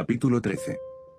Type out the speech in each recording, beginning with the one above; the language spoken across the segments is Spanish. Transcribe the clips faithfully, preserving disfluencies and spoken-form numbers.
Capítulo trece.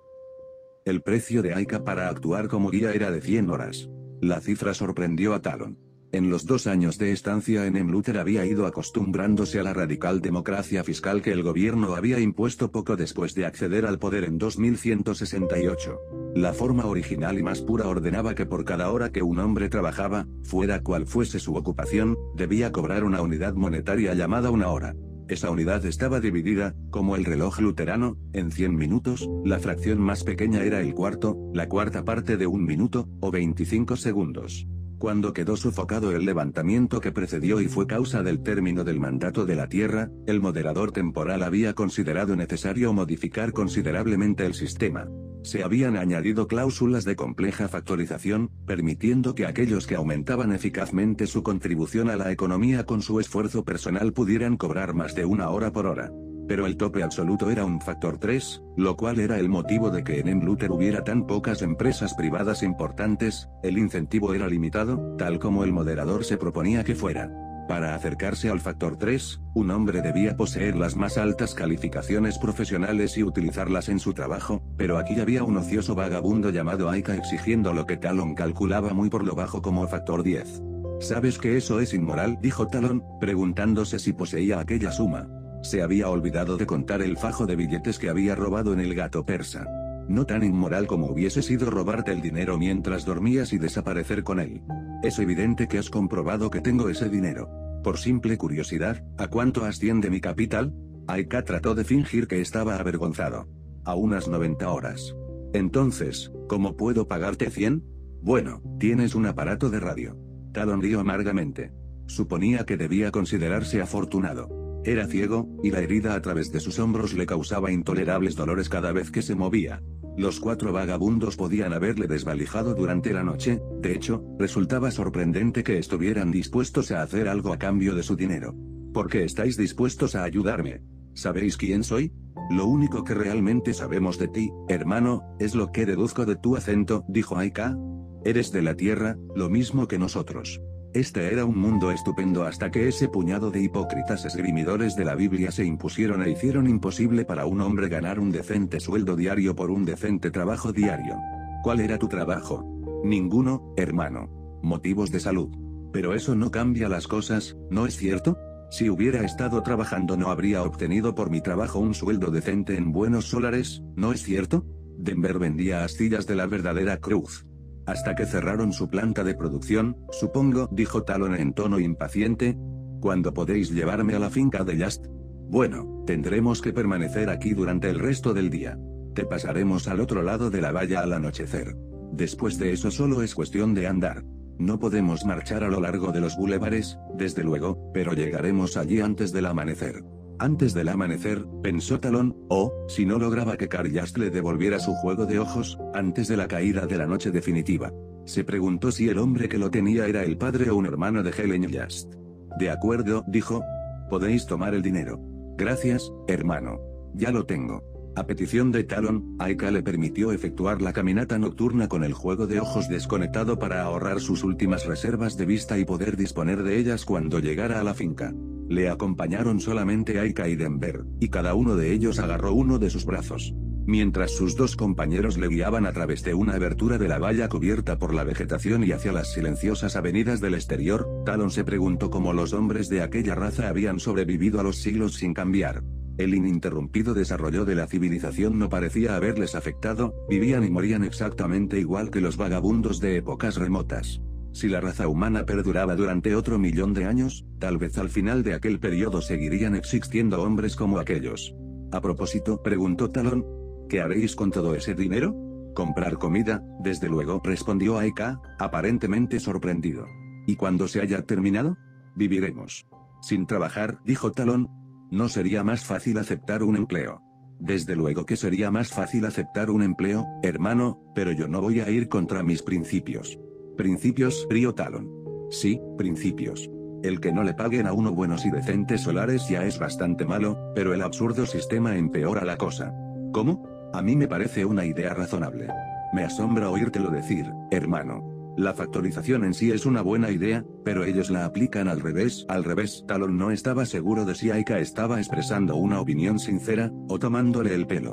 El precio de Aika para actuar como guía era de cien horas. La cifra sorprendió a Talon. En los dos años de estancia en Emluther había ido acostumbrándose a la radical democracia fiscal que el gobierno había impuesto poco después de acceder al poder en dos mil ciento sesenta y ocho. La forma original y más pura ordenaba que por cada hora que un hombre trabajaba, fuera cual fuese su ocupación, debía cobrar una unidad monetaria llamada una hora. Esa unidad estaba dividida, como el reloj luterano, en cien minutos, la fracción más pequeña era el cuarto, la cuarta parte de un minuto, o veinticinco segundos. Cuando quedó sofocado el levantamiento que precedió y fue causa del término del mandato de la Tierra, el moderador temporal había considerado necesario modificar considerablemente el sistema. Se habían añadido cláusulas de compleja factorización, permitiendo que aquellos que aumentaban eficazmente su contribución a la economía con su esfuerzo personal pudieran cobrar más de una hora por hora. Pero el tope absoluto era un factor tres, lo cual era el motivo de que en Emluther hubiera tan pocas empresas privadas importantes. El incentivo era limitado, tal como el moderador se proponía que fuera. Para acercarse al factor tres, un hombre debía poseer las más altas calificaciones profesionales y utilizarlas en su trabajo, pero aquí había un ocioso vagabundo llamado Aika exigiendo lo que Talon calculaba muy por lo bajo como factor diez. ¿Sabes que eso es inmoral?, dijo Talon, preguntándose si poseía aquella suma. Se había olvidado de contar el fajo de billetes que había robado en el gato persa. No tan inmoral como hubiese sido robarte el dinero mientras dormías y desaparecer con él. Es evidente que has comprobado que tengo ese dinero. Por simple curiosidad, ¿a cuánto asciende mi capital? Aika trató de fingir que estaba avergonzado. A unas noventa horas. Entonces, ¿cómo puedo pagarte cien? Bueno, tienes un aparato de radio. Talon rió amargamente. Suponía que debía considerarse afortunado. Era ciego, y la herida a través de sus hombros le causaba intolerables dolores cada vez que se movía. Los cuatro vagabundos podían haberle desvalijado durante la noche, de hecho, resultaba sorprendente que estuvieran dispuestos a hacer algo a cambio de su dinero. ¿Por qué estáis dispuestos a ayudarme? ¿Sabéis quién soy? Lo único que realmente sabemos de ti, hermano, es lo que deduzco de tu acento, dijo Aika. Eres de la tierra, lo mismo que nosotros. Este era un mundo estupendo hasta que ese puñado de hipócritas esgrimidores de la Biblia se impusieron e hicieron imposible para un hombre ganar un decente sueldo diario por un decente trabajo diario. ¿Cuál era tu trabajo? Ninguno, hermano. Motivos de salud. Pero eso no cambia las cosas, ¿no es cierto? Si hubiera estado trabajando no habría obtenido por mi trabajo un sueldo decente en buenos solares, ¿no es cierto? Denver vendía astillas de la verdadera cruz. Hasta que cerraron su planta de producción, supongo, dijo Talon en tono impaciente. ¿Cuándo podéis llevarme a la finca de Yast? Bueno, tendremos que permanecer aquí durante el resto del día. Te pasaremos al otro lado de la valla al anochecer. Después de eso solo es cuestión de andar. No podemos marchar a lo largo de los bulevares, desde luego, pero llegaremos allí antes del amanecer. Antes del amanecer, pensó Talon, o, si no lograba que Karyast le devolviera su juego de ojos, antes de la caída de la noche definitiva. Se preguntó si el hombre que lo tenía era el padre o un hermano de Helen Yast. De acuerdo, dijo. Podéis tomar el dinero. Gracias, hermano. Ya lo tengo. A petición de Talon, Aika le permitió efectuar la caminata nocturna con el juego de ojos desconectado para ahorrar sus últimas reservas de vista y poder disponer de ellas cuando llegara a la finca. Le acompañaron solamente Aika y Denver, y cada uno de ellos agarró uno de sus brazos. Mientras sus dos compañeros le guiaban a través de una abertura de la valla cubierta por la vegetación y hacia las silenciosas avenidas del exterior, Talon se preguntó cómo los hombres de aquella raza habían sobrevivido a los siglos sin cambiar. El ininterrumpido desarrollo de la civilización no parecía haberles afectado, vivían y morían exactamente igual que los vagabundos de épocas remotas. Si la raza humana perduraba durante otro millón de años, tal vez al final de aquel periodo seguirían existiendo hombres como aquellos. A propósito, preguntó Talon, ¿qué haréis con todo ese dinero? Comprar comida, desde luego, respondió Aika, aparentemente sorprendido. ¿Y cuando se haya terminado? Viviremos. Sin trabajar, dijo Talon. ¿No sería más fácil aceptar un empleo? Desde luego que sería más fácil aceptar un empleo, hermano, pero yo no voy a ir contra mis principios. ¿Principios?, rió Talon. Sí, principios. El que no le paguen a uno buenos y decentes solares ya es bastante malo, pero el absurdo sistema empeora la cosa. ¿Cómo? A mí me parece una idea razonable. Me asombra oírtelo decir, hermano. La factorización en sí es una buena idea, pero ellos la aplican al revés. Al revés, Talon no estaba seguro de si Aika estaba expresando una opinión sincera, o tomándole el pelo.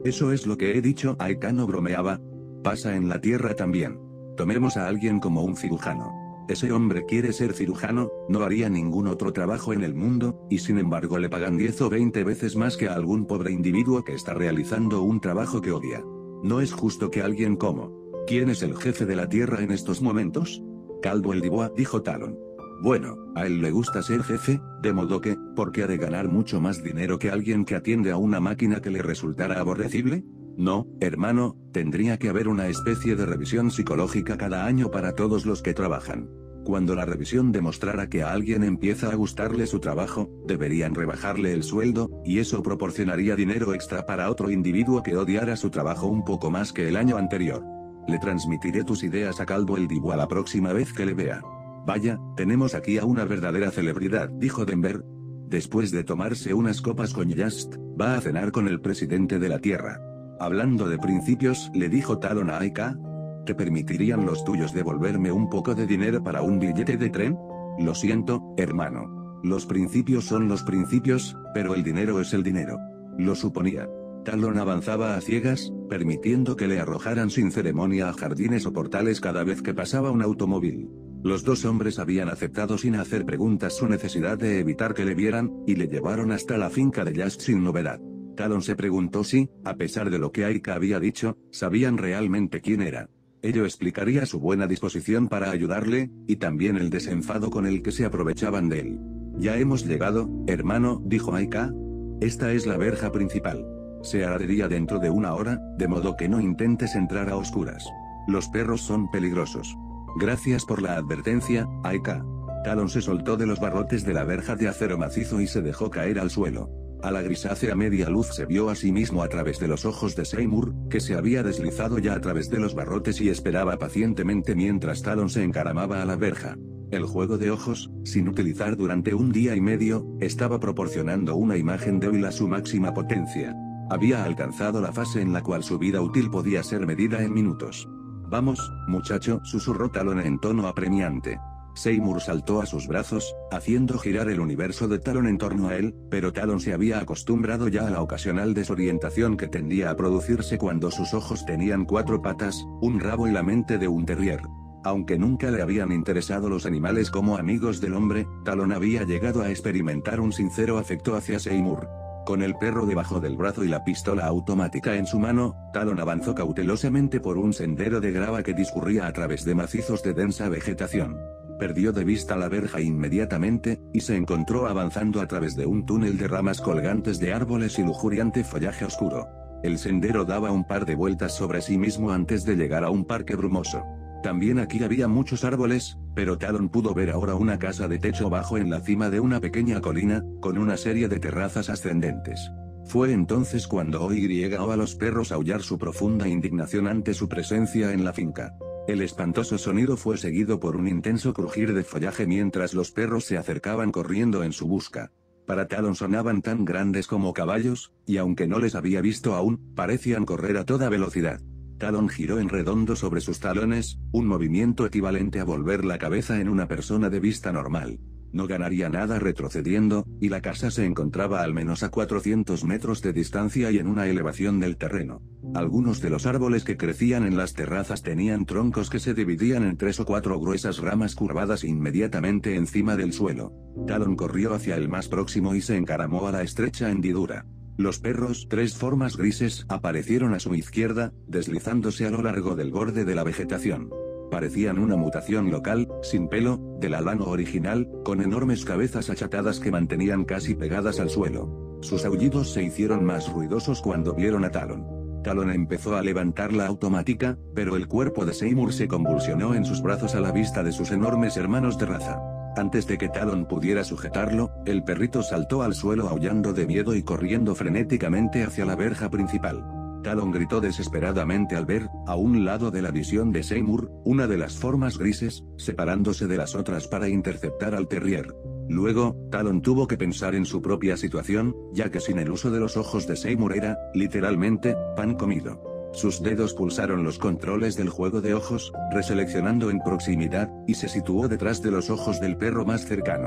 Eso es lo que he dicho. Aika no bromeaba. Pasa en la Tierra también. Tomemos a alguien como un cirujano. Ese hombre quiere ser cirujano, no haría ningún otro trabajo en el mundo, y sin embargo le pagan diez o veinte veces más que a algún pobre individuo que está realizando un trabajo que odia. No es justo que alguien como... ¿Quién es el jefe de la Tierra en estos momentos? Calvo el Dubois, dijo Talon. Bueno, a él le gusta ser jefe, de modo que, ¿por qué ha de ganar mucho más dinero que alguien que atiende a una máquina que le resultara aborrecible? No, hermano, tendría que haber una especie de revisión psicológica cada año para todos los que trabajan. Cuando la revisión demostrara que a alguien empieza a gustarle su trabajo, deberían rebajarle el sueldo, y eso proporcionaría dinero extra para otro individuo que odiara su trabajo un poco más que el año anterior. Le transmitiré tus ideas a Calvo el Dubois la próxima vez que le vea. Vaya, tenemos aquí a una verdadera celebridad, dijo Denver. Después de tomarse unas copas con Just, va a cenar con el presidente de la Tierra. Hablando de principios, le dijo Talon a Aika. ¿Te permitirían los tuyos devolverme un poco de dinero para un billete de tren? Lo siento, hermano. Los principios son los principios, pero el dinero es el dinero. Lo suponía. Talon avanzaba a ciegas, permitiendo que le arrojaran sin ceremonia a jardines o portales cada vez que pasaba un automóvil. Los dos hombres habían aceptado sin hacer preguntas su necesidad de evitar que le vieran, y le llevaron hasta la finca de Just sin novedad. Talon se preguntó si, a pesar de lo que Aika había dicho, sabían realmente quién era. Ello explicaría su buena disposición para ayudarle, y también el desenfado con el que se aprovechaban de él. Ya hemos llegado, hermano, dijo Aika. Esta es la verja principal. Se abriría dentro de una hora, de modo que no intentes entrar a oscuras. Los perros son peligrosos. Gracias por la advertencia, Aika. Talon se soltó de los barrotes de la verja de acero macizo y se dejó caer al suelo. A la grisácea media luz se vio a sí mismo a través de los ojos de Seymour, que se había deslizado ya a través de los barrotes y esperaba pacientemente mientras Talon se encaramaba a la verja. El juego de ojos, sin utilizar durante un día y medio, estaba proporcionando una imagen débil a su máxima potencia. Había alcanzado la fase en la cual su vida útil podía ser medida en minutos. Vamos, muchacho, susurró Talon en tono apremiante. Seymour saltó a sus brazos, haciendo girar el universo de Talon en torno a él, pero Talon se había acostumbrado ya a la ocasional desorientación que tendía a producirse cuando sus ojos tenían cuatro patas, un rabo y la mente de un terrier. Aunque nunca le habían interesado los animales como amigos del hombre, Talon había llegado a experimentar un sincero afecto hacia Seymour. Con el perro debajo del brazo y la pistola automática en su mano, Talon avanzó cautelosamente por un sendero de grava que discurría a través de macizos de densa vegetación. Perdió de vista la verja inmediatamente, y se encontró avanzando a través de un túnel de ramas colgantes de árboles y lujuriante follaje oscuro. El sendero daba un par de vueltas sobre sí mismo antes de llegar a un parque brumoso. También aquí había muchos árboles, pero Talon pudo ver ahora una casa de techo bajo en la cima de una pequeña colina, con una serie de terrazas ascendentes. Fue entonces cuando oyó a los perros aullar su profunda indignación ante su presencia en la finca. El espantoso sonido fue seguido por un intenso crujir de follaje mientras los perros se acercaban corriendo en su busca. Para Talon sonaban tan grandes como caballos, y aunque no les había visto aún, parecían correr a toda velocidad. Talon giró en redondo sobre sus talones, un movimiento equivalente a volver la cabeza en una persona de vista normal. No ganaría nada retrocediendo, y la casa se encontraba al menos a cuatrocientos metros de distancia y en una elevación del terreno. Algunos de los árboles que crecían en las terrazas tenían troncos que se dividían en tres o cuatro gruesas ramas curvadas inmediatamente encima del suelo. Talon corrió hacia el más próximo y se encaramó a la estrecha hendidura. Los perros, tres formas grises, aparecieron a su izquierda, deslizándose a lo largo del borde de la vegetación. Parecían una mutación local, sin pelo, del alano original, con enormes cabezas achatadas que mantenían casi pegadas al suelo. Sus aullidos se hicieron más ruidosos cuando vieron a Talon. Talon empezó a levantar la automática, pero el cuerpo de Seymour se convulsionó en sus brazos a la vista de sus enormes hermanos de raza. Antes de que Talon pudiera sujetarlo, el perrito saltó al suelo aullando de miedo y corriendo frenéticamente hacia la verja principal. Talon gritó desesperadamente al ver, a un lado de la visión de Seymour, una de las formas grises, separándose de las otras para interceptar al terrier. Luego, Talon tuvo que pensar en su propia situación, ya que sin el uso de los ojos de Seymour era, literalmente, pan comido. Sus dedos pulsaron los controles del juego de ojos, reseleccionando en proximidad, y se situó detrás de los ojos del perro más cercano.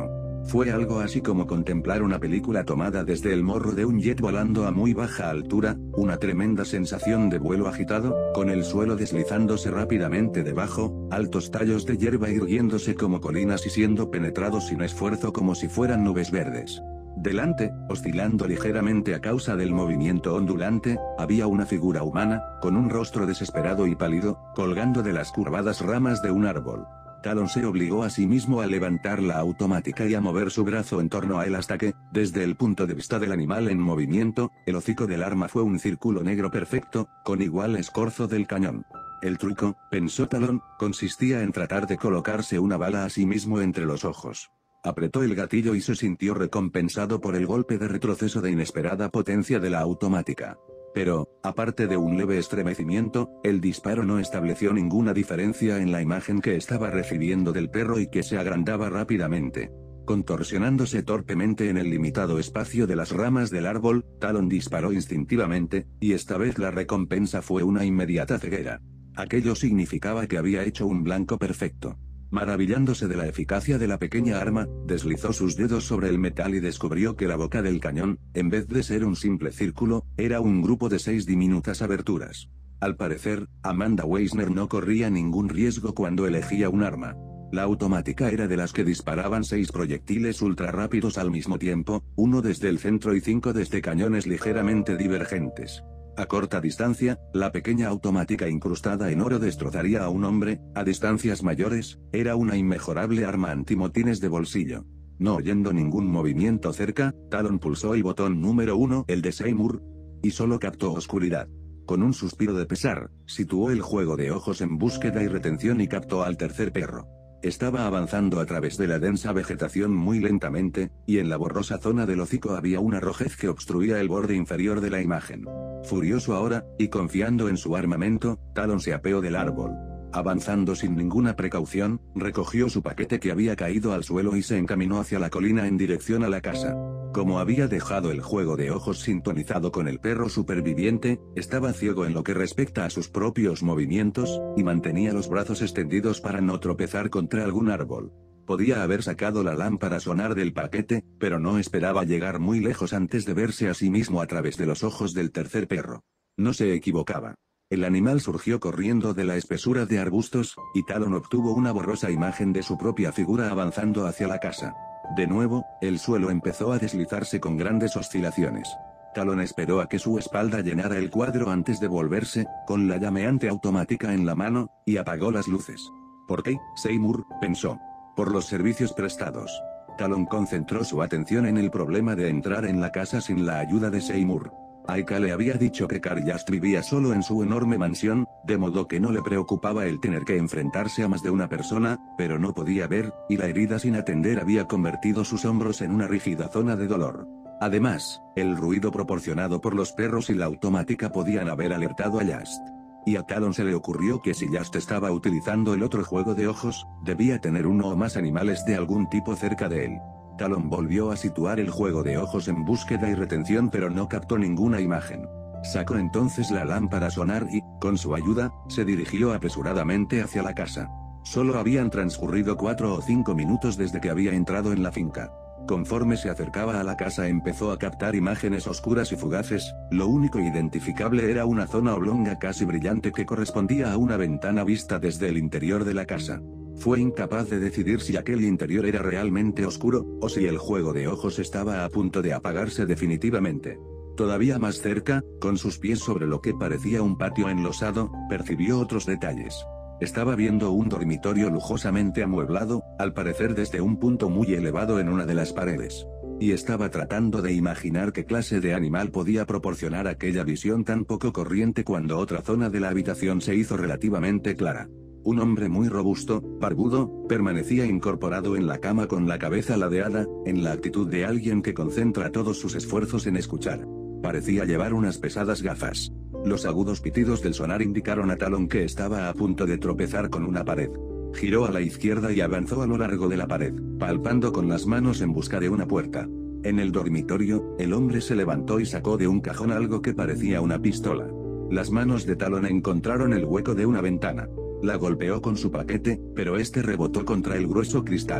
Fue algo así como contemplar una película tomada desde el morro de un jet volando a muy baja altura, una tremenda sensación de vuelo agitado, con el suelo deslizándose rápidamente debajo, altos tallos de hierba irguiéndose como colinas y siendo penetrados sin esfuerzo como si fueran nubes verdes. Delante, oscilando ligeramente a causa del movimiento ondulante, había una figura humana, con un rostro desesperado y pálido, colgando de las curvadas ramas de un árbol. Talon se obligó a sí mismo a levantar la automática y a mover su brazo en torno a él hasta que, desde el punto de vista del animal en movimiento, el hocico del arma fue un círculo negro perfecto, con igual escorzo del cañón. El truco, pensó Talon, consistía en tratar de colocarse una bala a sí mismo entre los ojos. Apretó el gatillo y se sintió recompensado por el golpe de retroceso de inesperada potencia de la automática. Pero, aparte de un leve estremecimiento, el disparo no estableció ninguna diferencia en la imagen que estaba recibiendo del perro y que se agrandaba rápidamente. Contorsionándose torpemente en el limitado espacio de las ramas del árbol, Talon disparó instintivamente, y esta vez la recompensa fue una inmediata ceguera. Aquello significaba que había hecho un blanco perfecto. Maravillándose de la eficacia de la pequeña arma, deslizó sus dedos sobre el metal y descubrió que la boca del cañón, en vez de ser un simple círculo, era un grupo de seis diminutas aberturas. Al parecer, Amanda Weisner no corría ningún riesgo cuando elegía un arma. La automática era de las que disparaban seis proyectiles ultra rápidos al mismo tiempo, uno desde el centro y cinco desde cañones ligeramente divergentes. A corta distancia, la pequeña automática incrustada en oro destrozaría a un hombre; a distancias mayores, era una inmejorable arma antimotines de bolsillo. No oyendo ningún movimiento cerca, Talon pulsó el botón número uno, el de Seymour, y solo captó oscuridad. Con un suspiro de pesar, situó el juego de ojos en búsqueda y retención y captó al tercer perro. Estaba avanzando a través de la densa vegetación muy lentamente, y en la borrosa zona del hocico había una rojez que obstruía el borde inferior de la imagen. Furioso ahora, y confiando en su armamento, Talon se apeó del árbol. Avanzando sin ninguna precaución, recogió su paquete que había caído al suelo y se encaminó hacia la colina en dirección a la casa. Como había dejado el juego de ojos sintonizado con el perro superviviente, estaba ciego en lo que respecta a sus propios movimientos, y mantenía los brazos extendidos para no tropezar contra algún árbol. Podía haber sacado la lámpara sonar del paquete, pero no esperaba llegar muy lejos antes de verse a sí mismo a través de los ojos del tercer perro. No se equivocaba. El animal surgió corriendo de la espesura de arbustos, y Talon obtuvo una borrosa imagen de su propia figura avanzando hacia la casa. De nuevo, el suelo empezó a deslizarse con grandes oscilaciones. Talon esperó a que su espalda llenara el cuadro antes de volverse, con la llameante automática en la mano, y apagó las luces. ¿Por qué, Seymour?, pensó. Por los servicios prestados. Talon concentró su atención en el problema de entrar en la casa sin la ayuda de Seymour. Aika le había dicho que Karyast vivía solo en su enorme mansión, de modo que no le preocupaba el tener que enfrentarse a más de una persona, pero no podía ver, y la herida sin atender había convertido sus hombros en una rígida zona de dolor. Además, el ruido proporcionado por los perros y la automática podían haber alertado a Yast. Y a Talon se le ocurrió que si Yast estaba utilizando el otro juego de ojos, debía tener uno o más animales de algún tipo cerca de él. Talon volvió a situar el juego de ojos en búsqueda y retención pero no captó ninguna imagen. Sacó entonces la lámpara sonar y, con su ayuda, se dirigió apresuradamente hacia la casa. Solo habían transcurrido cuatro o cinco minutos desde que había entrado en la finca. Conforme se acercaba a la casa empezó a captar imágenes oscuras y fugaces, lo único identificable era una zona oblonga casi brillante que correspondía a una ventana vista desde el interior de la casa. Fue incapaz de decidir si aquel interior era realmente oscuro, o si el juego de ojos estaba a punto de apagarse definitivamente. Todavía más cerca, con sus pies sobre lo que parecía un patio enlosado, percibió otros detalles. Estaba viendo un dormitorio lujosamente amueblado, al parecer desde un punto muy elevado en una de las paredes. Y estaba tratando de imaginar qué clase de animal podía proporcionar aquella visión tan poco corriente cuando otra zona de la habitación se hizo relativamente clara. Un hombre muy robusto, barbudo, permanecía incorporado en la cama con la cabeza ladeada, en la actitud de alguien que concentra todos sus esfuerzos en escuchar. Parecía llevar unas pesadas gafas. Los agudos pitidos del sonar indicaron a Talon que estaba a punto de tropezar con una pared. Giró a la izquierda y avanzó a lo largo de la pared, palpando con las manos en busca de una puerta. En el dormitorio, el hombre se levantó y sacó de un cajón algo que parecía una pistola. Las manos de Talon encontraron el hueco de una ventana. La golpeó con su paquete, pero este rebotó contra el grueso cristal.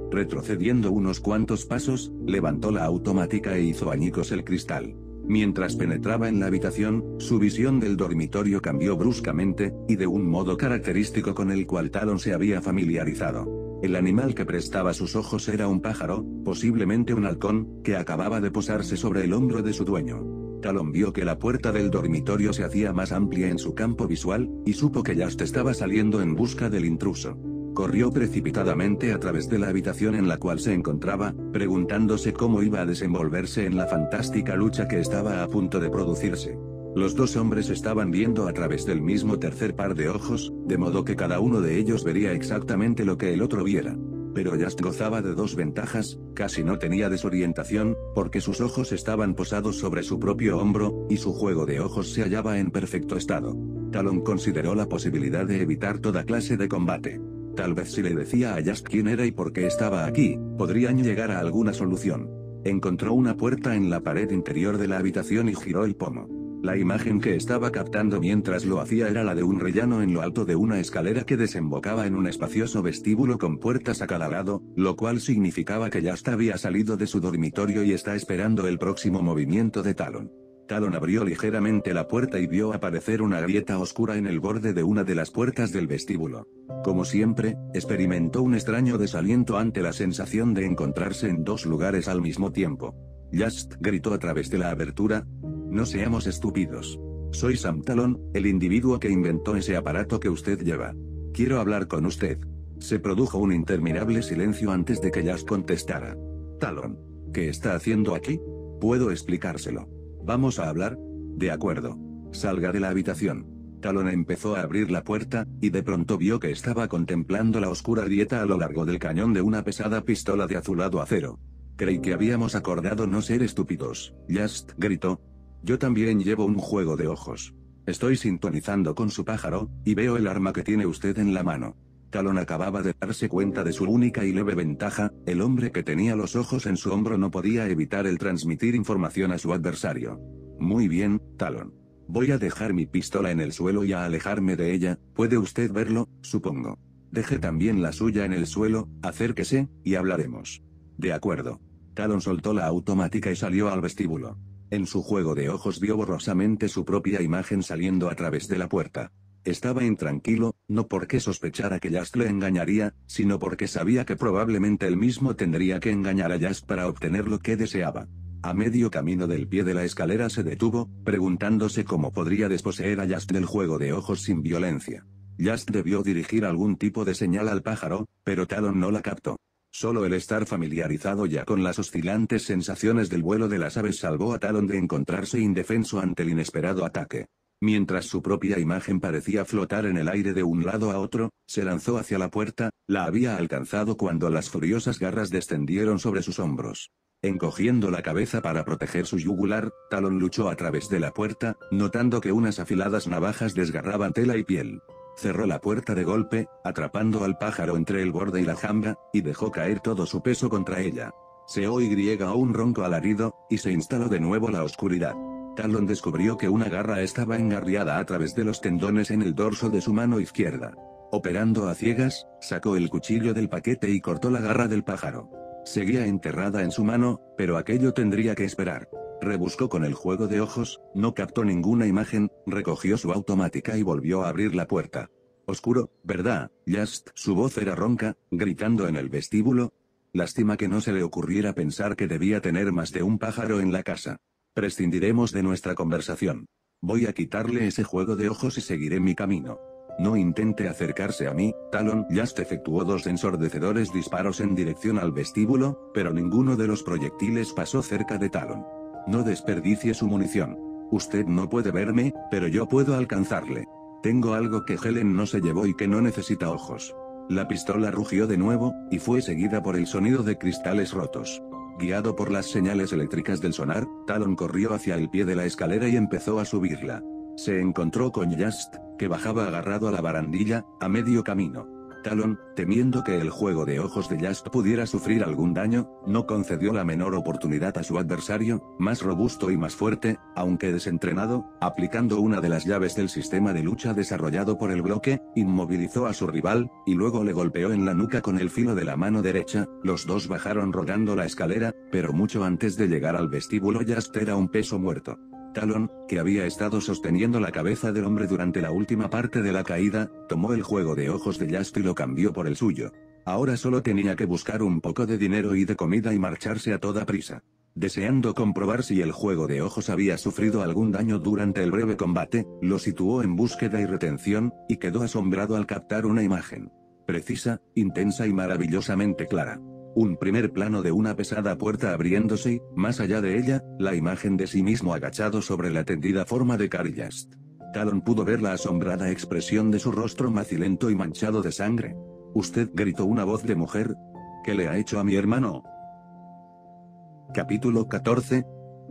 Retrocediendo unos cuantos pasos, levantó la automática e hizo añicos el cristal. Mientras penetraba en la habitación, su visión del dormitorio cambió bruscamente, y de un modo característico con el cual Talon se había familiarizado. El animal que prestaba sus ojos era un pájaro, posiblemente un halcón, que acababa de posarse sobre el hombro de su dueño. Talon vio que la puerta del dormitorio se hacía más amplia en su campo visual, y supo que Just estaba saliendo en busca del intruso. Corrió precipitadamente a través de la habitación en la cual se encontraba, preguntándose cómo iba a desenvolverse en la fantástica lucha que estaba a punto de producirse. Los dos hombres estaban viendo a través del mismo tercer par de ojos, de modo que cada uno de ellos vería exactamente lo que el otro viera. Pero Just gozaba de dos ventajas: casi no tenía desorientación, porque sus ojos estaban posados sobre su propio hombro, y su juego de ojos se hallaba en perfecto estado. Talon consideró la posibilidad de evitar toda clase de combate. Tal vez si le decía a Just quién era y por qué estaba aquí, podrían llegar a alguna solución. Encontró una puerta en la pared interior de la habitación y giró el pomo. La imagen que estaba captando mientras lo hacía era la de un rellano en lo alto de una escalera que desembocaba en un espacioso vestíbulo con puertas a cada lado, lo cual significaba que Just había salido de su dormitorio y está esperando el próximo movimiento de Talon. Talon abrió ligeramente la puerta y vio aparecer una grieta oscura en el borde de una de las puertas del vestíbulo. Como siempre, experimentó un extraño desaliento ante la sensación de encontrarse en dos lugares al mismo tiempo. Just gritó a través de la abertura: «No seamos estúpidos. Soy Sam Talon, el individuo que inventó ese aparato que usted lleva. Quiero hablar con usted». Se produjo un interminable silencio antes de que Just contestara. «Talon, ¿qué está haciendo aquí? Puedo explicárselo. ¿Vamos a hablar? De acuerdo. Salga de la habitación». Talon empezó a abrir la puerta, y de pronto vio que estaba contemplando la oscura grieta a lo largo del cañón de una pesada pistola de azulado acero. «Creí que habíamos acordado no ser estúpidos», Just gritó. «Yo también llevo un juego de ojos. Estoy sintonizando con su pájaro, y veo el arma que tiene usted en la mano». Talon acababa de darse cuenta de su única y leve ventaja: el hombre que tenía los ojos en su hombro no podía evitar el transmitir información a su adversario. «Muy bien, Talon. Voy a dejar mi pistola en el suelo y a alejarme de ella, puede usted verlo, supongo. Deje también la suya en el suelo, acérquese, y hablaremos». «De acuerdo». Talon soltó la automática y salió al vestíbulo. En su juego de ojos vio borrosamente su propia imagen saliendo a través de la puerta. Estaba intranquilo, no porque sospechara que Just le engañaría, sino porque sabía que probablemente él mismo tendría que engañar a Just para obtener lo que deseaba. A medio camino del pie de la escalera se detuvo, preguntándose cómo podría desposeer a Just del juego de ojos sin violencia. Just debió dirigir algún tipo de señal al pájaro, pero Talon no la captó. Solo el estar familiarizado ya con las oscilantes sensaciones del vuelo de las aves salvó a Talon de encontrarse indefenso ante el inesperado ataque. Mientras su propia imagen parecía flotar en el aire de un lado a otro, se lanzó hacia la puerta, la había alcanzado cuando las furiosas garras descendieron sobre sus hombros. Encogiendo la cabeza para proteger su yugular, Talon luchó a través de la puerta, notando que unas afiladas navajas desgarraban tela y piel. Cerró la puerta de golpe, atrapando al pájaro entre el borde y la jamba, y dejó caer todo su peso contra ella. Se oyó un ronco alarido, y se instaló de nuevo la oscuridad. Talon descubrió que una garra estaba engarriada a través de los tendones en el dorso de su mano izquierda. Operando a ciegas, sacó el cuchillo del paquete y cortó la garra del pájaro. Seguía enterrada en su mano, pero aquello tendría que esperar. Rebuscó con el juego de ojos, no captó ninguna imagen, recogió su automática y volvió a abrir la puerta. «Oscuro, ¿verdad, Just?» Su voz era ronca, gritando en el vestíbulo. Lástima que no se le ocurriera pensar que debía tener más de un pájaro en la casa. Prescindiremos de nuestra conversación. Voy a quitarle ese juego de ojos y seguiré mi camino. No intente acercarse a mí, Talon. Just efectuó dos ensordecedores disparos en dirección al vestíbulo, pero ninguno de los proyectiles pasó cerca de Talon. «No desperdicie su munición. Usted no puede verme, pero yo puedo alcanzarle. Tengo algo que Helen no se llevó y que no necesita ojos». La pistola rugió de nuevo, y fue seguida por el sonido de cristales rotos. Guiado por las señales eléctricas del sonar, Talon corrió hacia el pie de la escalera y empezó a subirla. Se encontró con Just, que bajaba agarrado a la barandilla, a medio camino. Talon, temiendo que el juego de ojos de Just pudiera sufrir algún daño, no concedió la menor oportunidad a su adversario, más robusto y más fuerte, aunque desentrenado, aplicando una de las llaves del sistema de lucha desarrollado por el bloque, inmovilizó a su rival, y luego le golpeó en la nuca con el filo de la mano derecha. Los dos bajaron rodando la escalera, pero mucho antes de llegar al vestíbulo Just era un peso muerto. Talon, que había estado sosteniendo la cabeza del hombre durante la última parte de la caída, tomó el juego de ojos de Just y lo cambió por el suyo. Ahora solo tenía que buscar un poco de dinero y de comida y marcharse a toda prisa. Deseando comprobar si el juego de ojos había sufrido algún daño durante el breve combate, lo situó en búsqueda y retención, y quedó asombrado al captar una imagen precisa, intensa y maravillosamente clara. Un primer plano de una pesada puerta abriéndose y, más allá de ella, la imagen de sí mismo agachado sobre la tendida forma de Cary Just. Talon pudo ver la asombrada expresión de su rostro macilento y manchado de sangre. «Usted», gritó una voz de mujer. «¿Qué le ha hecho a mi hermano?» Capítulo catorce.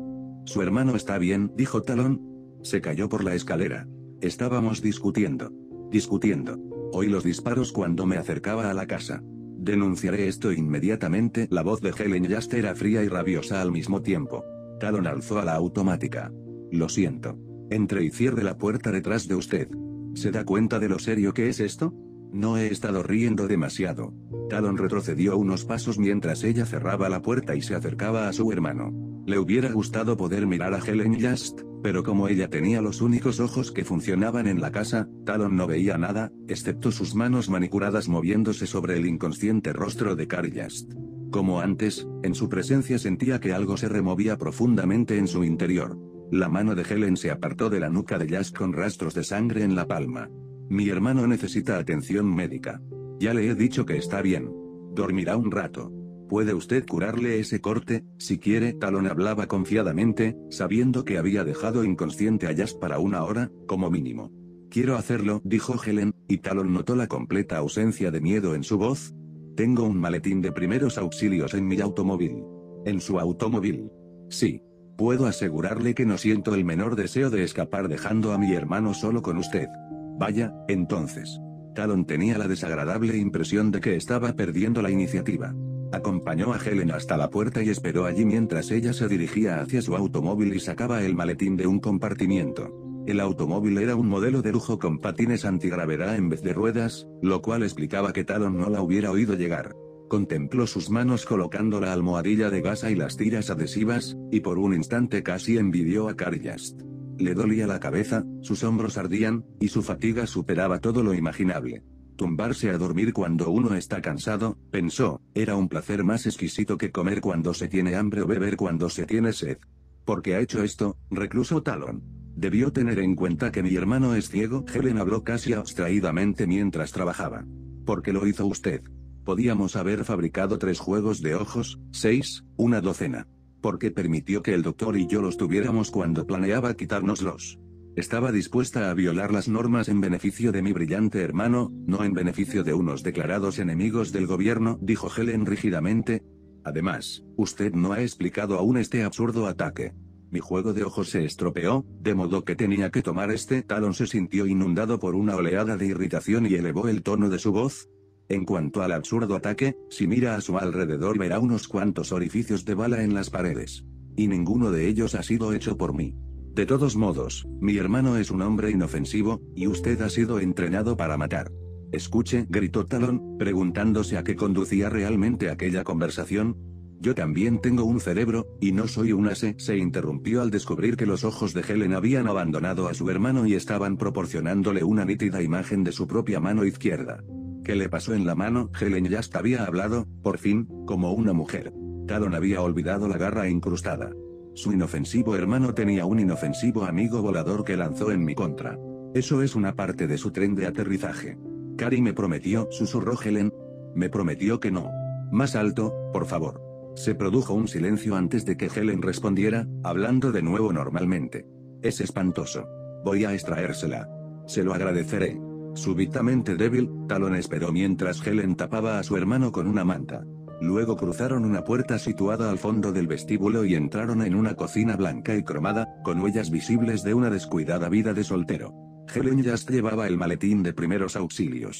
«Su hermano está bien», dijo Talon. Se cayó por la escalera. «Estábamos discutiendo. Discutiendo. Oí los disparos cuando me acercaba a la casa. Denunciaré esto inmediatamente». La voz de Helen Just era fría y rabiosa al mismo tiempo. Talon alzó a la automática. «Lo siento. Entre y cierre la puerta detrás de usted. ¿Se da cuenta de lo serio que es esto? No he estado riendo demasiado». Talon retrocedió unos pasos mientras ella cerraba la puerta y se acercaba a su hermano. Le hubiera gustado poder mirar a Helen Just, pero como ella tenía los únicos ojos que funcionaban en la casa, Talon no veía nada, excepto sus manos manicuradas moviéndose sobre el inconsciente rostro de Cary Just. Como antes, en su presencia sentía que algo se removía profundamente en su interior. La mano de Helen se apartó de la nuca de Just con rastros de sangre en la palma. «Mi hermano necesita atención médica. Ya le he dicho que está bien. Dormirá un rato. ¿Puede usted curarle ese corte, si quiere?» Talon hablaba confiadamente, sabiendo que había dejado inconsciente a Just para una hora, como mínimo. «Quiero hacerlo», dijo Helen, y Talon notó la completa ausencia de miedo en su voz. «Tengo un maletín de primeros auxilios en mi automóvil». «¿En su automóvil?» «Sí. Puedo asegurarle que no siento el menor deseo de escapar dejando a mi hermano solo con usted». «Vaya, entonces». Talon tenía la desagradable impresión de que estaba perdiendo la iniciativa. Acompañó a Helen hasta la puerta y esperó allí mientras ella se dirigía hacia su automóvil y sacaba el maletín de un compartimiento. El automóvil era un modelo de lujo con patines antigravedad en vez de ruedas, lo cual explicaba que Talon no la hubiera oído llegar. Contempló sus manos colocando la almohadilla de gasa y las tiras adhesivas, y por un instante casi envidió a Cary Just. Le dolía la cabeza, sus hombros ardían, y su fatiga superaba todo lo imaginable. Tumbarse a dormir cuando uno está cansado, pensó, era un placer más exquisito que comer cuando se tiene hambre o beber cuando se tiene sed. ¿Por qué ha hecho esto, recluso Talon? Debió tener en cuenta que mi hermano es ciego. Helen habló casi abstraídamente mientras trabajaba. ¿Por qué lo hizo usted? Podíamos haber fabricado tres juegos de ojos, seis, una docena. ¿Por qué permitió que el doctor y yo los tuviéramos cuando planeaba quitárnoslos? Estaba dispuesta a violar las normas en beneficio de mi brillante hermano, no en beneficio de unos declarados enemigos del gobierno, dijo Helen rígidamente. Además, usted no ha explicado aún este absurdo ataque. Mi juego de ojos se estropeó, de modo que tenía que tomar este. Talon se sintió inundado por una oleada de irritación y elevó el tono de su voz. En cuanto al absurdo ataque, si mira a su alrededor verá unos cuantos orificios de bala en las paredes. Y ninguno de ellos ha sido hecho por mí. De todos modos, mi hermano es un hombre inofensivo, y usted ha sido entrenado para matar. Escuche, gritó Talon, preguntándose a qué conducía realmente aquella conversación. Yo también tengo un cerebro, y no soy un ase. Se interrumpió al descubrir que los ojos de Helen habían abandonado a su hermano y estaban proporcionándole una nítida imagen de su propia mano izquierda. ¿Qué le pasó en la mano? Helen Just había hablado, por fin, como una mujer. Talon había olvidado la garra incrustada. Su inofensivo hermano tenía un inofensivo amigo volador que lanzó en mi contra. Eso es una parte de su tren de aterrizaje. Cary me prometió, susurró Helen. Me prometió que no. Más alto, por favor. Se produjo un silencio antes de que Helen respondiera, hablando de nuevo normalmente. Es espantoso. Voy a extraérsela. Se lo agradeceré. Súbitamente débil, Talon esperó mientras Helen tapaba a su hermano con una manta. Luego cruzaron una puerta situada al fondo del vestíbulo y entraron en una cocina blanca y cromada, con huellas visibles de una descuidada vida de soltero. Helen Just llevaba el maletín de primeros auxilios.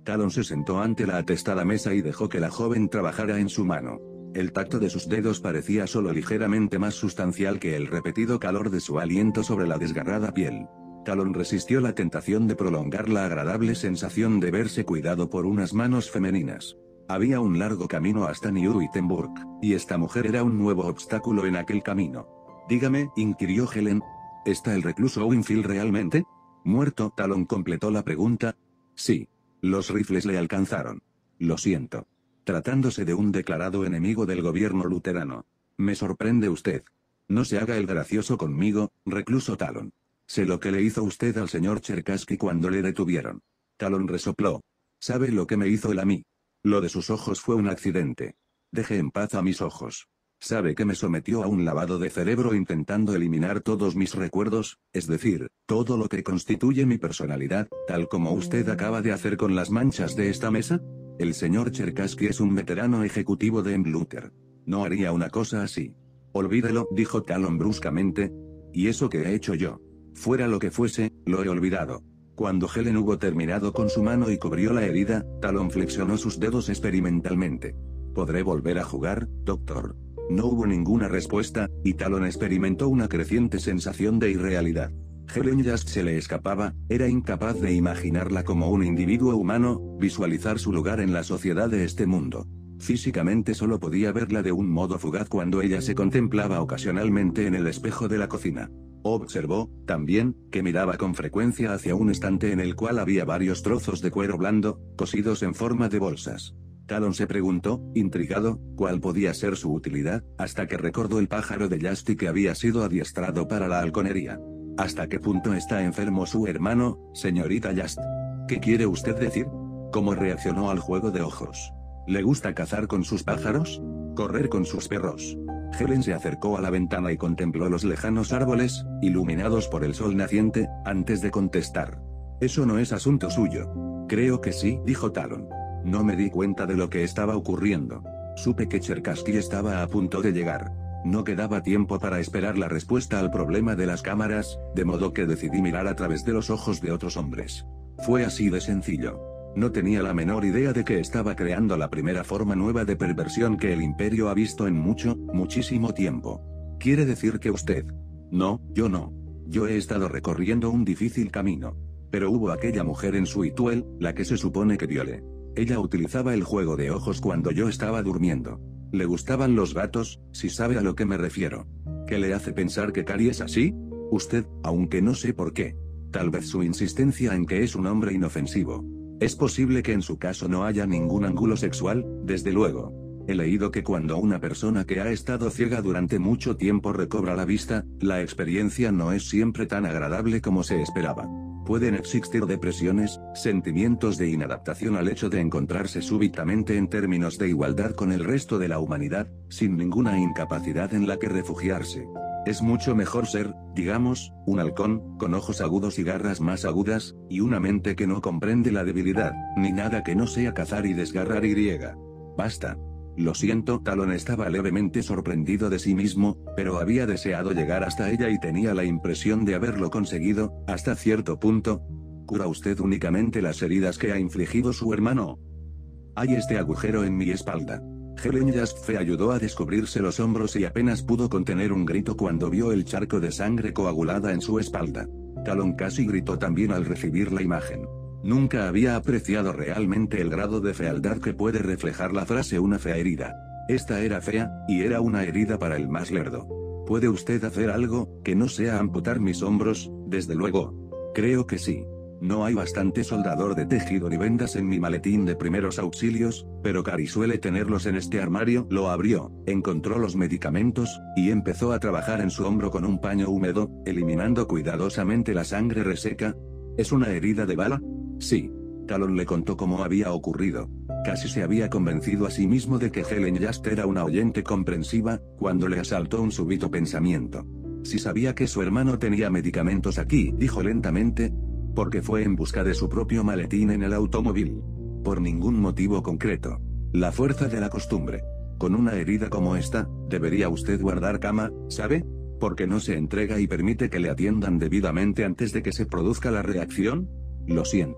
Talon se sentó ante la atestada mesa y dejó que la joven trabajara en su mano. El tacto de sus dedos parecía solo ligeramente más sustancial que el repetido calor de su aliento sobre la desgarrada piel. Talon resistió la tentación de prolongar la agradable sensación de verse cuidado por unas manos femeninas. Había un largo camino hasta New Wittenberg, y esta mujer era un nuevo obstáculo en aquel camino. Dígame, inquirió Helen. ¿Está el recluso Winfield realmente muerto? Talon completó la pregunta. Sí. Los rifles le alcanzaron. Lo siento. Tratándose de un declarado enemigo del gobierno luterano. Me sorprende usted. No se haga el gracioso conmigo, recluso Talon. Sé lo que le hizo usted al señor Cherkassky cuando le detuvieron. Talon resopló. ¿Sabe lo que me hizo él a mí? Lo de sus ojos fue un accidente. Deje en paz a mis ojos. Sabe que me sometió a un lavado de cerebro intentando eliminar todos mis recuerdos, es decir, todo lo que constituye mi personalidad, tal como usted acaba de hacer con las manchas de esta mesa. El señor Cherkassky es un veterano ejecutivo de Embluter. No haría una cosa así. Olvídelo, dijo Talon bruscamente. ¿Y eso que he hecho yo? Fuera lo que fuese, lo he olvidado. Cuando Helen hubo terminado con su mano y cubrió la herida, Talon flexionó sus dedos experimentalmente. ¿Podré volver a jugar, doctor? No hubo ninguna respuesta, y Talon experimentó una creciente sensación de irrealidad. Helen Just se le escapaba, era incapaz de imaginarla como un individuo humano, visualizar su lugar en la sociedad de este mundo. Físicamente solo podía verla de un modo fugaz cuando ella se contemplaba ocasionalmente en el espejo de la cocina. Observó, también, que miraba con frecuencia hacia un estante en el cual había varios trozos de cuero blando, cosidos en forma de bolsas. Talon se preguntó, intrigado, cuál podía ser su utilidad, hasta que recordó el pájaro de Justy que había sido adiestrado para la halconería. ¿Hasta qué punto está enfermo su hermano, señorita Just? ¿Qué quiere usted decir? ¿Cómo reaccionó al juego de ojos? ¿Le gusta cazar con sus pájaros? ¿Correr con sus perros? Helen se acercó a la ventana y contempló los lejanos árboles, iluminados por el sol naciente, antes de contestar. Eso no es asunto suyo. Creo que sí, dijo Talon. No me di cuenta de lo que estaba ocurriendo. Supe que Cherkassky estaba a punto de llegar. No quedaba tiempo para esperar la respuesta al problema de las cámaras, de modo que decidí mirar a través de los ojos de otros hombres. Fue así de sencillo. No tenía la menor idea de que estaba creando la primera forma nueva de perversión que el Imperio ha visto en mucho, muchísimo tiempo. ¿Quiere decir que usted? No, yo no. Yo he estado recorriendo un difícil camino. Pero hubo aquella mujer en Suituel, la que se supone que violé. Ella utilizaba el juego de ojos cuando yo estaba durmiendo. ¿Le gustaban los gatos, si sabe a lo que me refiero? ¿Qué le hace pensar que Carrie es así? Usted, aunque no sé por qué. Tal vez su insistencia en que es un hombre inofensivo. Es posible que en su caso no haya ningún ángulo sexual, desde luego. He leído que cuando una persona que ha estado ciega durante mucho tiempo recobra la vista, la experiencia no es siempre tan agradable como se esperaba. Pueden existir depresiones, sentimientos de inadaptación al hecho de encontrarse súbitamente en términos de igualdad con el resto de la humanidad, sin ninguna incapacidad en la que refugiarse. Es mucho mejor ser, digamos, un halcón, con ojos agudos y garras más agudas, y una mente que no comprende la debilidad, ni nada que no sea cazar y desgarrar y griega. Basta. Lo siento, Talon estaba levemente sorprendido de sí mismo, pero había deseado llegar hasta ella y tenía la impresión de haberlo conseguido, hasta cierto punto. ¿Cura usted únicamente las heridas que ha infligido su hermano? Hay este agujero en mi espalda. Helen Just ayudó a descubrirse los hombros y apenas pudo contener un grito cuando vio el charco de sangre coagulada en su espalda. Talon casi gritó también al recibir la imagen. Nunca había apreciado realmente el grado de fealdad que puede reflejar la frase una fea herida. Esta era fea, y era una herida para el más lerdo. ¿Puede usted hacer algo, que no sea amputar mis hombros? Desde luego. Creo que sí. No hay bastante soldador de tejido ni vendas en mi maletín de primeros auxilios, pero Carrie suele tenerlos en este armario. Lo abrió, encontró los medicamentos, y empezó a trabajar en su hombro con un paño húmedo, eliminando cuidadosamente la sangre reseca. ¿Es una herida de bala? Sí. Talon le contó cómo había ocurrido. Casi se había convencido a sí mismo de que Helen Just era una oyente comprensiva, cuando le asaltó un súbito pensamiento. Si sabía que su hermano tenía medicamentos aquí, dijo lentamente, porque fue en busca de su propio maletín en el automóvil. Por ningún motivo concreto. La fuerza de la costumbre. Con una herida como esta, debería usted guardar cama, ¿sabe? Porque no se entrega y permite que le atiendan debidamente antes de que se produzca la reacción. Lo siento.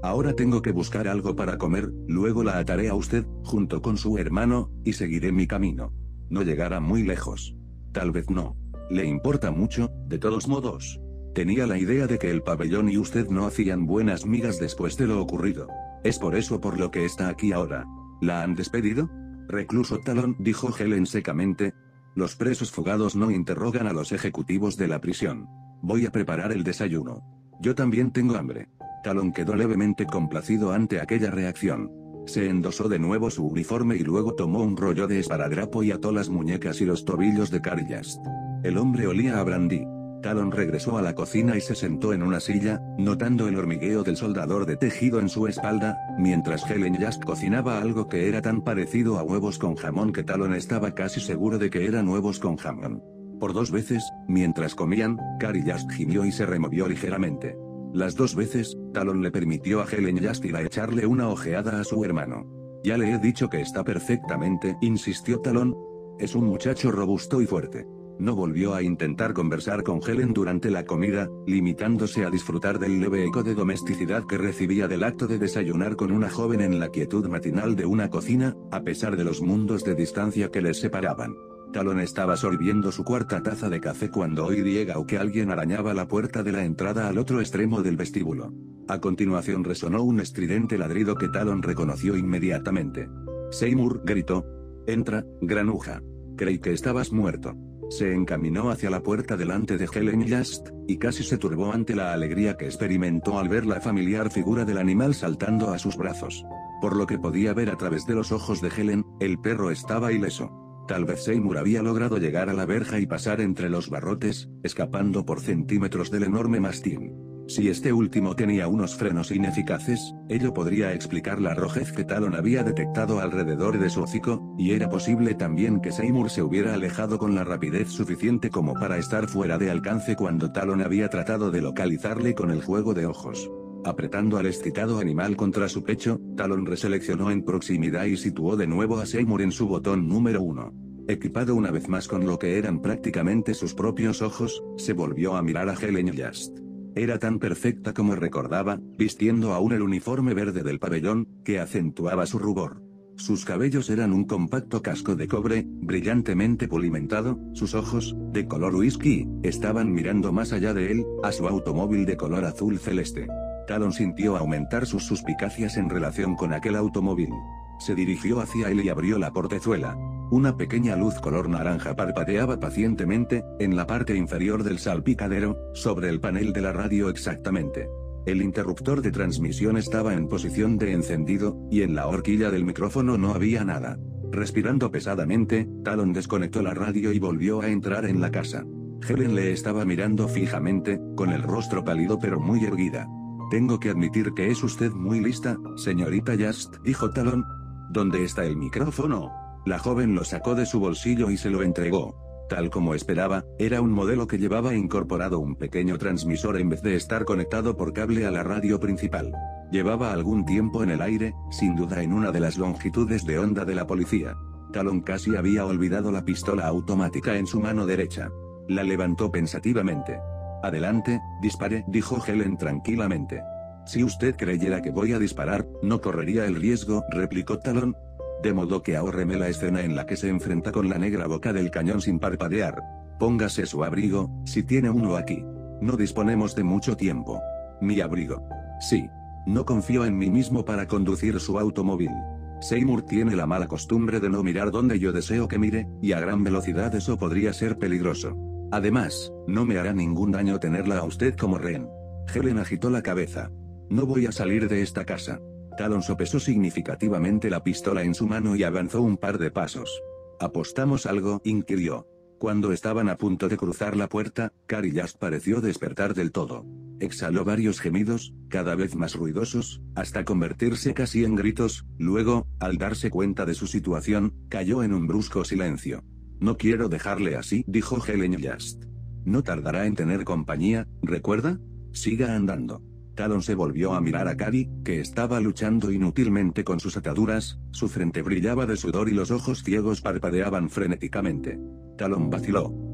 Ahora tengo que buscar algo para comer, luego la ataré a usted, junto con su hermano, y seguiré mi camino. No llegará muy lejos. Tal vez no. ¿Le importa mucho? De todos modos. Tenía la idea de que el pabellón y usted no hacían buenas migas después de lo ocurrido. Es por eso por lo que está aquí ahora. ¿La han despedido? Recluso Talon, dijo Helen secamente. Los presos fugados no interrogan a los ejecutivos de la prisión. Voy a preparar el desayuno. Yo también tengo hambre. Talon quedó levemente complacido ante aquella reacción. Se endosó de nuevo su uniforme y luego tomó un rollo de esparadrapo y ató las muñecas y los tobillos de Cary Yast. El hombre olía a brandy. Talon regresó a la cocina y se sentó en una silla, notando el hormigueo del soldador de tejido en su espalda, mientras Helen Yast cocinaba algo que era tan parecido a huevos con jamón que Talon estaba casi seguro de que eran huevos con jamón. Por dos veces, mientras comían, Cary Yast gimió y se removió ligeramente. Las dos veces, Talon le permitió a Helen Yast ir a echarle una ojeada a su hermano. Ya le he dicho que está perfectamente, insistió Talon. Es un muchacho robusto y fuerte. No volvió a intentar conversar con Helen durante la comida, limitándose a disfrutar del leve eco de domesticidad que recibía del acto de desayunar con una joven en la quietud matinal de una cocina, a pesar de los mundos de distancia que les separaban. Talon estaba sorbiendo su cuarta taza de café cuando oí diegao que alguien arañaba la puerta de la entrada al otro extremo del vestíbulo. A continuación resonó un estridente ladrido que Talon reconoció inmediatamente. Seymour, gritó. Entra, granuja. Creí que estabas muerto. Se encaminó hacia la puerta delante de Helen Yast, y casi se turbó ante la alegría que experimentó al ver la familiar figura del animal saltando a sus brazos. Por lo que podía ver a través de los ojos de Helen, el perro estaba ileso. Tal vez Seymour había logrado llegar a la verja y pasar entre los barrotes, escapando por centímetros del enorme mastín. Si este último tenía unos frenos ineficaces, ello podría explicar la rojez que Talon había detectado alrededor de su hocico, y era posible también que Seymour se hubiera alejado con la rapidez suficiente como para estar fuera de alcance cuando Talon había tratado de localizarle con el juego de ojos. Apretando al excitado animal contra su pecho, Talon reseleccionó en proximidad y situó de nuevo a Seymour en su botón número uno. Equipado una vez más con lo que eran prácticamente sus propios ojos, se volvió a mirar a Helen Yast. Era tan perfecta como recordaba, vistiendo aún el uniforme verde del pabellón, que acentuaba su rubor. Sus cabellos eran un compacto casco de cobre, brillantemente pulimentado, sus ojos, de color whisky, estaban mirando más allá de él, a su automóvil de color azul celeste. Talon sintió aumentar sus suspicacias en relación con aquel automóvil. Se dirigió hacia él y abrió la portezuela. Una pequeña luz color naranja parpadeaba pacientemente, en la parte inferior del salpicadero, sobre el panel de la radio exactamente. El interruptor de transmisión estaba en posición de encendido, y en la horquilla del micrófono no había nada. Respirando pesadamente, Talon desconectó la radio y volvió a entrar en la casa. Helen le estaba mirando fijamente, con el rostro pálido pero muy erguida. Tengo que admitir que es usted muy lista, señorita Yast, dijo Talon. ¿Dónde está el micrófono? La joven lo sacó de su bolsillo y se lo entregó. Tal como esperaba, era un modelo que llevaba incorporado un pequeño transmisor en vez de estar conectado por cable a la radio principal. Llevaba algún tiempo en el aire, sin duda en una de las longitudes de onda de la policía. Talon casi había olvidado la pistola automática en su mano derecha. La levantó pensativamente. Adelante, dispare, dijo Helen tranquilamente. Si usted creyera que voy a disparar, no correría el riesgo, replicó Talon. De modo que ahórreme la escena en la que se enfrenta con la negra boca del cañón sin parpadear. Póngase su abrigo, si tiene uno aquí. No disponemos de mucho tiempo. Mi abrigo. Sí. No confío en mí mismo para conducir su automóvil. Seymour tiene la mala costumbre de no mirar donde yo deseo que mire, y a gran velocidad eso podría ser peligroso. Además, no me hará ningún daño tenerla a usted como rehén. Helen agitó la cabeza. No voy a salir de esta casa. Talon sopesó significativamente la pistola en su mano y avanzó un par de pasos. ¿Apostamos algo?, inquirió. Cuando estaban a punto de cruzar la puerta, Cary Yast pareció despertar del todo. Exhaló varios gemidos, cada vez más ruidosos, hasta convertirse casi en gritos, luego, al darse cuenta de su situación, cayó en un brusco silencio. No quiero dejarle así, dijo Helen Yast. No tardará en tener compañía, ¿recuerda? Siga andando. Talon se volvió a mirar a Cary, que estaba luchando inútilmente con sus ataduras, su frente brillaba de sudor y los ojos ciegos parpadeaban frenéticamente. Talon vaciló.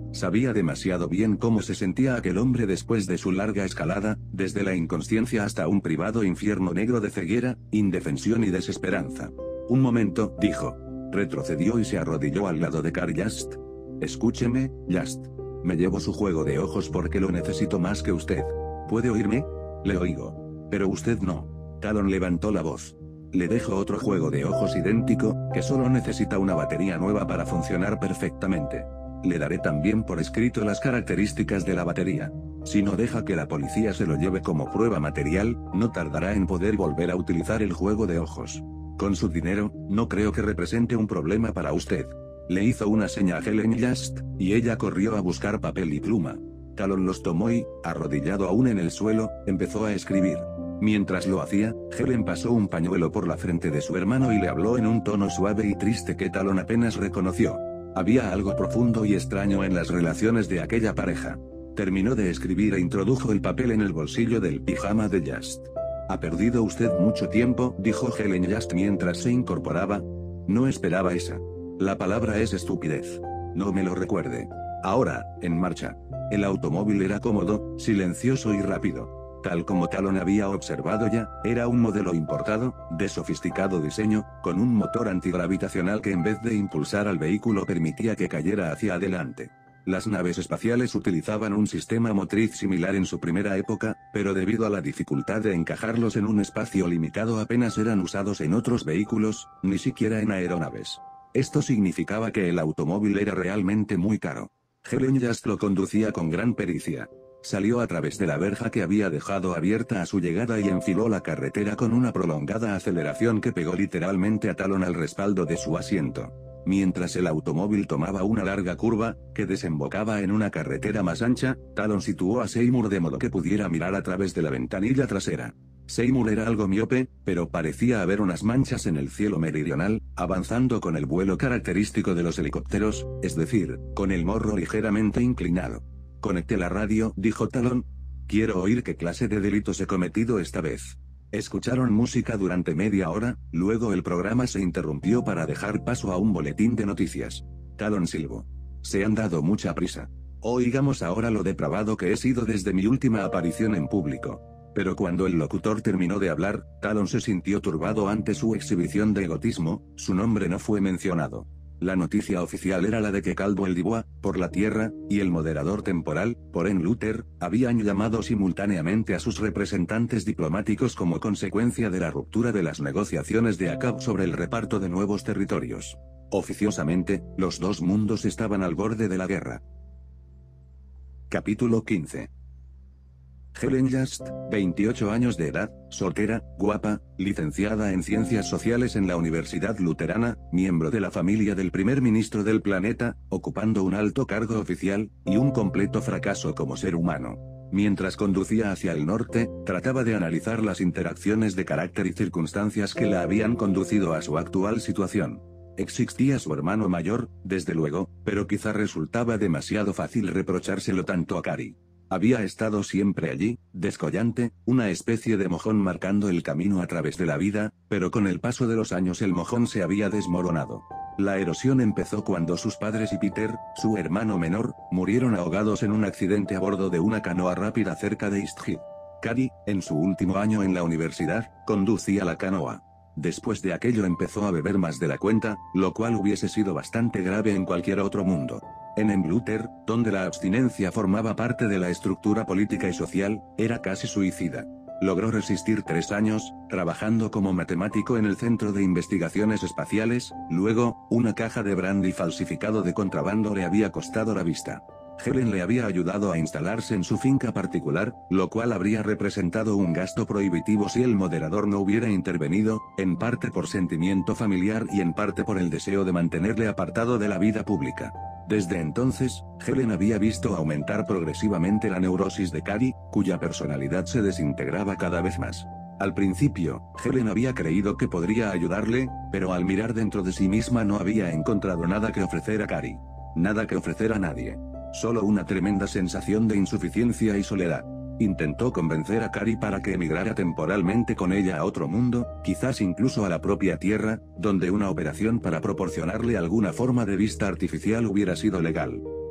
Sabía demasiado bien cómo se sentía aquel hombre después de su larga escalada, desde la inconsciencia hasta un privado infierno negro de ceguera, indefensión y desesperanza. Un momento, dijo. Retrocedió y se arrodilló al lado de Cary Yast. Escúcheme, Yast. Me llevo su juego de ojos porque lo necesito más que usted. ¿Puede oírme? Le oigo. Pero usted no. Talon levantó la voz. Le dejo otro juego de ojos idéntico, que solo necesita una batería nueva para funcionar perfectamente. Le daré también por escrito las características de la batería. Si no deja que la policía se lo lleve como prueba material, no tardará en poder volver a utilizar el juego de ojos. Con su dinero, no creo que represente un problema para usted. Le hizo una seña a Helen Yast, y ella corrió a buscar papel y pluma. Talon los tomó y, arrodillado aún en el suelo, empezó a escribir. Mientras lo hacía, Helen pasó un pañuelo por la frente de su hermano y le habló en un tono suave y triste que Talon apenas reconoció. Había algo profundo y extraño en las relaciones de aquella pareja. Terminó de escribir e introdujo el papel en el bolsillo del pijama de Yast. «Ha perdido usted mucho tiempo», dijo Helen Yast mientras se incorporaba. No esperaba esa. La palabra es estupidez. No me lo recuerde. Ahora, en marcha. El automóvil era cómodo, silencioso y rápido. Tal como Talon había observado ya, era un modelo importado, de sofisticado diseño, con un motor antigravitacional que en vez de impulsar al vehículo permitía que cayera hacia adelante. Las naves espaciales utilizaban un sistema motriz similar en su primera época, pero debido a la dificultad de encajarlos en un espacio limitado apenas eran usados en otros vehículos, ni siquiera en aeronaves. Esto significaba que el automóvil era realmente muy caro. Helen Yast lo conducía con gran pericia. Salió a través de la verja que había dejado abierta a su llegada y enfiló la carretera con una prolongada aceleración que pegó literalmente a Talon al respaldo de su asiento. Mientras el automóvil tomaba una larga curva, que desembocaba en una carretera más ancha, Talon situó a Seymour de modo que pudiera mirar a través de la ventanilla trasera. Seymour era algo miope, pero parecía haber unas manchas en el cielo meridional, avanzando con el vuelo característico de los helicópteros, es decir, con el morro ligeramente inclinado. «Conecté la radio», dijo Talon. «Quiero oír qué clase de delitos he cometido esta vez». Escucharon música durante media hora, luego el programa se interrumpió para dejar paso a un boletín de noticias. Talon silbó. «Se han dado mucha prisa. Oigamos ahora lo depravado que he sido desde mi última aparición en público». Pero cuando el locutor terminó de hablar, Talon se sintió turbado ante su exhibición de egotismo. Su nombre no fue mencionado. La noticia oficial era la de que Caldwell Dubois, por la Tierra, y el moderador temporal, por en Luther, habían llamado simultáneamente a sus representantes diplomáticos como consecuencia de la ruptura de las negociaciones de Acab sobre el reparto de nuevos territorios. Oficiosamente, los dos mundos estaban al borde de la guerra. Capítulo quince. Helen Yast, veintiocho años de edad, soltera, guapa, licenciada en Ciencias Sociales en la Universidad Luterana, miembro de la familia del primer ministro del planeta, ocupando un alto cargo oficial, y un completo fracaso como ser humano. Mientras conducía hacia el norte, trataba de analizar las interacciones de carácter y circunstancias que la habían conducido a su actual situación. Existía su hermano mayor, desde luego, pero quizá resultaba demasiado fácil reprochárselo tanto a Cary. Había estado siempre allí, descollante, una especie de mojón marcando el camino a través de la vida, pero con el paso de los años el mojón se había desmoronado. La erosión empezó cuando sus padres y Peter, su hermano menor, murieron ahogados en un accidente a bordo de una canoa rápida cerca de East Heath. Cary, en su último año en la universidad, conducía la canoa. Después de aquello empezó a beber más de la cuenta, lo cual hubiese sido bastante grave en cualquier otro mundo. En Luther, donde la abstinencia formaba parte de la estructura política y social, era casi suicida. Logró resistir tres años, trabajando como matemático en el Centro de Investigaciones Espaciales. Luego, una caja de brandy falsificado de contrabando le había costado la vista. Helen le había ayudado a instalarse en su finca particular, lo cual habría representado un gasto prohibitivo si el moderador no hubiera intervenido, en parte por sentimiento familiar y en parte por el deseo de mantenerle apartado de la vida pública. Desde entonces, Helen había visto aumentar progresivamente la neurosis de Cary, cuya personalidad se desintegraba cada vez más. Al principio, Helen había creído que podría ayudarle, pero al mirar dentro de sí misma no había encontrado nada que ofrecer a Cary. Nada que ofrecer a nadie. Solo una tremenda sensación de insuficiencia y soledad. Intentó convencer a Cary para que emigrara temporalmente con ella a otro mundo, quizás incluso a la propia Tierra, donde una operación para proporcionarle alguna forma de vista artificial hubiera sido legal.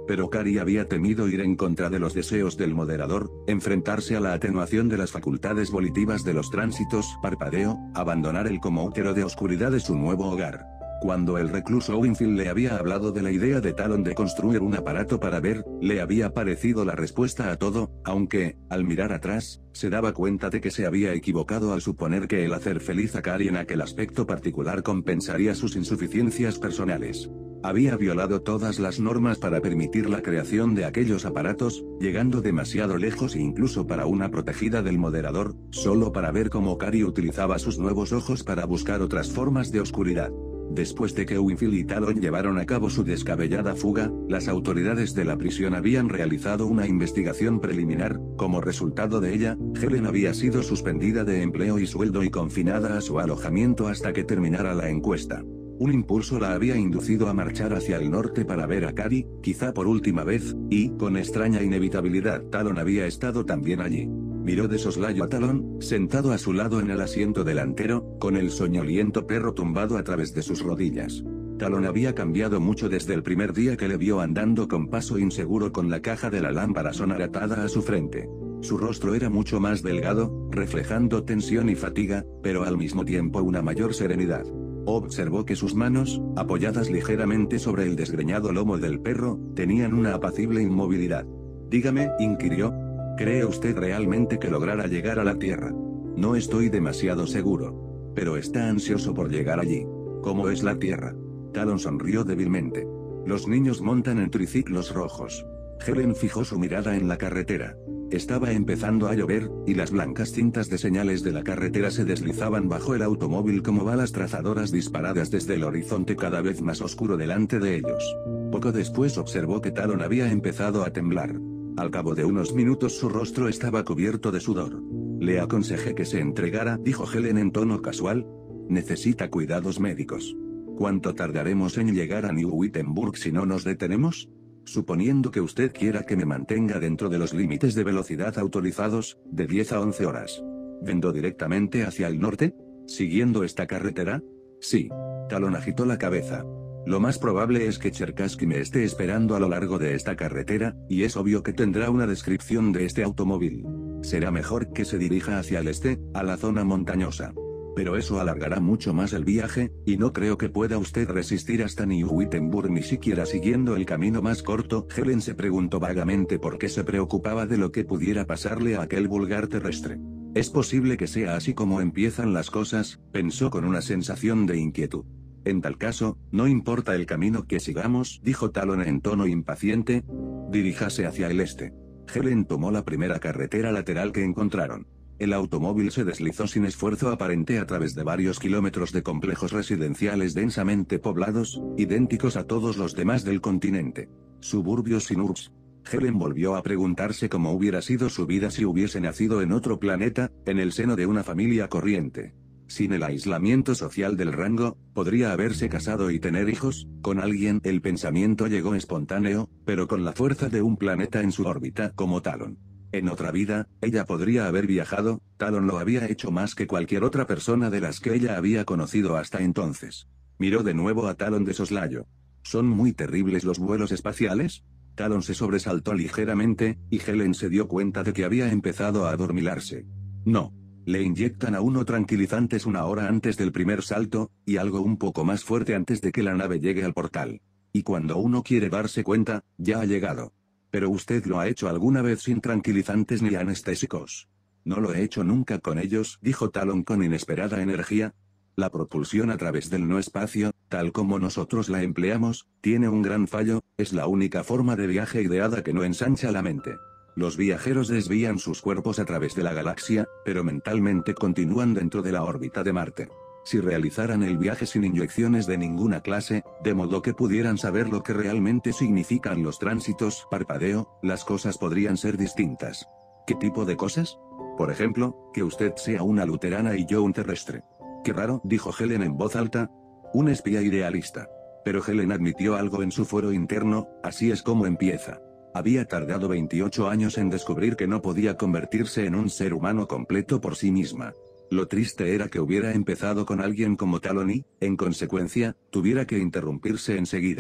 Pero Cari había temido ir en contra de los deseos del moderador, enfrentarse a la atenuación de las facultades volitivas de los tránsitos, parpadeo, abandonar el como útero de oscuridad de su nuevo hogar. Cuando el recluso Winfield le había hablado de la idea de Talon de construir un aparato para ver, le había parecido la respuesta a todo, aunque, al mirar atrás, se daba cuenta de que se había equivocado al suponer que el hacer feliz a Cari en aquel aspecto particular compensaría sus insuficiencias personales. Había violado todas las normas para permitir la creación de aquellos aparatos, llegando demasiado lejos incluso para una protegida del moderador, solo para ver cómo Cari utilizaba sus nuevos ojos para buscar otras formas de oscuridad. Después de que Winfield y Talon llevaron a cabo su descabellada fuga, las autoridades de la prisión habían realizado una investigación preliminar. Como resultado de ella, Helen había sido suspendida de empleo y sueldo y confinada a su alojamiento hasta que terminara la encuesta. Un impulso la había inducido a marchar hacia el norte para ver a Cari, quizá por última vez, y, con extraña inevitabilidad, Talon había estado también allí. Miró de soslayo a Talon, sentado a su lado en el asiento delantero, con el soñoliento perro tumbado a través de sus rodillas. Talon había cambiado mucho desde el primer día que le vio andando con paso inseguro con la caja de la lámpara sonar atada a su frente. Su rostro era mucho más delgado, reflejando tensión y fatiga, pero al mismo tiempo una mayor serenidad. Observó que sus manos, apoyadas ligeramente sobre el desgreñado lomo del perro, tenían una apacible inmovilidad. «Dígame», inquirió, «¿cree usted realmente que logrará llegar a la Tierra?» «No estoy demasiado seguro. Pero está ansioso por llegar allí». «¿Cómo es la Tierra?» Talon sonrió débilmente. «Los niños montan en triciclos rojos». Helen fijó su mirada en la carretera. Estaba empezando a llover, y las blancas cintas de señales de la carretera se deslizaban bajo el automóvil como balas trazadoras disparadas desde el horizonte cada vez más oscuro delante de ellos. Poco después observó que Talon había empezado a temblar. Al cabo de unos minutos su rostro estaba cubierto de sudor. «Le aconsejé que se entregara», dijo Helen en tono casual. «Necesita cuidados médicos». «¿Cuánto tardaremos en llegar a New Wittenburg si no nos detenemos?» «Suponiendo que usted quiera que me mantenga dentro de los límites de velocidad autorizados, de diez a once horas. ¿Vendo directamente hacia el norte? ¿Siguiendo esta carretera?» «Sí». Talon agitó la cabeza. «Lo más probable es que Cherkassky me esté esperando a lo largo de esta carretera, y es obvio que tendrá una descripción de este automóvil. Será mejor que se dirija hacia el este, a la zona montañosa. Pero eso alargará mucho más el viaje, y no creo que pueda usted resistir hasta New Wittenburg ni siquiera siguiendo el camino más corto». Helen se preguntó vagamente por qué se preocupaba de lo que pudiera pasarle a aquel vulgar terrestre. «Es posible que sea así como empiezan las cosas», pensó con una sensación de inquietud. «En tal caso, no importa el camino que sigamos», dijo Talon en tono impaciente. «Diríjase hacia el este». Helen tomó la primera carretera lateral que encontraron. El automóvil se deslizó sin esfuerzo aparente a través de varios kilómetros de complejos residenciales densamente poblados, idénticos a todos los demás del continente. Suburbios sin urbs. Helen volvió a preguntarse cómo hubiera sido su vida si hubiese nacido en otro planeta, en el seno de una familia corriente. Sin el aislamiento social del rango, ¿podría haberse casado y tener hijos con alguien? El pensamiento llegó espontáneo, pero con la fuerza de un planeta en su órbita como Talon. En otra vida, ella podría haber viajado. Talon lo había hecho más que cualquier otra persona de las que ella había conocido hasta entonces. Miró de nuevo a Talon de soslayo. ¿Son muy terribles los vuelos espaciales? Talon se sobresaltó ligeramente, y Helen se dio cuenta de que había empezado a adormilarse. No. Le inyectan a uno tranquilizantes una hora antes del primer salto, y algo un poco más fuerte antes de que la nave llegue al portal. Y cuando uno quiere darse cuenta, ya ha llegado. ¿Pero usted lo ha hecho alguna vez sin tranquilizantes ni anestésicos? No lo he hecho nunca con ellos, dijo Talon con inesperada energía. La propulsión a través del no espacio, tal como nosotros la empleamos, tiene un gran fallo. Es la única forma de viaje ideada que no ensancha la mente. Los viajeros desvían sus cuerpos a través de la galaxia, pero mentalmente continúan dentro de la órbita de Marte. Si realizaran el viaje sin inyecciones de ninguna clase, de modo que pudieran saber lo que realmente significan los tránsitos, parpadeo, las cosas podrían ser distintas. ¿Qué tipo de cosas? Por ejemplo, que usted sea una luterana y yo un terrestre. Qué raro, dijo Helen en voz alta. Un espía idealista. Pero Helen admitió algo en su fuero interno. Así es como empieza. Había tardado veintiocho años en descubrir que no podía convertirse en un ser humano completo por sí misma. Lo triste era que hubiera empezado con alguien como Talon y, en consecuencia, tuviera que interrumpirse enseguida.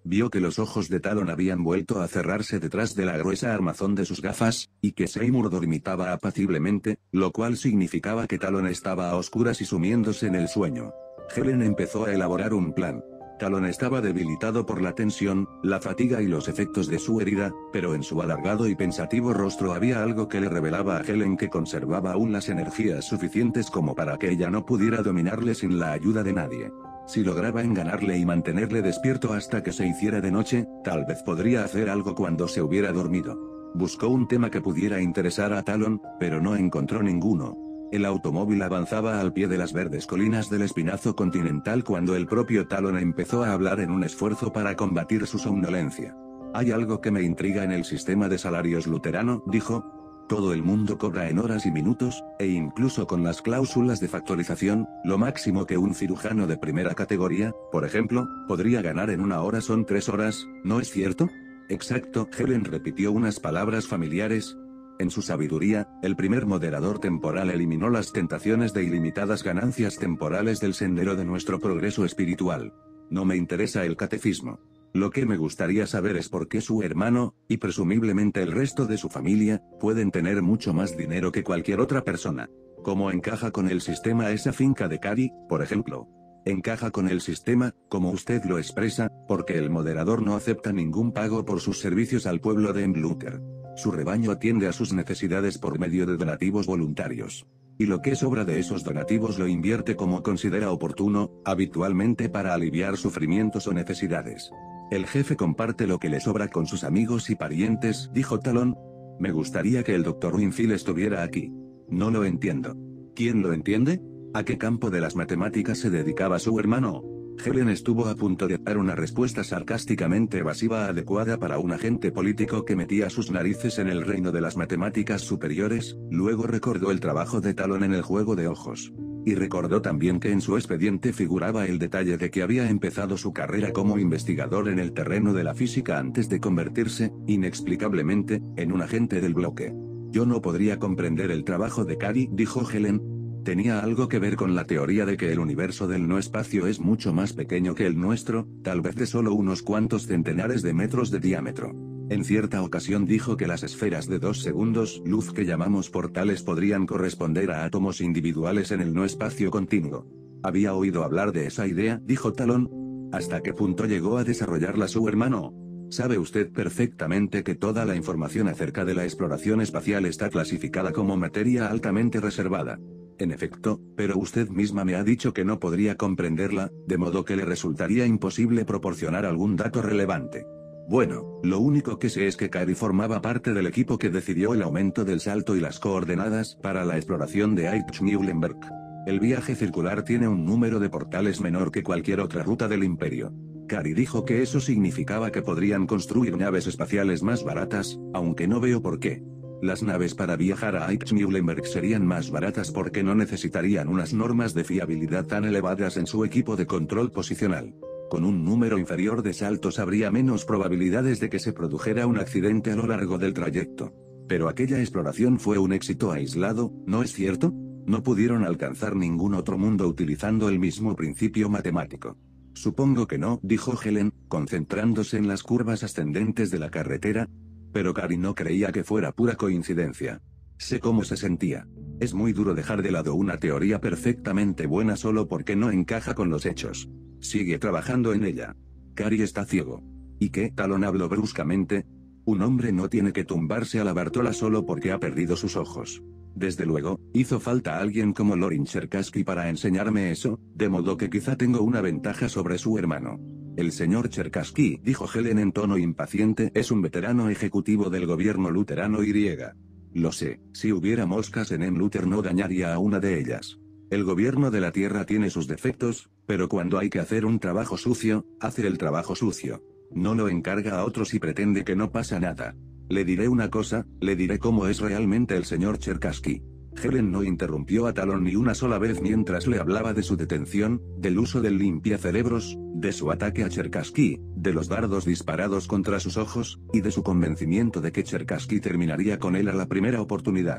Vio que los ojos de Talon habían vuelto a cerrarse detrás de la gruesa armazón de sus gafas, y que Seymour dormitaba apaciblemente, lo cual significaba que Talon estaba a oscuras y sumiéndose en el sueño. Helen empezó a elaborar un plan. Talon estaba debilitado por la tensión, la fatiga y los efectos de su herida, pero en su alargado y pensativo rostro había algo que le revelaba a Helen que conservaba aún las energías suficientes como para que ella no pudiera dominarle sin la ayuda de nadie. Si lograba enganarle y mantenerle despierto hasta que se hiciera de noche, tal vez podría hacer algo cuando se hubiera dormido. Buscó un tema que pudiera interesar a Talon, pero no encontró ninguno. El automóvil avanzaba al pie de las verdes colinas del Espinazo Continental cuando el propio Talon empezó a hablar en un esfuerzo para combatir su somnolencia. «Hay algo que me intriga en el sistema de salarios luterano», dijo. «Todo el mundo cobra en horas y minutos, e incluso con las cláusulas de factorización, lo máximo que un cirujano de primera categoría, por ejemplo, podría ganar en una hora son tres horas, ¿no es cierto?». «Exacto», Helen repitió unas palabras familiares. En su sabiduría, el primer moderador temporal eliminó las tentaciones de ilimitadas ganancias temporales del sendero de nuestro progreso espiritual. No me interesa el catecismo. Lo que me gustaría saber es por qué su hermano, y presumiblemente el resto de su familia, pueden tener mucho más dinero que cualquier otra persona. ¿Cómo encaja con el sistema esa finca de Cary, por ejemplo? Encaja con el sistema, como usted lo expresa, porque el moderador no acepta ningún pago por sus servicios al pueblo de Embluter. Su rebaño atiende a sus necesidades por medio de donativos voluntarios. Y lo que sobra de esos donativos lo invierte como considera oportuno, habitualmente para aliviar sufrimientos o necesidades. El jefe comparte lo que le sobra con sus amigos y parientes, dijo Talon. Me gustaría que el doctor Winfield estuviera aquí. No lo entiendo. ¿Quién lo entiende? ¿A qué campo de las matemáticas se dedicaba su hermano? Helen estuvo a punto de dar una respuesta sarcásticamente evasiva adecuada para un agente político que metía sus narices en el reino de las matemáticas superiores, luego recordó el trabajo de Talon en el juego de ojos. Y recordó también que en su expediente figuraba el detalle de que había empezado su carrera como investigador en el terreno de la física antes de convertirse, inexplicablemente, en un agente del bloque. Yo no podría comprender el trabajo de Cary, dijo Helen. Tenía algo que ver con la teoría de que el universo del no espacio es mucho más pequeño que el nuestro, tal vez de solo unos cuantos centenares de metros de diámetro. En cierta ocasión dijo que las esferas de dos segundos luz que llamamos portales podrían corresponder a átomos individuales en el no espacio continuo. Había oído hablar de esa idea, dijo Talon. ¿Hasta qué punto llegó a desarrollarla su hermano? Sabe usted perfectamente que toda la información acerca de la exploración espacial está clasificada como materia altamente reservada. En efecto, pero usted misma me ha dicho que no podría comprenderla, de modo que le resultaría imposible proporcionar algún dato relevante. Bueno, lo único que sé es que Cary formaba parte del equipo que decidió el aumento del salto y las coordenadas para la exploración de Aichmuhlenberg. El viaje circular tiene un número de portales menor que cualquier otra ruta del imperio. Cary dijo que eso significaba que podrían construir naves espaciales más baratas, aunque no veo por qué. Las naves para viajar a Aichmuhlenberg serían más baratas porque no necesitarían unas normas de fiabilidad tan elevadas en su equipo de control posicional. Con un número inferior de saltos habría menos probabilidades de que se produjera un accidente a lo largo del trayecto. Pero aquella exploración fue un éxito aislado, ¿no es cierto? No pudieron alcanzar ningún otro mundo utilizando el mismo principio matemático. Supongo que no, dijo Helen, concentrándose en las curvas ascendentes de la carretera. Pero Cary no creía que fuera pura coincidencia. Sé cómo se sentía. Es muy duro dejar de lado una teoría perfectamente buena solo porque no encaja con los hechos. Sigue trabajando en ella. Cary está ciego. ¿Y qué? Talon habló bruscamente. Un hombre no tiene que tumbarse a la Bartola solo porque ha perdido sus ojos. Desde luego, hizo falta alguien como Lorin Cherkassky para enseñarme eso, de modo que quizá tengo una ventaja sobre su hermano. El señor Cherkassky, dijo Helen en tono impaciente, es un veterano ejecutivo del gobierno luterano y. Lo sé, si hubiera moscas en Embluter no dañaría a una de ellas. El gobierno de la Tierra tiene sus defectos, pero cuando hay que hacer un trabajo sucio, hace el trabajo sucio. No lo encarga a otros y pretende que no pasa nada. Le diré una cosa, le diré cómo es realmente el señor Cherkassky. Helen no interrumpió a Talon ni una sola vez mientras le hablaba de su detención, del uso del limpiacerebros, de su ataque a Cherkassky, de los dardos disparados contra sus ojos, y de su convencimiento de que Cherkassky terminaría con él a la primera oportunidad.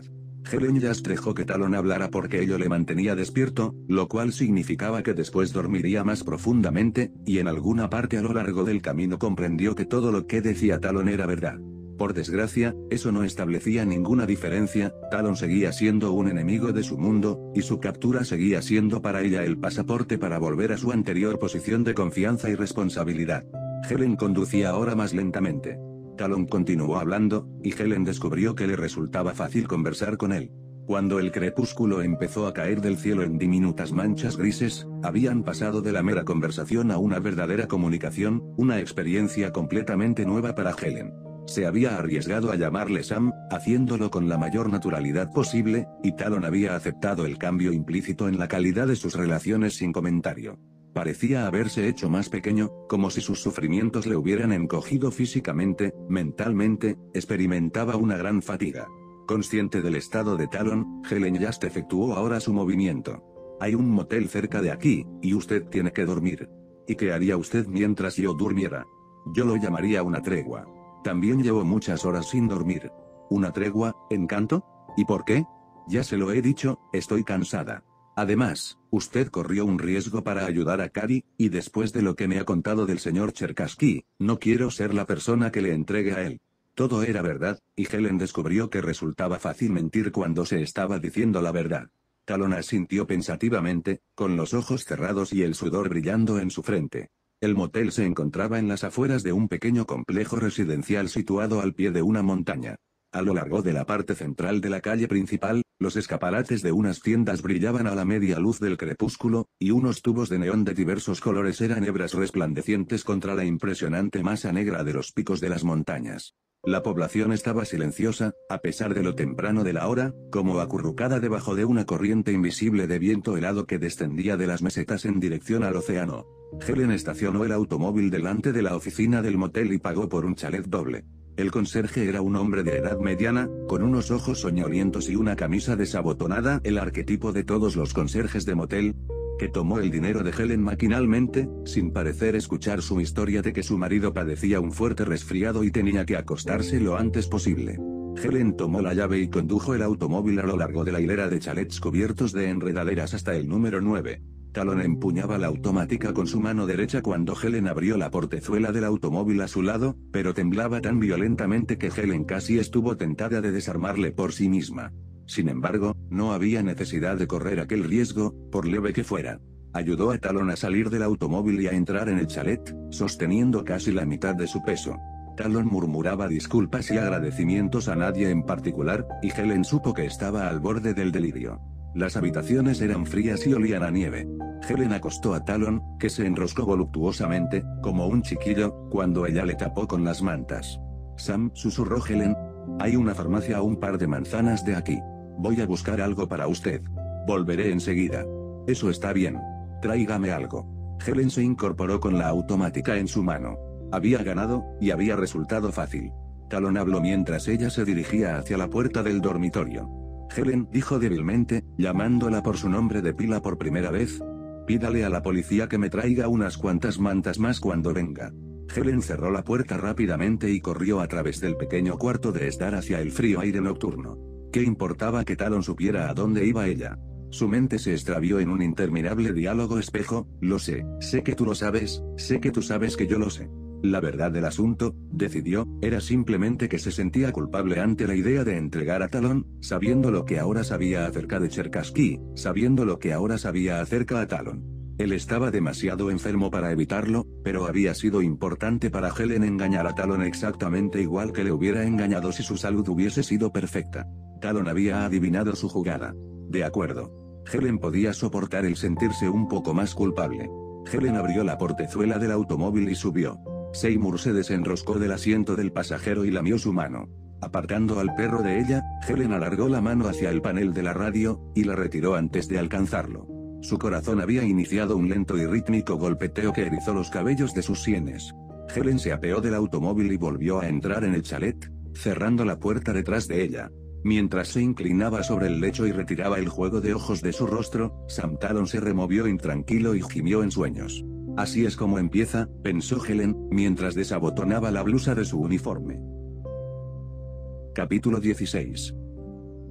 Helen Just dejó que Talon hablara porque ello le mantenía despierto, lo cual significaba que después dormiría más profundamente, y en alguna parte a lo largo del camino comprendió que todo lo que decía Talon era verdad. Por desgracia, eso no establecía ninguna diferencia, Talon seguía siendo un enemigo de su mundo, y su captura seguía siendo para ella el pasaporte para volver a su anterior posición de confianza y responsabilidad. Helen conducía ahora más lentamente. Talon continuó hablando, y Helen descubrió que le resultaba fácil conversar con él. Cuando el crepúsculo empezó a caer del cielo en diminutas manchas grises, habían pasado de la mera conversación a una verdadera comunicación, una experiencia completamente nueva para Helen. Se había arriesgado a llamarle Sam, haciéndolo con la mayor naturalidad posible, y Talon había aceptado el cambio implícito en la calidad de sus relaciones sin comentario. Parecía haberse hecho más pequeño, como si sus sufrimientos le hubieran encogido físicamente, mentalmente, experimentaba una gran fatiga. Consciente del estado de Talon, Helen Just efectuó ahora su movimiento. Hay un motel cerca de aquí, y usted tiene que dormir. ¿Y qué haría usted mientras yo durmiera? Yo lo llamaría una tregua. También llevo muchas horas sin dormir. ¿Una tregua, encanto? ¿Y por qué? Ya se lo he dicho, estoy cansada. Además, usted corrió un riesgo para ayudar a Cady, y después de lo que me ha contado del señor Cherkassky, no quiero ser la persona que le entregue a él. Todo era verdad, y Helen descubrió que resultaba fácil mentir cuando se estaba diciendo la verdad. Talon asintió pensativamente, con los ojos cerrados y el sudor brillando en su frente. El motel se encontraba en las afueras de un pequeño complejo residencial situado al pie de una montaña. A lo largo de la parte central de la calle principal, los escaparates de unas tiendas brillaban a la media luz del crepúsculo, y unos tubos de neón de diversos colores eran hebras resplandecientes contra la impresionante masa negra de los picos de las montañas. La población estaba silenciosa, a pesar de lo temprano de la hora, como acurrucada debajo de una corriente invisible de viento helado que descendía de las mesetas en dirección al océano. Helen estacionó el automóvil delante de la oficina del motel y pagó por un chalet doble. El conserje era un hombre de edad mediana, con unos ojos soñolientos y una camisa desabotonada, el arquetipo de todos los conserjes de motel, que tomó el dinero de Helen maquinalmente, sin parecer escuchar su historia de que su marido padecía un fuerte resfriado y tenía que acostarse lo antes posible. Helen tomó la llave y condujo el automóvil a lo largo de la hilera de chalets cubiertos de enredaderas hasta el número nueve. Talon empuñaba la automática con su mano derecha cuando Helen abrió la portezuela del automóvil a su lado, pero temblaba tan violentamente que Helen casi estuvo tentada de desarmarle por sí misma. Sin embargo, no había necesidad de correr aquel riesgo, por leve que fuera. Ayudó a Talon a salir del automóvil y a entrar en el chalet, sosteniendo casi la mitad de su peso. Talon murmuraba disculpas y agradecimientos a nadie en particular, y Helen supo que estaba al borde del delirio. Las habitaciones eran frías y olían a nieve. Helen acostó a Talon, que se enroscó voluptuosamente, como un chiquillo, cuando ella le tapó con las mantas. Sam, susurró Helen. Hay una farmacia a un par de manzanas de aquí. Voy a buscar algo para usted. Volveré enseguida. Eso está bien. Tráigame algo. Helen se incorporó con la automática en su mano. Había ganado, y había resultado fácil. Talon habló mientras ella se dirigía hacia la puerta del dormitorio. Helen, dijo débilmente, llamándola por su nombre de pila por primera vez. Pídale a la policía que me traiga unas cuantas mantas más cuando venga. Helen cerró la puerta rápidamente y corrió a través del pequeño cuarto de estar hacia el frío aire nocturno. ¿Qué importaba que Talon supiera a dónde iba ella? Su mente se extravió en un interminable diálogo espejo. Lo sé, sé que tú lo sabes, sé que tú sabes que yo lo sé. La verdad del asunto, decidió, era simplemente que se sentía culpable ante la idea de entregar a Talon, sabiendo lo que ahora sabía acerca de Cherkassky, sabiendo lo que ahora sabía acerca de Talon. Él estaba demasiado enfermo para evitarlo, pero había sido importante para Helen engañar a Talon exactamente igual que le hubiera engañado si su salud hubiese sido perfecta. Talon había adivinado su jugada. De acuerdo. Helen podía soportar el sentirse un poco más culpable. Helen abrió la portezuela del automóvil y subió. Seymour se desenroscó del asiento del pasajero y lamió su mano. Apartando al perro de ella, Helen alargó la mano hacia el panel de la radio, y la retiró antes de alcanzarlo. Su corazón había iniciado un lento y rítmico golpeteo que erizó los cabellos de sus sienes. Helen se apeó del automóvil y volvió a entrar en el chalet, cerrando la puerta detrás de ella. Mientras se inclinaba sobre el lecho y retiraba el juego de ojos de su rostro, Sam Talon se removió intranquilo y gimió en sueños. Así es como empieza, pensó Helen, mientras desabotonaba la blusa de su uniforme. Capítulo dieciséis.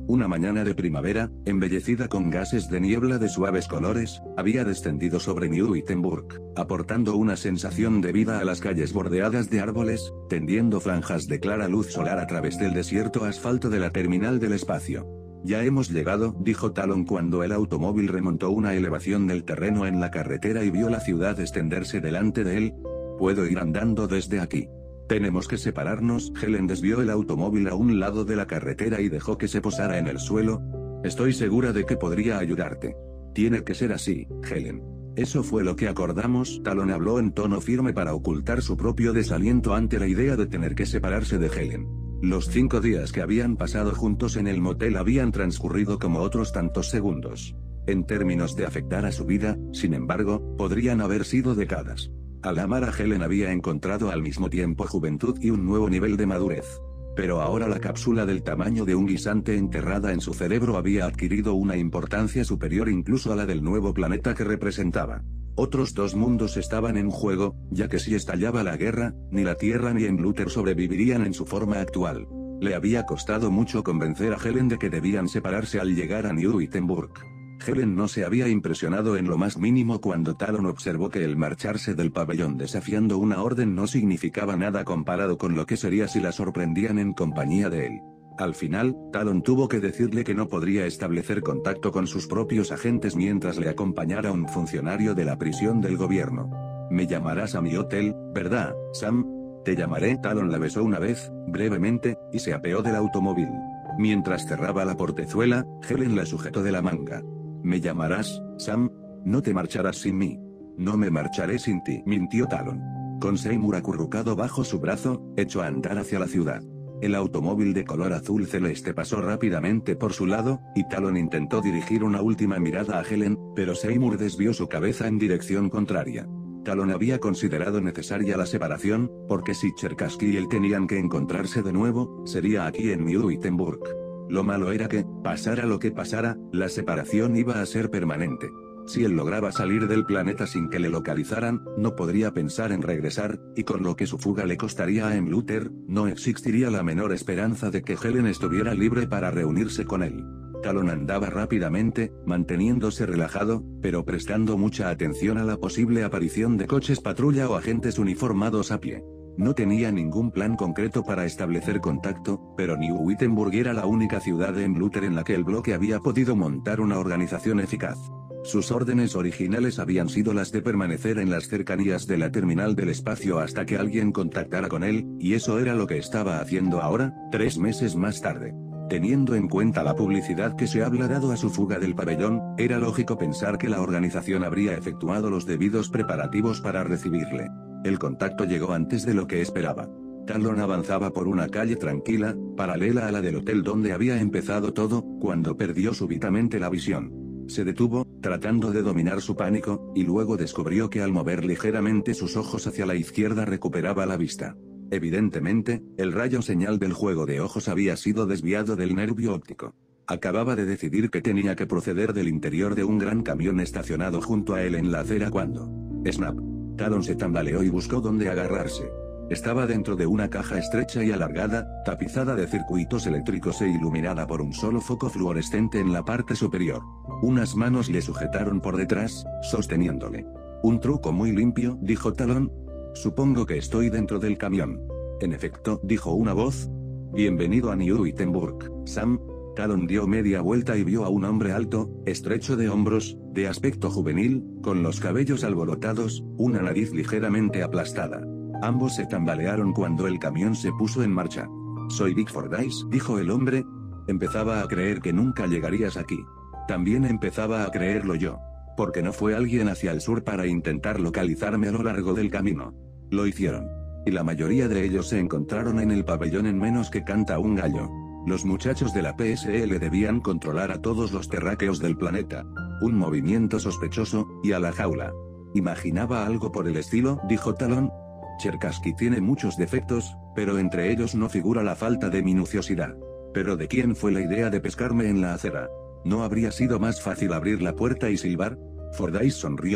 Una mañana de primavera, embellecida con gases de niebla de suaves colores, había descendido sobre Neu-Isenburg, aportando una sensación de vida a las calles bordeadas de árboles, tendiendo franjas de clara luz solar a través del desierto asfalto de la terminal del espacio. Ya hemos llegado, dijo Talon cuando el automóvil remontó una elevación del terreno en la carretera y vio la ciudad extenderse delante de él. Puedo ir andando desde aquí. Tenemos que separarnos. Helen desvió el automóvil a un lado de la carretera y dejó que se posara en el suelo. Estoy segura de que podría ayudarte. Tiene que ser así, Helen. Eso fue lo que acordamos. Talon habló en tono firme para ocultar su propio desaliento ante la idea de tener que separarse de Helen. Los cinco días que habían pasado juntos en el motel habían transcurrido como otros tantos segundos. En términos de afectar a su vida, sin embargo, podrían haber sido décadas. Al amar a Helen había encontrado al mismo tiempo juventud y un nuevo nivel de madurez. Pero ahora la cápsula del tamaño de un guisante enterrada en su cerebro había adquirido una importancia superior incluso a la del nuevo planeta que representaba. Otros dos mundos estaban en juego, ya que si estallaba la guerra, ni la Tierra ni Emluter sobrevivirían en su forma actual. Le había costado mucho convencer a Helen de que debían separarse al llegar a Neu-Isenburg. Helen no se había impresionado en lo más mínimo cuando Talon observó que el marcharse del pabellón desafiando una orden no significaba nada comparado con lo que sería si la sorprendían en compañía de él. Al final, Talon tuvo que decirle que no podría establecer contacto con sus propios agentes mientras le acompañara un funcionario de la prisión del gobierno. Me llamarás a mi hotel, ¿verdad, Sam? Te llamaré. Talon la besó una vez, brevemente, y se apeó del automóvil. Mientras cerraba la portezuela, Helen la sujetó de la manga. ¿Me llamarás, Sam? No te marcharás sin mí. No me marcharé sin ti, mintió Talon. Con Seymour acurrucado bajo su brazo, echó a andar hacia la ciudad. El automóvil de color azul celeste pasó rápidamente por su lado, y Talon intentó dirigir una última mirada a Helen, pero Seymour desvió su cabeza en dirección contraria. Talon había considerado necesaria la separación, porque si Cherkassky y él tenían que encontrarse de nuevo, sería aquí en Neu-Isenburg. Lo malo era que, pasara lo que pasara, la separación iba a ser permanente. Si él lograba salir del planeta sin que le localizaran, no podría pensar en regresar, y con lo que su fuga le costaría a Emluter, no existiría la menor esperanza de que Helen estuviera libre para reunirse con él. Talon andaba rápidamente, manteniéndose relajado, pero prestando mucha atención a la posible aparición de coches patrulla o agentes uniformados a pie. No tenía ningún plan concreto para establecer contacto, pero Neu-Isenburg era la única ciudad de Emluter en la que el bloque había podido montar una organización eficaz. Sus órdenes originales habían sido las de permanecer en las cercanías de la terminal del espacio hasta que alguien contactara con él, y eso era lo que estaba haciendo ahora, tres meses más tarde. Teniendo en cuenta la publicidad que se había dado a su fuga del pabellón, era lógico pensar que la organización habría efectuado los debidos preparativos para recibirle. El contacto llegó antes de lo que esperaba. Talon avanzaba por una calle tranquila, paralela a la del hotel donde había empezado todo, cuando perdió súbitamente la visión. Se detuvo, tratando de dominar su pánico, y luego descubrió que al mover ligeramente sus ojos hacia la izquierda recuperaba la vista. Evidentemente, el rayo señal del juego de ojos había sido desviado del nervio óptico. Acababa de decidir que tenía que proceder del interior de un gran camión estacionado junto a él en la acera cuando... ¡Snap! Talon se tambaleó y buscó dónde agarrarse. Estaba dentro de una caja estrecha y alargada, tapizada de circuitos eléctricos e iluminada por un solo foco fluorescente en la parte superior. Unas manos le sujetaron por detrás, sosteniéndole. Un truco muy limpio, dijo Talon. Supongo que estoy dentro del camión. En efecto, dijo una voz. Bienvenido a Neu-Isenburg, Sam. Talon dio media vuelta y vio a un hombre alto, estrecho de hombros, de aspecto juvenil, con los cabellos alborotados, una nariz ligeramente aplastada. Ambos se tambalearon cuando el camión se puso en marcha. Soy Vic Fordyce, dijo el hombre. Empezaba a creer que nunca llegarías aquí. También empezaba a creerlo yo. Porque no fue alguien hacia el sur para intentar localizarme a lo largo del camino. Lo hicieron. Y la mayoría de ellos se encontraron en el pabellón en menos que canta un gallo. Los muchachos de la P S L debían controlar a todos los terráqueos del planeta. Un movimiento sospechoso, y a la jaula. Imaginaba algo por el estilo, dijo Talon. Cherkassky tiene muchos defectos, pero entre ellos no figura la falta de minuciosidad. ¿Pero de quién fue la idea de pescarme en la acera? ¿No habría sido más fácil abrir la puerta y silbar? Fordyce sonrió.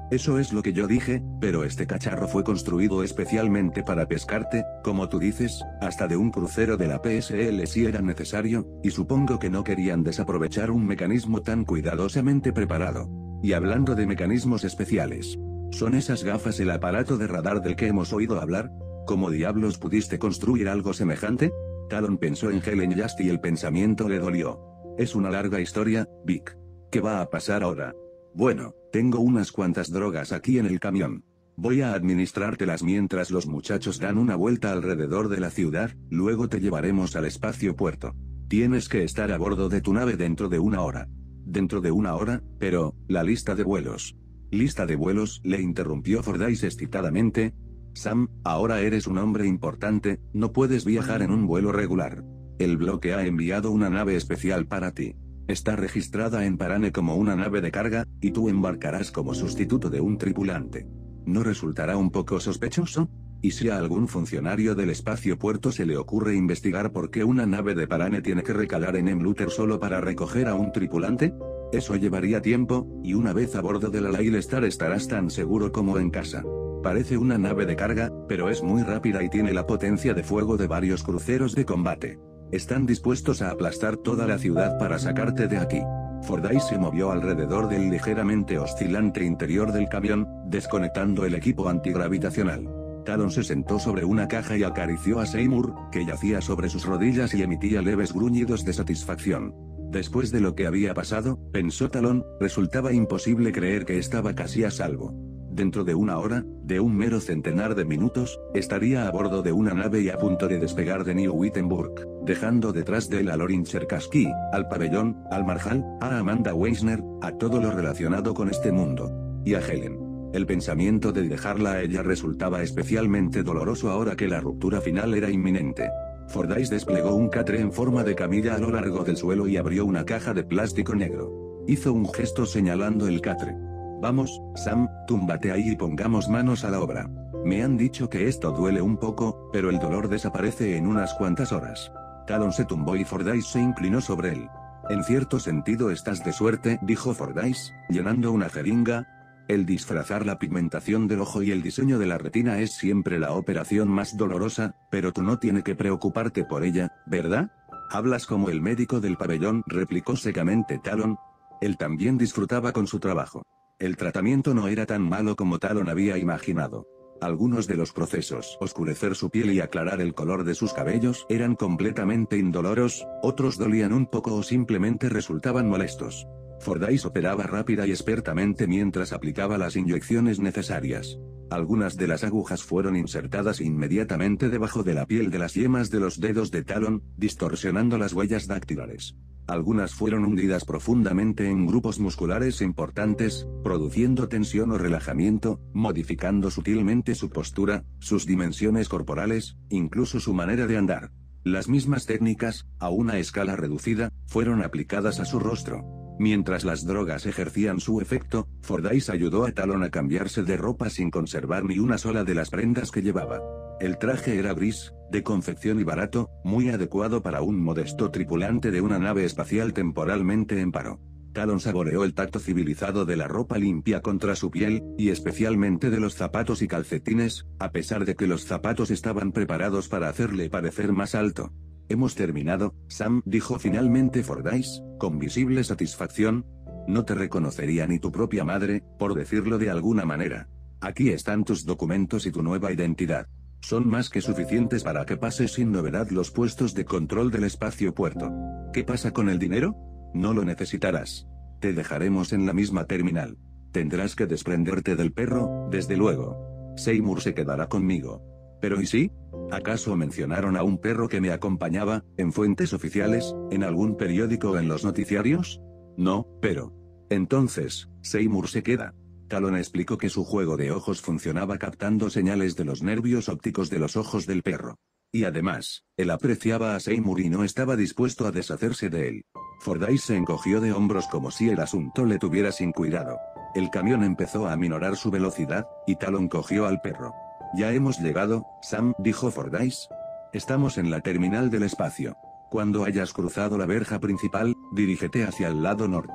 Eso es lo que yo dije, pero este cacharro fue construido especialmente para pescarte, como tú dices, hasta de un crucero de la P S L si era necesario, y supongo que no querían desaprovechar un mecanismo tan cuidadosamente preparado. Y hablando de mecanismos especiales, ¿son esas gafas el aparato de radar del que hemos oído hablar? ¿Cómo diablos pudiste construir algo semejante? Talon pensó en Helen Just y el pensamiento le dolió. Es una larga historia, Vic. ¿Qué va a pasar ahora? Bueno, tengo unas cuantas drogas aquí en el camión. Voy a administrártelas mientras los muchachos dan una vuelta alrededor de la ciudad, luego te llevaremos al espacio puerto. Tienes que estar a bordo de tu nave dentro de una hora. Dentro de una hora, pero, la lista de vuelos. ¿Lista de vuelos?, le interrumpió Fordyce excitadamente. Sam, ahora eres un hombre importante, no puedes viajar en un vuelo regular. El bloque ha enviado una nave especial para ti. Está registrada en Parane como una nave de carga, y tú embarcarás como sustituto de un tripulante. ¿No resultará un poco sospechoso? ¿Y si a algún funcionario del espacio puerto se le ocurre investigar por qué una nave de Parane tiene que recalar en Emluter solo para recoger a un tripulante? Eso llevaría tiempo, y una vez a bordo de la Lail Star estarás tan seguro como en casa. Parece una nave de carga, pero es muy rápida y tiene la potencia de fuego de varios cruceros de combate. Están dispuestos a aplastar toda la ciudad para sacarte de aquí. Fordyce se movió alrededor del ligeramente oscilante interior del camión, desconectando el equipo antigravitacional. Talon se sentó sobre una caja y acarició a Seymour, que yacía sobre sus rodillas y emitía leves gruñidos de satisfacción. Después de lo que había pasado, pensó Talon, resultaba imposible creer que estaba casi a salvo. Dentro de una hora, de un mero centenar de minutos, estaría a bordo de una nave y a punto de despegar de New Wittenberg, dejando detrás de él a Lorin Cherkassky, al pabellón, al Marjal, a Amanda Weisner, a todo lo relacionado con este mundo. Y a Helen. El pensamiento de dejarla a ella resultaba especialmente doloroso ahora que la ruptura final era inminente. Fordyce desplegó un catre en forma de camilla a lo largo del suelo y abrió una caja de plástico negro. Hizo un gesto señalando el catre. Vamos, Sam, túmbate ahí y pongamos manos a la obra. Me han dicho que esto duele un poco, pero el dolor desaparece en unas cuantas horas. Talon se tumbó y Fordyce se inclinó sobre él. En cierto sentido estás de suerte, dijo Fordyce, llenando una jeringa. El disfrazar la pigmentación del ojo y el diseño de la retina es siempre la operación más dolorosa, pero tú no tienes que preocuparte por ella, ¿verdad? Hablas como el médico del pabellón, replicó secamente Talon. Él también disfrutaba con su trabajo. El tratamiento no era tan malo como Talon había imaginado. Algunos de los procesos, oscurecer su piel y aclarar el color de sus cabellos, eran completamente indoloros, otros dolían un poco o simplemente resultaban molestos. Fordyce operaba rápida y expertamente mientras aplicaba las inyecciones necesarias. Algunas de las agujas fueron insertadas inmediatamente debajo de la piel de las yemas de los dedos de Talon, distorsionando las huellas dactilares. Algunas fueron hundidas profundamente en grupos musculares importantes, produciendo tensión o relajamiento, modificando sutilmente su postura, sus dimensiones corporales, incluso su manera de andar. Las mismas técnicas, a una escala reducida, fueron aplicadas a su rostro. Mientras las drogas ejercían su efecto, Fordyce ayudó a Talon a cambiarse de ropa sin conservar ni una sola de las prendas que llevaba. El traje era gris, de confección y barato, muy adecuado para un modesto tripulante de una nave espacial temporalmente en paro. Talon saboreó el tacto civilizado de la ropa limpia contra su piel, y especialmente de los zapatos y calcetines, a pesar de que los zapatos estaban preparados para hacerle parecer más alto. Hemos terminado, Sam, dijo finalmente Fordyce, con visible satisfacción. No te reconocería ni tu propia madre, por decirlo de alguna manera. Aquí están tus documentos y tu nueva identidad. Son más que suficientes para que pases sin novedad los puestos de control del espacio puerto. ¿Qué pasa con el dinero? No lo necesitarás. Te dejaremos en la misma terminal. Tendrás que desprenderte del perro, desde luego. Seymour se quedará conmigo. ¿Pero y sí? ¿Acaso mencionaron a un perro que me acompañaba, en fuentes oficiales, en algún periódico o en los noticiarios? No, pero... Entonces, Seymour se queda. Talon explicó que su juego de ojos funcionaba captando señales de los nervios ópticos de los ojos del perro. Y además, él apreciaba a Seymour y no estaba dispuesto a deshacerse de él. Fordyce se encogió de hombros como si el asunto le tuviera sin cuidado. El camión empezó a aminorar su velocidad, y Talon cogió al perro. Ya hemos llegado, Sam, dijo Fordyce. Estamos en la terminal del espacio. Cuando hayas cruzado la verja principal, dirígete hacia el lado norte.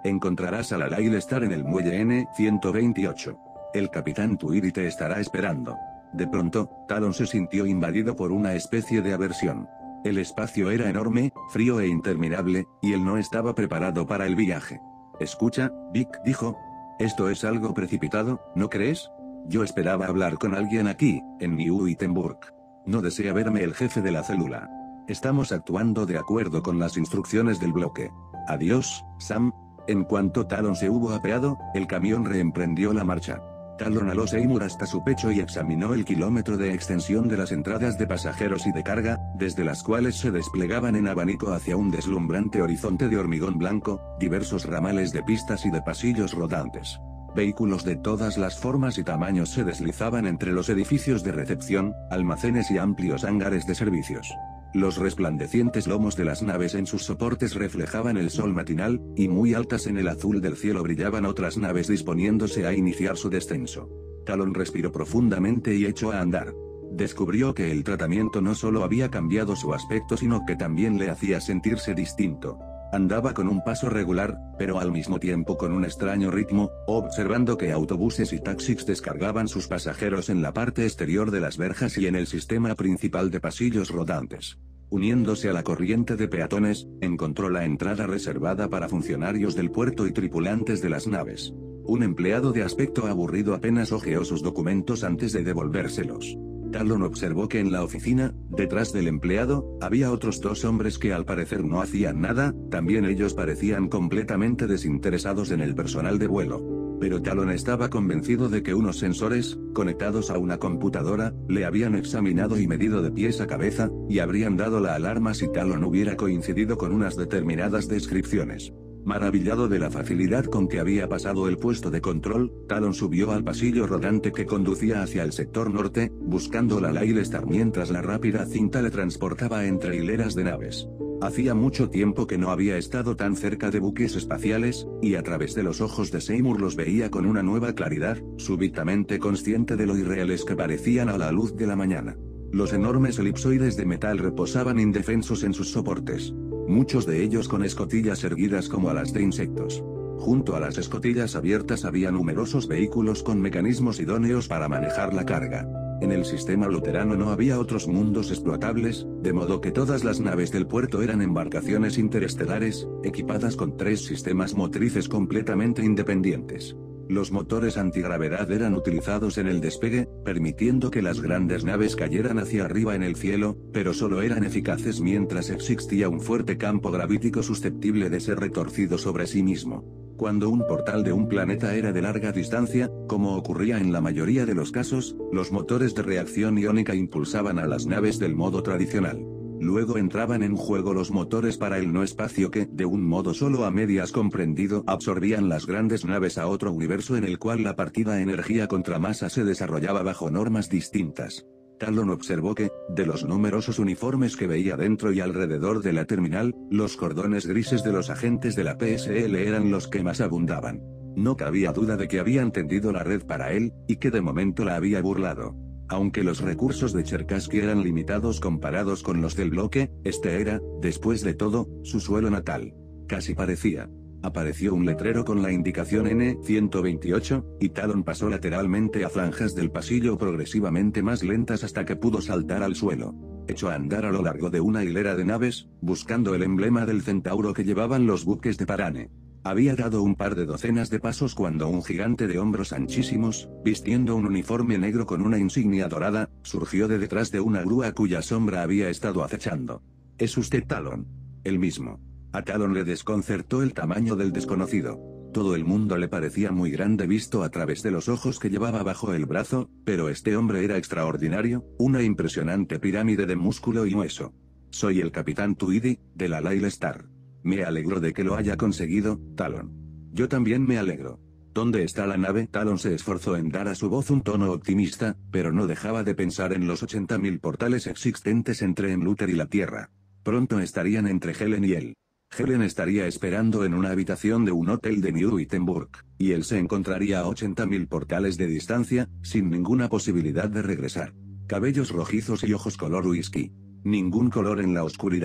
Encontrarás a la Lyle Star en el muelle N ciento veintiocho. El capitán Tweedy te estará esperando. De pronto, Talon se sintió invadido por una especie de aversión. El espacio era enorme, frío e interminable, y él no estaba preparado para el viaje. Escucha, Vic dijo. Esto es algo precipitado, ¿no crees? Yo esperaba hablar con alguien aquí, en New Wittenburg. No desea verme el jefe de la célula. Estamos actuando de acuerdo con las instrucciones del bloque. Adiós, Sam. En cuanto Talon se hubo apeado, el camión reemprendió la marcha. Talon aló Seymour hasta su pecho y examinó el kilómetro de extensión de las entradas de pasajeros y de carga, desde las cuales se desplegaban en abanico hacia un deslumbrante horizonte de hormigón blanco, diversos ramales de pistas y de pasillos rodantes. Vehículos de todas las formas y tamaños se deslizaban entre los edificios de recepción, almacenes y amplios hangares de servicios. Los resplandecientes lomos de las naves en sus soportes reflejaban el sol matinal, y muy altas en el azul del cielo brillaban otras naves disponiéndose a iniciar su descenso. Talon respiró profundamente y echó a andar. Descubrió que el tratamiento no solo había cambiado su aspecto sino que también le hacía sentirse distinto. Andaba con un paso regular, pero al mismo tiempo con un extraño ritmo, observando que autobuses y taxis descargaban sus pasajeros en la parte exterior de las verjas y en el sistema principal de pasillos rodantes. Uniéndose a la corriente de peatones, encontró la entrada reservada para funcionarios del puerto y tripulantes de las naves. Un empleado de aspecto aburrido apenas hojeó sus documentos antes de devolvérselos. Talon observó que en la oficina, detrás del empleado, había otros dos hombres que al parecer no hacían nada, también ellos parecían completamente desinteresados en el personal de vuelo. Pero Talon estaba convencido de que unos sensores, conectados a una computadora, le habían examinado y medido de pies a cabeza, y habrían dado la alarma si Talon hubiera coincidido con unas determinadas descripciones. Maravillado de la facilidad con que había pasado el puesto de control, Talon subió al pasillo rodante que conducía hacia el sector norte, buscando la Lyle Star mientras la rápida cinta le transportaba entre hileras de naves. Hacía mucho tiempo que no había estado tan cerca de buques espaciales, y a través de los ojos de Seymour los veía con una nueva claridad, súbitamente consciente de lo irreales que parecían a la luz de la mañana. Los enormes elipsoides de metal reposaban indefensos en sus soportes. Muchos de ellos con escotillas erguidas como alas de insectos. Junto a las escotillas abiertas había numerosos vehículos con mecanismos idóneos para manejar la carga. En el sistema luterano no había otros mundos explotables, de modo que todas las naves del puerto eran embarcaciones interestelares, equipadas con tres sistemas motrices completamente independientes. Los motores antigravedad eran utilizados en el despegue, permitiendo que las grandes naves cayeran hacia arriba en el cielo, pero solo eran eficaces mientras existía un fuerte campo gravítico susceptible de ser retorcido sobre sí mismo. Cuando un portal de un planeta era de larga distancia, como ocurría en la mayoría de los casos, los motores de reacción iónica impulsaban a las naves del modo tradicional. Luego entraban en juego los motores para el no espacio que, de un modo solo a medias comprendido, absorbían las grandes naves a otro universo en el cual la partida energía contra masa se desarrollaba bajo normas distintas. Talon observó que, de los numerosos uniformes que veía dentro y alrededor de la terminal, los cordones grises de los agentes de la P S L eran los que más abundaban. No cabía duda de que habían tendido la red para él, y que de momento la había burlado. Aunque los recursos de Cherkasky eran limitados comparados con los del bloque, este era, después de todo, su suelo natal. Casi parecía. Apareció un letrero con la indicación N ciento veintiocho, y Talon pasó lateralmente a franjas del pasillo progresivamente más lentas hasta que pudo saltar al suelo. Echó a andar a lo largo de una hilera de naves, buscando el emblema del centauro que llevaban los buques de Parane. Había dado un par de docenas de pasos cuando un gigante de hombros anchísimos, vistiendo un uniforme negro con una insignia dorada, surgió de detrás de una grúa cuya sombra había estado acechando. ¿Es usted Talon? El mismo. A Talon le desconcertó el tamaño del desconocido. Todo el mundo le parecía muy grande visto a través de los ojos que llevaba bajo el brazo, pero este hombre era extraordinario, una impresionante pirámide de músculo y hueso. Soy el capitán Tweedy, de la Lyle Star. Me alegro de que lo haya conseguido, Talon. Yo también me alegro. ¿Dónde está la nave? Talon se esforzó en dar a su voz un tono optimista, pero no dejaba de pensar en los ochenta mil portales existentes entre Enluter y la Tierra. Pronto estarían entre Helen y él. Helen estaría esperando en una habitación de un hotel de New Wittenburg, y él se encontraría a ochenta mil portales de distancia, sin ninguna posibilidad de regresar. Cabellos rojizos y ojos color whisky. Ningún color en la oscuridad.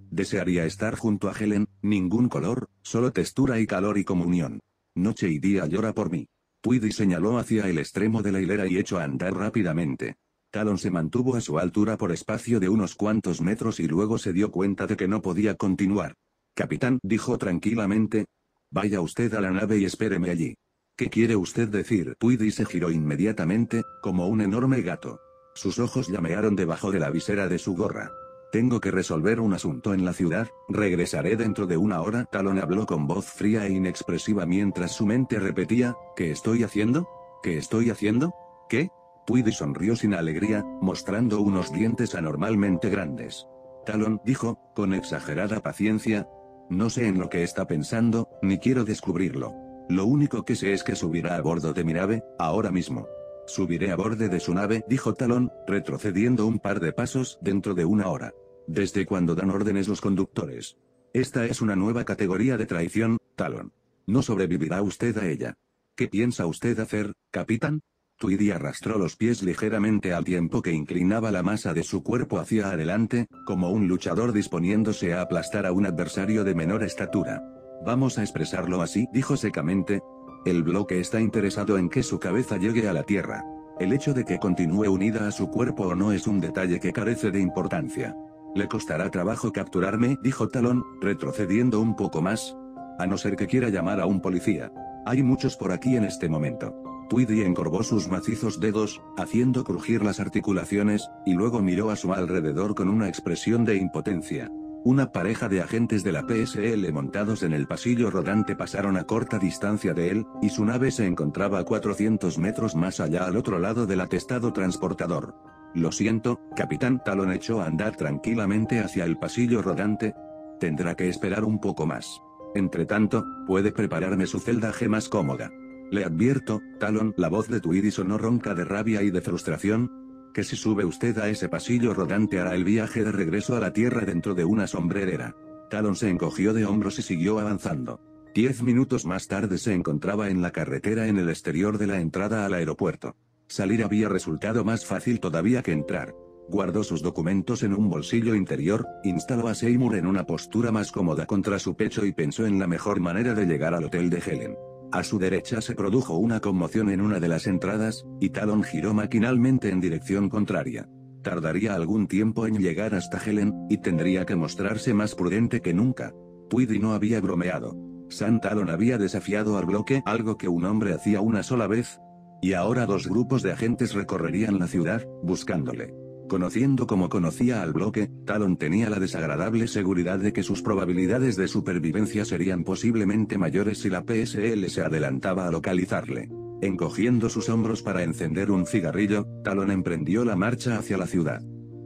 Desearía estar junto a Helen, ningún color, solo textura y calor y comunión. Noche y día llora por mí. Tweedy señaló hacia el extremo de la hilera y echó a andar rápidamente. Talon se mantuvo a su altura por espacio de unos cuantos metros y luego se dio cuenta de que no podía continuar. Capitán, dijo tranquilamente. Vaya usted a la nave y espéreme allí. ¿Qué quiere usted decir? Tweedy se giró inmediatamente, como un enorme gato. Sus ojos llamearon debajo de la visera de su gorra. Tengo que resolver un asunto en la ciudad, regresaré dentro de una hora. Talon habló con voz fría e inexpresiva mientras su mente repetía, ¿qué estoy haciendo? ¿Qué estoy haciendo? ¿Qué? Tweedy sonrió sin alegría, mostrando unos dientes anormalmente grandes. Talon dijo, con exagerada paciencia, no sé en lo que está pensando, ni quiero descubrirlo. Lo único que sé es que subirá a bordo de mi nave, ahora mismo. Subiré a bordo de su nave, dijo Talon, retrocediendo un par de pasos dentro de una hora. ¿Desde cuándo dan órdenes los conductores? Esta es una nueva categoría de traición, Talon. No sobrevivirá usted a ella. ¿Qué piensa usted hacer, capitán? Tweedy arrastró los pies ligeramente al tiempo que inclinaba la masa de su cuerpo hacia adelante, como un luchador disponiéndose a aplastar a un adversario de menor estatura. Vamos a expresarlo así, dijo secamente. El bloque está interesado en que su cabeza llegue a la Tierra. El hecho de que continúe unida a su cuerpo o no es un detalle que carece de importancia. Le costará trabajo capturarme, dijo Talon, retrocediendo un poco más. A no ser que quiera llamar a un policía. Hay muchos por aquí en este momento. Tweedy encorvó sus macizos dedos, haciendo crujir las articulaciones, y luego miró a su alrededor con una expresión de impotencia. Una pareja de agentes de la P S L montados en el pasillo rodante pasaron a corta distancia de él, y su nave se encontraba a cuatrocientos metros más allá al otro lado del atestado transportador. Lo siento, capitán. Talon echó a andar tranquilamente hacia el pasillo rodante. Tendrá que esperar un poco más. Entretanto, puede prepararme su celda G más cómoda. Le advierto, Talon. La voz de Tweedy sonó ronca de rabia y de frustración. Que si sube usted a ese pasillo rodante hará el viaje de regreso a la Tierra dentro de una sombrerera. Talon se encogió de hombros y siguió avanzando. Diez minutos más tarde se encontraba en la carretera en el exterior de la entrada al aeropuerto. Salir había resultado más fácil todavía que entrar. Guardó sus documentos en un bolsillo interior, instaló a Seymour en una postura más cómoda contra su pecho y pensó en la mejor manera de llegar al hotel de Helen. A su derecha se produjo una conmoción en una de las entradas, y Talon giró maquinalmente en dirección contraria. Tardaría algún tiempo en llegar hasta Helen, y tendría que mostrarse más prudente que nunca. Tweedy no había bromeado. Sam Talon había desafiado al bloque, algo que un hombre hacía una sola vez, y ahora dos grupos de agentes recorrerían la ciudad, buscándole. Conociendo como conocía al bloque, Talon tenía la desagradable seguridad de que sus probabilidades de supervivencia serían posiblemente mayores si la P S L se adelantaba a localizarle. Encogiendo sus hombros para encender un cigarrillo, Talon emprendió la marcha hacia la ciudad.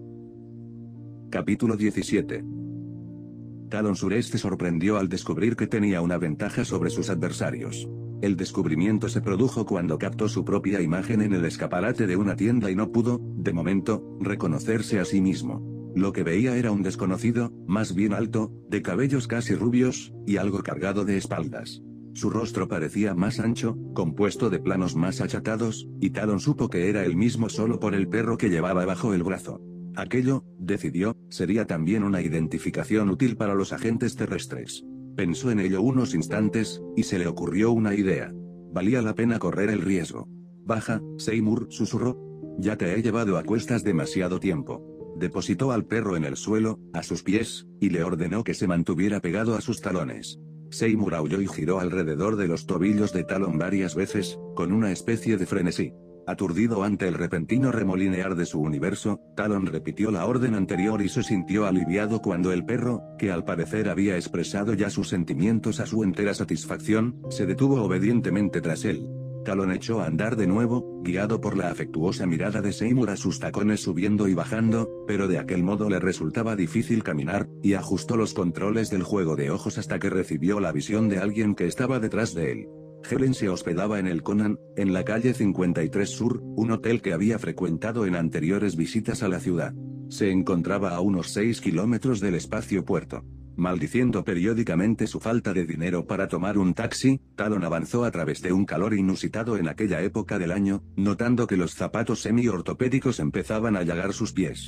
Capítulo diecisiete. Talon Sureste sorprendió al descubrir que tenía una ventaja sobre sus adversarios. El descubrimiento se produjo cuando captó su propia imagen en el escaparate de una tienda y no pudo, de momento, reconocerse a sí mismo. Lo que veía era un desconocido, más bien alto, de cabellos casi rubios, y algo cargado de espaldas. Su rostro parecía más ancho, compuesto de planos más achatados, y Talon supo que era el mismo solo por el perro que llevaba bajo el brazo. Aquello, decidió, sería también una identificación útil para los agentes terrestres. Pensó en ello unos instantes, y se le ocurrió una idea. Valía la pena correr el riesgo. Baja, Seymour, susurró. Ya te he llevado a cuestas demasiado tiempo. Depositó al perro en el suelo, a sus pies, y le ordenó que se mantuviera pegado a sus talones. Seymour aulló y giró alrededor de los tobillos de Talon varias veces, con una especie de frenesí. Aturdido ante el repentino remolinear de su universo, Talon repitió la orden anterior y se sintió aliviado cuando el perro, que al parecer había expresado ya sus sentimientos a su entera satisfacción, se detuvo obedientemente tras él. Talon echó a andar de nuevo, guiado por la afectuosa mirada de Seymour a sus tacones subiendo y bajando, pero de aquel modo le resultaba difícil caminar, y ajustó los controles del juego de ojos hasta que recibió la visión de alguien que estaba detrás de él. Helen se hospedaba en el Conan, en la calle cincuenta y tres Sur, un hotel que había frecuentado en anteriores visitas a la ciudad. Se encontraba a unos seis kilómetros del espacio puerto. Maldiciendo periódicamente su falta de dinero para tomar un taxi, Talon avanzó a través de un calor inusitado en aquella época del año, notando que los zapatos semi-ortopédicos empezaban a llagar sus pies.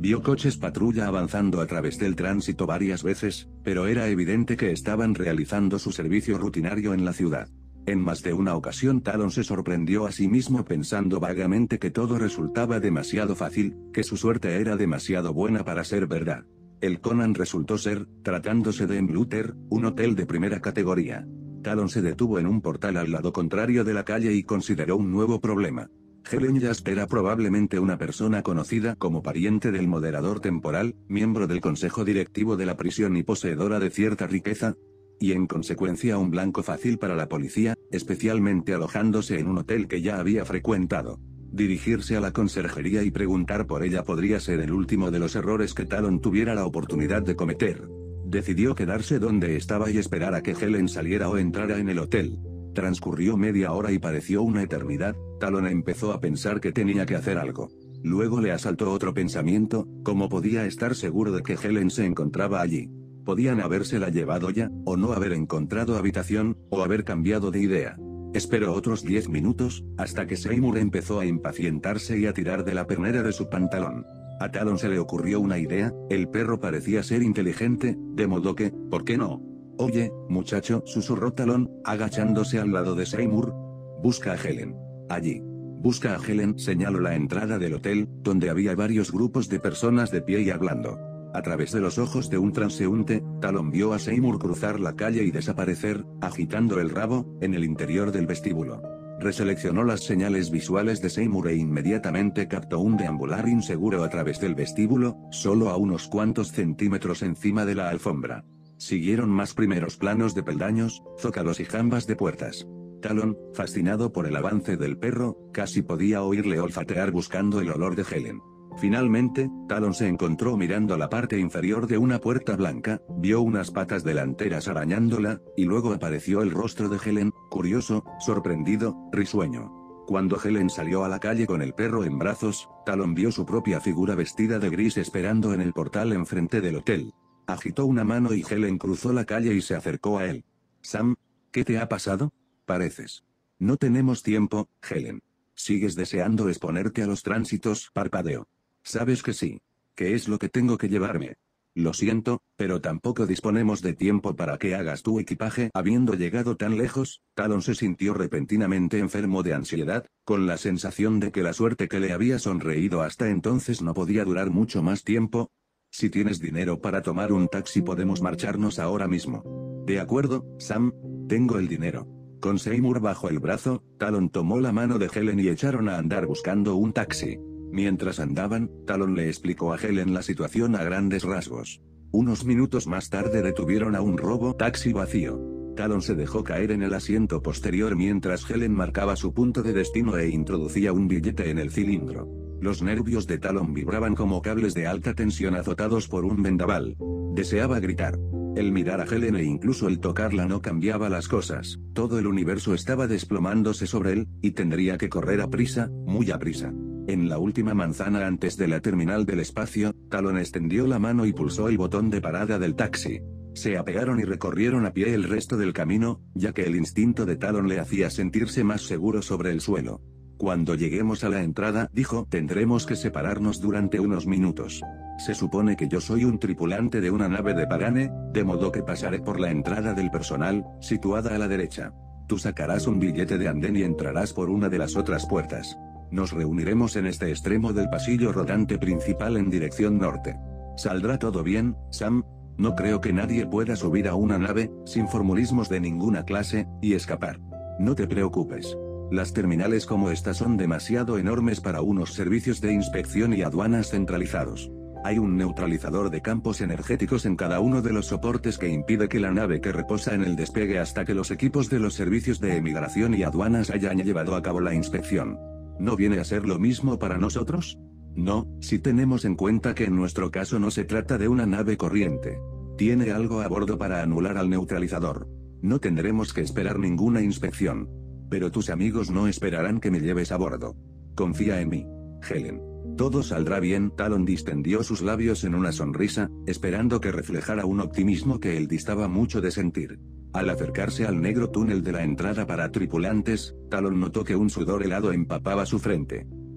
Vio coches patrulla avanzando a través del tránsito varias veces, pero era evidente que estaban realizando su servicio rutinario en la ciudad. En más de una ocasión Talon se sorprendió a sí mismo pensando vagamente que todo resultaba demasiado fácil, que su suerte era demasiado buena para ser verdad. El Conan resultó ser, tratándose de Embluter, un hotel de primera categoría. Talon se detuvo en un portal al lado contrario de la calle y consideró un nuevo problema. Helen Jasper era probablemente una persona conocida como pariente del moderador temporal, miembro del consejo directivo de la prisión y poseedora de cierta riqueza, y en consecuencia un blanco fácil para la policía, especialmente alojándose en un hotel que ya había frecuentado. Dirigirse a la conserjería y preguntar por ella podría ser el último de los errores que Talon tuviera la oportunidad de cometer. Decidió quedarse donde estaba y esperar a que Helen saliera o entrara en el hotel. Transcurrió media hora y pareció una eternidad. Talon empezó a pensar que tenía que hacer algo. Luego le asaltó otro pensamiento: ¿cómo podía estar seguro de que Helen se encontraba allí? Podían habérsela llevado ya, o no haber encontrado habitación, o haber cambiado de idea. Esperó otros diez minutos, hasta que Seymour empezó a impacientarse y a tirar de la pernera de su pantalón. A Talon se le ocurrió una idea: el perro parecía ser inteligente, de modo que, ¿por qué no? Oye, muchacho, susurró Talon, agachándose al lado de Seymour. Busca a Helen. Allí. Busca a Helen, señaló la entrada del hotel, donde había varios grupos de personas de pie y hablando. A través de los ojos de un transeúnte, Talon vio a Seymour cruzar la calle y desaparecer, agitando el rabo, en el interior del vestíbulo. Reseleccionó las señales visuales de Seymour e inmediatamente captó un deambular inseguro a través del vestíbulo, solo a unos cuantos centímetros encima de la alfombra. Siguieron más primeros planos de peldaños, zócalos y jambas de puertas. Talon, fascinado por el avance del perro, casi podía oírle olfatear buscando el olor de Helen. Finalmente, Talon se encontró mirando la parte inferior de una puerta blanca, vio unas patas delanteras arañándola, y luego apareció el rostro de Helen, curioso, sorprendido, risueño. Cuando Helen salió a la calle con el perro en brazos, Talon vio su propia figura vestida de gris esperando en el portal enfrente del hotel. Agitó una mano y Helen cruzó la calle y se acercó a él. «Sam, ¿qué te ha pasado? Pareces. No tenemos tiempo, Helen. ¿Sigues deseando exponerte a los tránsitos?» Parpadeó. «Sabes que sí. ¿Qué es lo que tengo que llevarme?» «Lo siento, pero tampoco disponemos de tiempo para que hagas tu equipaje». Habiendo llegado tan lejos, Talon se sintió repentinamente enfermo de ansiedad, con la sensación de que la suerte que le había sonreído hasta entonces no podía durar mucho más tiempo. «Si tienes dinero para tomar un taxi podemos marcharnos ahora mismo». «De acuerdo, Sam, tengo el dinero». Con Seymour bajo el brazo, Talon tomó la mano de Helen y echaron a andar buscando un taxi. Mientras andaban, Talon le explicó a Helen la situación a grandes rasgos. Unos minutos más tarde detuvieron a un robo taxi vacío. Talon se dejó caer en el asiento posterior mientras Helen marcaba su punto de destino e introducía un billete en el cilindro. Los nervios de Talon vibraban como cables de alta tensión azotados por un vendaval. Deseaba gritar. El mirar a Helen e incluso el tocarla no cambiaba las cosas. Todo el universo estaba desplomándose sobre él, y tendría que correr a prisa, muy a prisa. En la última manzana antes de la terminal del espacio, Talon extendió la mano y pulsó el botón de parada del taxi. Se apearon y recorrieron a pie el resto del camino, ya que el instinto de Talon le hacía sentirse más seguro sobre el suelo. «Cuando lleguemos a la entrada», dijo, «tendremos que separarnos durante unos minutos. Se supone que yo soy un tripulante de una nave de Parane, de modo que pasaré por la entrada del personal, situada a la derecha. Tú sacarás un billete de andén y entrarás por una de las otras puertas. Nos reuniremos en este extremo del pasillo rodante principal en dirección norte. ¿Saldrá todo bien, Sam? No creo que nadie pueda subir a una nave, sin formulismos de ninguna clase, y escapar. No te preocupes. Las terminales como esta son demasiado enormes para unos servicios de inspección y aduanas centralizados. Hay un neutralizador de campos energéticos en cada uno de los soportes que impide que la nave que reposa en el despegue hasta que los equipos de los servicios de emigración y aduanas hayan llevado a cabo la inspección. ¿No viene a ser lo mismo para nosotros? No, si tenemos en cuenta que en nuestro caso no se trata de una nave corriente. Tiene algo a bordo para anular al neutralizador. No tendremos que esperar ninguna inspección. Pero tus amigos no esperarán que me lleves a bordo. Confía en mí, Helen. Todo saldrá bien. Talon distendió sus labios en una sonrisa, esperando que reflejara un optimismo que él distaba mucho de sentir. Al acercarse al negro túnel de la entrada para tripulantes, Talon notó que un sudor helado empapaba su frente.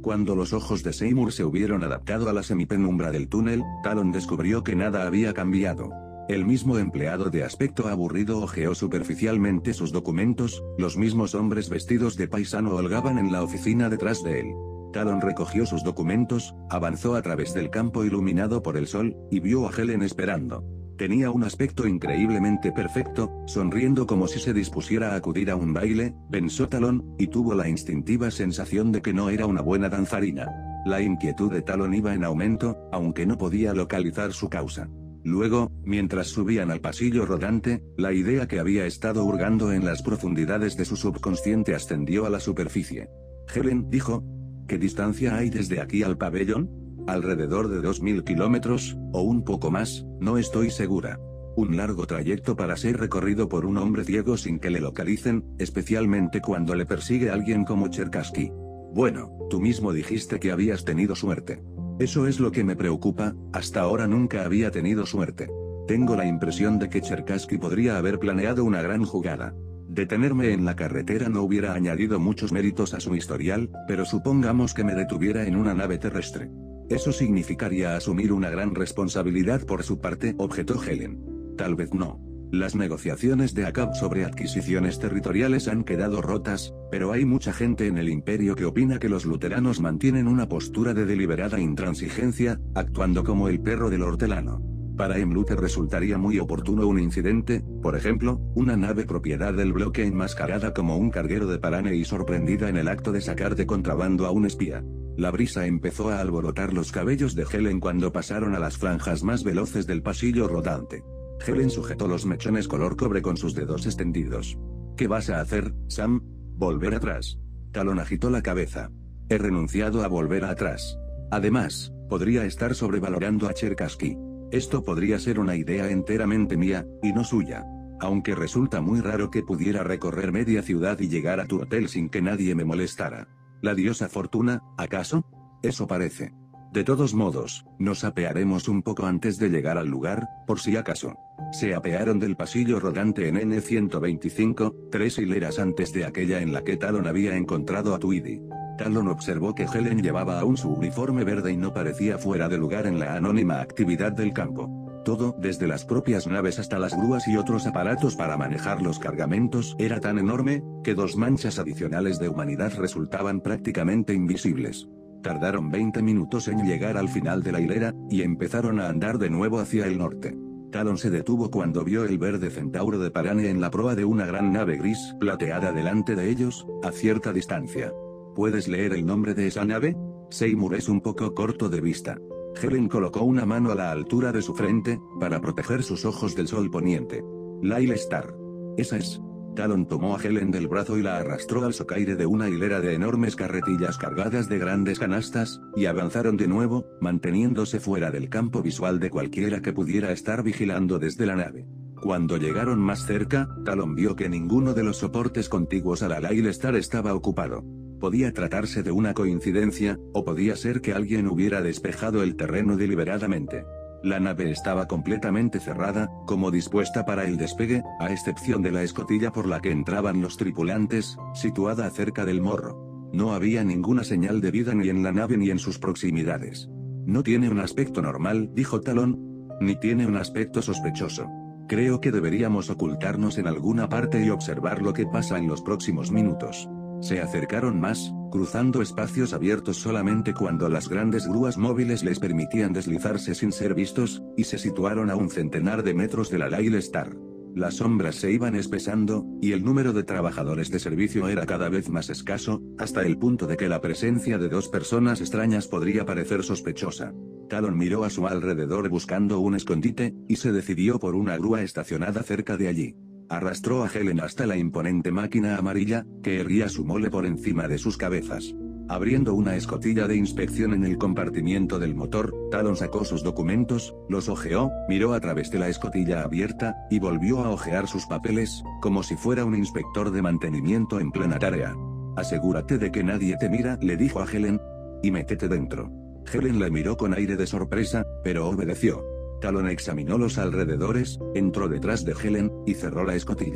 Cuando los ojos de Seymour se hubieron adaptado a la semipenumbra del túnel, Talon descubrió que nada había cambiado. El mismo empleado de aspecto aburrido hojeó superficialmente sus documentos, los mismos hombres vestidos de paisano holgaban en la oficina detrás de él. Talon recogió sus documentos, avanzó a través del campo iluminado por el sol, y vio a Helen esperando. Tenía un aspecto increíblemente perfecto, sonriendo como si se dispusiera a acudir a un baile, pensó Talon, y tuvo la instintiva sensación de que no era una buena danzarina. La inquietud de Talon iba en aumento, aunque no podía localizar su causa. Luego, mientras subían al pasillo rodante, la idea que había estado hurgando en las profundidades de su subconsciente ascendió a la superficie. Helen dijo, ¿qué distancia hay desde aquí al pabellón? Alrededor de dos mil kilómetros, o un poco más, no estoy segura. Un largo trayecto para ser recorrido por un hombre ciego sin que le localicen, especialmente cuando le persigue alguien como Cherkassky. Bueno, tú mismo dijiste que habías tenido suerte. Eso es lo que me preocupa, hasta ahora nunca había tenido suerte. Tengo la impresión de que Cherkassky podría haber planeado una gran jugada. Detenerme en la carretera no hubiera añadido muchos méritos a su historial, pero supongamos que me detuviera en una nave terrestre. Eso significaría asumir una gran responsabilidad por su parte, objetó Helen. Tal vez no. Las negociaciones de Akab sobre adquisiciones territoriales han quedado rotas, pero hay mucha gente en el imperio que opina que los luteranos mantienen una postura de deliberada intransigencia, actuando como el perro del hortelano. Para Emluther resultaría muy oportuno un incidente, por ejemplo, una nave propiedad del bloque enmascarada como un carguero de Parane y sorprendida en el acto de sacar de contrabando a un espía. La brisa empezó a alborotar los cabellos de Helen cuando pasaron a las franjas más veloces del pasillo rodante. Helen sujetó los mechones color cobre con sus dedos extendidos. ¿Qué vas a hacer, Sam? ¿Volver atrás? Talon agitó la cabeza. He renunciado a volver atrás. Además, podría estar sobrevalorando a Cherkassky. Esto podría ser una idea enteramente mía, y no suya. Aunque resulta muy raro que pudiera recorrer media ciudad y llegar a tu hotel sin que nadie me molestara. ¿La diosa Fortuna, acaso? Eso parece. De todos modos, nos apearemos un poco antes de llegar al lugar, por si acaso. Se apearon del pasillo rodante en N ciento veinticinco, tres hileras antes de aquella en la que Talon había encontrado a Tweedy. Talon observó que Helen llevaba aún su uniforme verde y no parecía fuera de lugar en la anónima actividad del campo. Todo, desde las propias naves hasta las grúas y otros aparatos para manejar los cargamentos, era tan enorme, que dos manchas adicionales de humanidad resultaban prácticamente invisibles. Tardaron veinte minutos en llegar al final de la hilera, y empezaron a andar de nuevo hacia el norte. Talon se detuvo cuando vio el verde centauro de Parane en la proa de una gran nave gris plateada delante de ellos, a cierta distancia. ¿Puedes leer el nombre de esa nave? Seymour es un poco corto de vista. Helen colocó una mano a la altura de su frente, para proteger sus ojos del sol poniente. Lyle Star. Esa es. Talon tomó a Helen del brazo y la arrastró al socaire de una hilera de enormes carretillas cargadas de grandes canastas, y avanzaron de nuevo, manteniéndose fuera del campo visual de cualquiera que pudiera estar vigilando desde la nave. Cuando llegaron más cerca, Talon vio que ninguno de los soportes contiguos a la Lyle Star estaba ocupado. Podía tratarse de una coincidencia, o podía ser que alguien hubiera despejado el terreno deliberadamente. La nave estaba completamente cerrada, como dispuesta para el despegue, a excepción de la escotilla por la que entraban los tripulantes, situada cerca del morro. No había ninguna señal de vida ni en la nave ni en sus proximidades. No tiene un aspecto normal, dijo Talon. Ni tiene un aspecto sospechoso. Creo que deberíamos ocultarnos en alguna parte y observar lo que pasa en los próximos minutos. Se acercaron más, cruzando espacios abiertos solamente cuando las grandes grúas móviles les permitían deslizarse sin ser vistos, y se situaron a un centenar de metros de la Lyle Star. Las sombras se iban espesando, y el número de trabajadores de servicio era cada vez más escaso, hasta el punto de que la presencia de dos personas extrañas podría parecer sospechosa. Talon miró a su alrededor buscando un escondite, y se decidió por una grúa estacionada cerca de allí. Arrastró a Helen hasta la imponente máquina amarilla, que erguía su mole por encima de sus cabezas. Abriendo una escotilla de inspección en el compartimiento del motor, Talon sacó sus documentos, los hojeó, miró a través de la escotilla abierta, y volvió a hojear sus papeles, como si fuera un inspector de mantenimiento en plena tarea. Asegúrate de que nadie te mira, le dijo a Helen, y métete dentro. Helen le miró con aire de sorpresa, pero obedeció. Talon examinó los alrededores, entró detrás de Helen, y cerró la escotilla.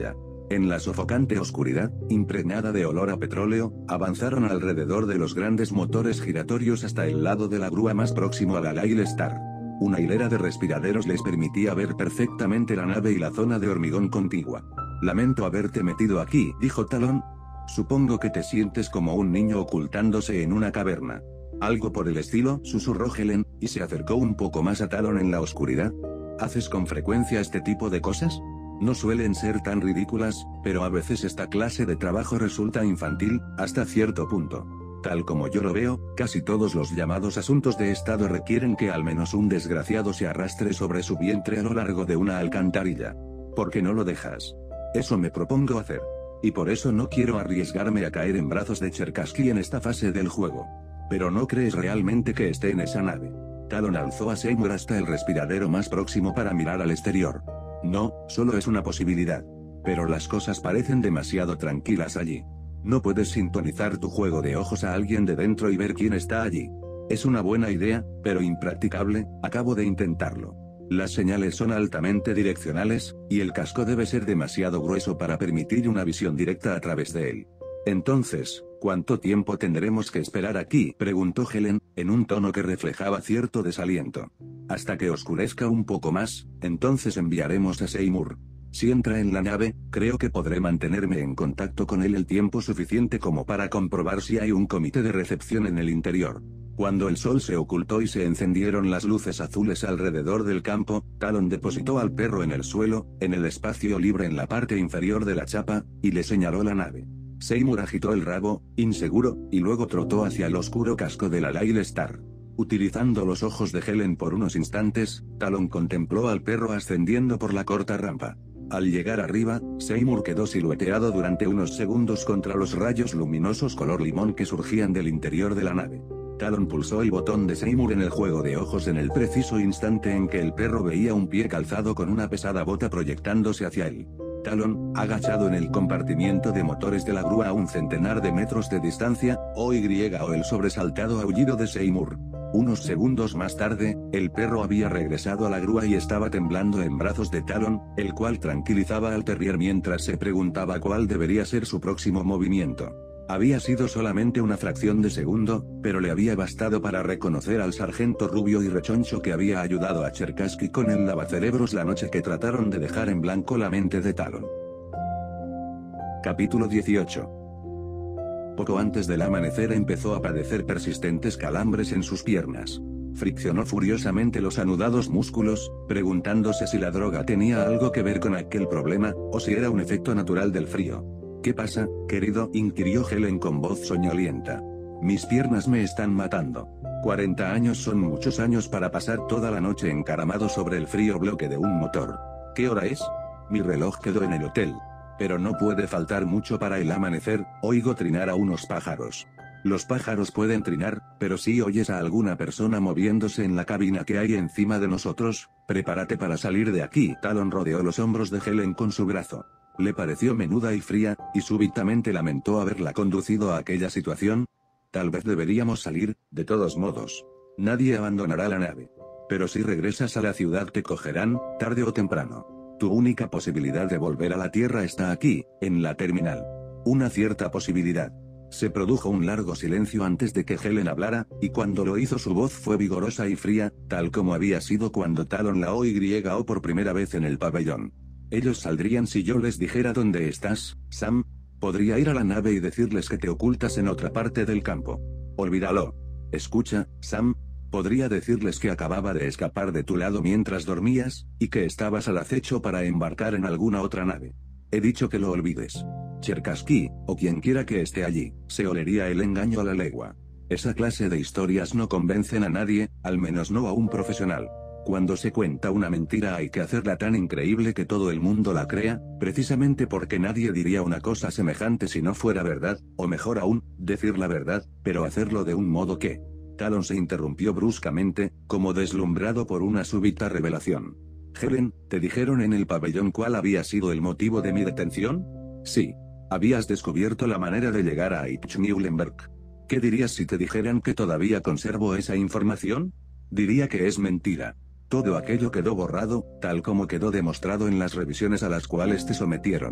En la sofocante oscuridad, impregnada de olor a petróleo, avanzaron alrededor de los grandes motores giratorios hasta el lado de la grúa más próximo a la Lyle Star. Una hilera de respiraderos les permitía ver perfectamente la nave y la zona de hormigón contigua. «Lamento haberte metido aquí», dijo Talon. «Supongo que te sientes como un niño ocultándose en una caverna». «Algo por el estilo», susurró Helen, y se acercó un poco más a Talon en la oscuridad. «¿Haces con frecuencia este tipo de cosas? No suelen ser tan ridículas, pero a veces esta clase de trabajo resulta infantil, hasta cierto punto. Tal como yo lo veo, casi todos los llamados asuntos de Estado requieren que al menos un desgraciado se arrastre sobre su vientre a lo largo de una alcantarilla. ¿Por qué no lo dejas? Eso me propongo hacer. Y por eso no quiero arriesgarme a caer en brazos de Cherkassky en esta fase del juego. Pero ¿no crees realmente que esté en esa nave?» Talon alzó a Seymour hasta el respiradero más próximo para mirar al exterior. «No, solo es una posibilidad. Pero las cosas parecen demasiado tranquilas allí. No puedes sintonizar tu juego de ojos a alguien de dentro y ver quién está allí. Es una buena idea, pero impracticable. Acabo de intentarlo. Las señales son altamente direccionales, y el casco debe ser demasiado grueso para permitir una visión directa a través de él». «Entonces, ¿cuánto tiempo tendremos que esperar aquí?», preguntó Helen, en un tono que reflejaba cierto desaliento. «Hasta que oscurezca un poco más, entonces enviaremos a Seymour. Si entra en la nave, creo que podré mantenerme en contacto con él el tiempo suficiente como para comprobar si hay un comité de recepción en el interior». Cuando el sol se ocultó y se encendieron las luces azules alrededor del campo, Talon depositó al perro en el suelo, en el espacio libre en la parte inferior de la chapa, y le señaló la nave. Seymour agitó el rabo, inseguro, y luego trotó hacia el oscuro casco de la Lyle Star. Utilizando los ojos de Helen por unos instantes, Talon contempló al perro ascendiendo por la corta rampa. Al llegar arriba, Seymour quedó silueteado durante unos segundos contra los rayos luminosos color limón que surgían del interior de la nave. Talon pulsó el botón de Seymour en el juego de ojos en el preciso instante en que el perro veía un pie calzado con una pesada bota proyectándose hacia él. Talon, agachado en el compartimiento de motores de la grúa a un centenar de metros de distancia, oyó el sobresaltado aullido de Seymour. Unos segundos más tarde, el perro había regresado a la grúa y estaba temblando en brazos de Talon, el cual tranquilizaba al terrier mientras se preguntaba cuál debería ser su próximo movimiento. Había sido solamente una fracción de segundo, pero le había bastado para reconocer al sargento rubio y rechoncho que había ayudado a Cherkassky con el lavacerebros la noche que trataron de dejar en blanco la mente de Talon. Capítulo dieciocho. Poco antes del amanecer empezó a padecer persistentes calambres en sus piernas. Friccionó furiosamente los anudados músculos, preguntándose si la droga tenía algo que ver con aquel problema, o si era un efecto natural del frío. «¿Qué pasa, querido?», inquirió Helen con voz soñolienta. «Mis piernas me están matando. cuarenta años son muchos años para pasar toda la noche encaramado sobre el frío bloque de un motor. ¿Qué hora es? Mi reloj quedó en el hotel. Pero no puede faltar mucho para el amanecer». Oigo trinar a unos pájaros. «Los pájaros pueden trinar, pero si oyes a alguna persona moviéndose en la cabina que hay encima de nosotros, prepárate para salir de aquí». Talon rodeó los hombros de Helen con su brazo. Le pareció menuda y fría, y súbitamente lamentó haberla conducido a aquella situación. «Tal vez deberíamos salir, de todos modos. Nadie abandonará la nave. Pero si regresas a la ciudad te cogerán, tarde o temprano. Tu única posibilidad de volver a la Tierra está aquí, en la terminal». «Una cierta posibilidad». Se produjo un largo silencio antes de que Helen hablara, y cuando lo hizo su voz fue vigorosa y fría, tal como había sido cuando Talon la oyó por primera vez en el pabellón. «Ellos saldrían si yo les dijera dónde estás, Sam. Podría ir a la nave y decirles que te ocultas en otra parte del campo. Olvídalo. Escucha, Sam. Podría decirles que acababa de escapar de tu lado mientras dormías, y que estabas al acecho para embarcar en alguna otra nave. He dicho que lo olvides. Cherkassky, o quien quiera que esté allí, se olería el engaño a la legua. Esa clase de historias no convencen a nadie, al menos no a un profesional. Cuando se cuenta una mentira hay que hacerla tan increíble que todo el mundo la crea, precisamente porque nadie diría una cosa semejante si no fuera verdad, o mejor aún, decir la verdad, pero hacerlo de un modo que...». Talon se interrumpió bruscamente, como deslumbrado por una súbita revelación. «Helen, ¿te dijeron en el pabellón cuál había sido el motivo de mi detención?». «Sí. Habías descubierto la manera de llegar a Eibsch-Muhlenberg. ¿Qué dirías si te dijeran que todavía conservo esa información?». «Diría que es mentira. Todo aquello quedó borrado, tal como quedó demostrado en las revisiones a las cuales te sometieron».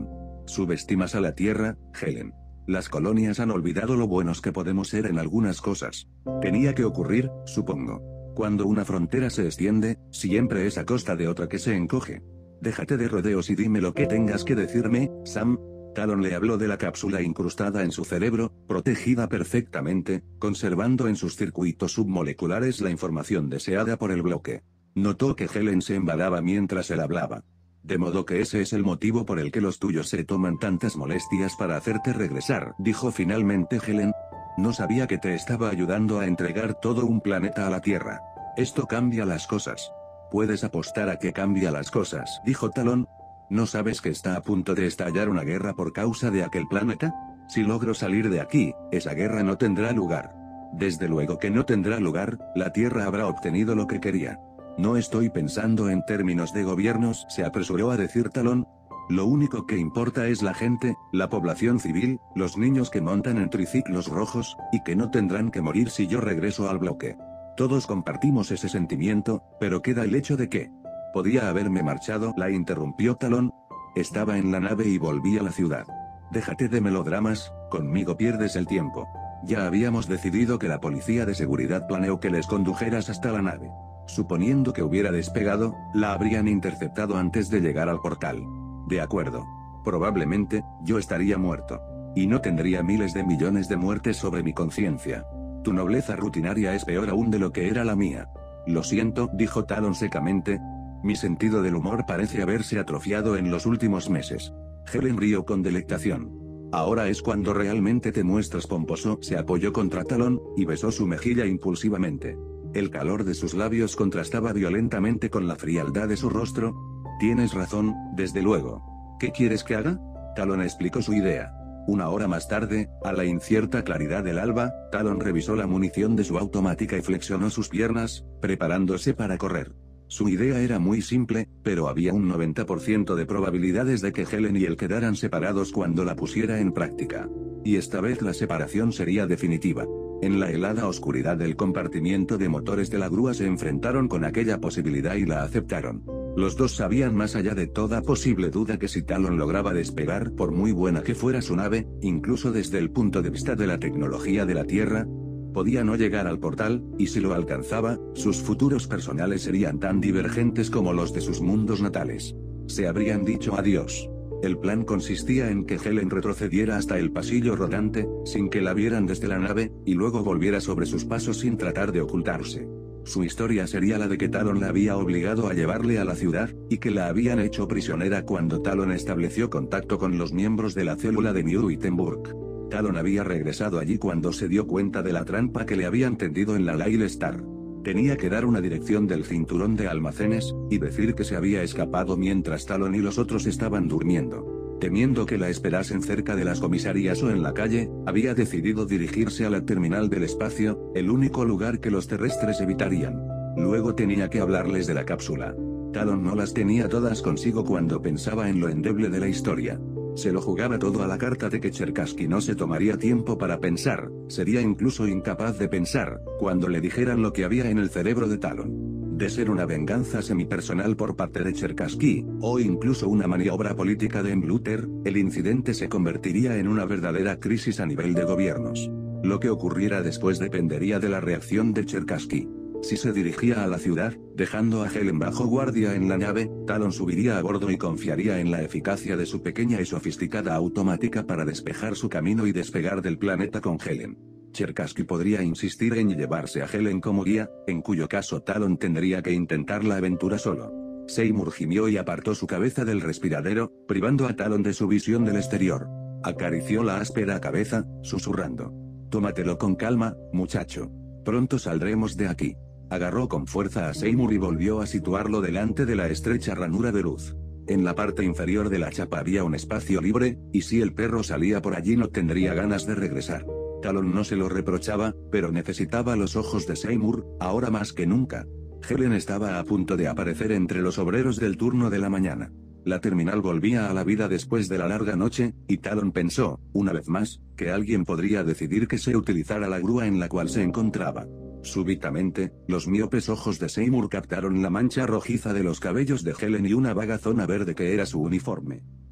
Subestimas a la Tierra, Helen. Las colonias han olvidado lo buenos que podemos ser en algunas cosas. Tenía que ocurrir, supongo. Cuando una frontera se extiende, siempre es a costa de otra que se encoge. Déjate de rodeos y dime lo que tengas que decirme, Sam. Talon le habló de la cápsula incrustada en su cerebro, protegida perfectamente, conservando en sus circuitos submoleculares la información deseada por el bloque. Notó que Helen se embalaba mientras él hablaba. De modo que ese es el motivo por el que los tuyos se toman tantas molestias para hacerte regresar, dijo finalmente Helen. No sabía que te estaba ayudando a entregar todo un planeta a la Tierra. Esto cambia las cosas. Puedes apostar a que cambia las cosas, dijo Talon. ¿No sabes que está a punto de estallar una guerra por causa de aquel planeta? Si logro salir de aquí, esa guerra no tendrá lugar. Desde luego que no tendrá lugar, la Tierra habrá obtenido lo que quería. No estoy pensando en términos de gobiernos, se apresuró a decir Talon. Lo único que importa es la gente, la población civil, los niños que montan en triciclos rojos, y que no tendrán que morir si yo regreso al bloque. Todos compartimos ese sentimiento, pero queda el hecho de que... Podía haberme marchado, la interrumpió Talon. Estaba en la nave y volví a la ciudad. Déjate de melodramas, conmigo pierdes el tiempo. Ya habíamos decidido que la policía de seguridad planeó que les condujeras hasta la nave. Suponiendo que hubiera despegado, la habrían interceptado antes de llegar al portal. De acuerdo. Probablemente, yo estaría muerto. Y no tendría miles de millones de muertes sobre mi conciencia. Tu nobleza rutinaria es peor aún de lo que era la mía. Lo siento, dijo Talon secamente. Mi sentido del humor parece haberse atrofiado en los últimos meses. Helen rió con delectación. Ahora es cuando realmente te muestras pomposo. Se apoyó contra Talon, y besó su mejilla impulsivamente. El calor de sus labios contrastaba violentamente con la frialdad de su rostro. Tienes razón, desde luego. ¿Qué quieres que haga? Talon explicó su idea. Una hora más tarde, a la incierta claridad del alba, Talon revisó la munición de su automática y flexionó sus piernas, preparándose para correr. Su idea era muy simple, pero había un noventa por ciento de probabilidades de que Helen y él quedaran separados cuando la pusiera en práctica. Y esta vez la separación sería definitiva. En la helada oscuridad del compartimiento de motores de la grúa se enfrentaron con aquella posibilidad y la aceptaron. Los dos sabían más allá de toda posible duda que si Talon lograba despegar, por muy buena que fuera su nave, incluso desde el punto de vista de la tecnología de la Tierra, podía no llegar al portal, y si lo alcanzaba, sus futuros personales serían tan divergentes como los de sus mundos natales. Se habrían dicho adiós. El plan consistía en que Helen retrocediera hasta el pasillo rodante, sin que la vieran desde la nave, y luego volviera sobre sus pasos sin tratar de ocultarse. Su historia sería la de que Talon la había obligado a llevarle a la ciudad, y que la habían hecho prisionera cuando Talon estableció contacto con los miembros de la célula de New Wittenburg. Talon había regresado allí cuando se dio cuenta de la trampa que le habían tendido en la Lyle Star. Tenía que dar una dirección del cinturón de almacenes, y decir que se había escapado mientras Talon y los otros estaban durmiendo. Temiendo que la esperasen cerca de las comisarías o en la calle, había decidido dirigirse a la terminal del espacio, el único lugar que los terrestres evitarían. Luego tenía que hablarles de la cápsula. Talon no las tenía todas consigo cuando pensaba en lo endeble de la historia. Se lo jugaba todo a la carta de que Cherkassky no se tomaría tiempo para pensar, sería incluso incapaz de pensar, cuando le dijeran lo que había en el cerebro de Talon. De ser una venganza semipersonal por parte de Cherkassky, o incluso una maniobra política de Embluter, el incidente se convertiría en una verdadera crisis a nivel de gobiernos. Lo que ocurriera después dependería de la reacción de Cherkassky. Si se dirigía a la ciudad, dejando a Helen bajo guardia en la nave, Talon subiría a bordo y confiaría en la eficacia de su pequeña y sofisticada automática para despejar su camino y despegar del planeta con Helen. Cherkassky podría insistir en llevarse a Helen como guía, en cuyo caso Talon tendría que intentar la aventura solo. Seymour gimió y apartó su cabeza del respiradero, privando a Talon de su visión del exterior. Acarició la áspera cabeza, susurrando. Tómatelo con calma, muchacho. Pronto saldremos de aquí. Agarró con fuerza a Seymour y volvió a situarlo delante de la estrecha ranura de luz. En la parte inferior de la chapa había un espacio libre, y si el perro salía por allí no tendría ganas de regresar. Talon no se lo reprochaba, pero necesitaba los ojos de Seymour, ahora más que nunca. Helen estaba a punto de aparecer entre los obreros del turno de la mañana. La terminal volvía a la vida después de la larga noche, y Talon pensó, una vez más, que alguien podría decidir que se utilizara la grúa en la cual se encontraba. Súbitamente, los miopes ojos de Seymour captaron la mancha rojiza de los cabellos de Helen y una vaga zona verde que era su uniforme.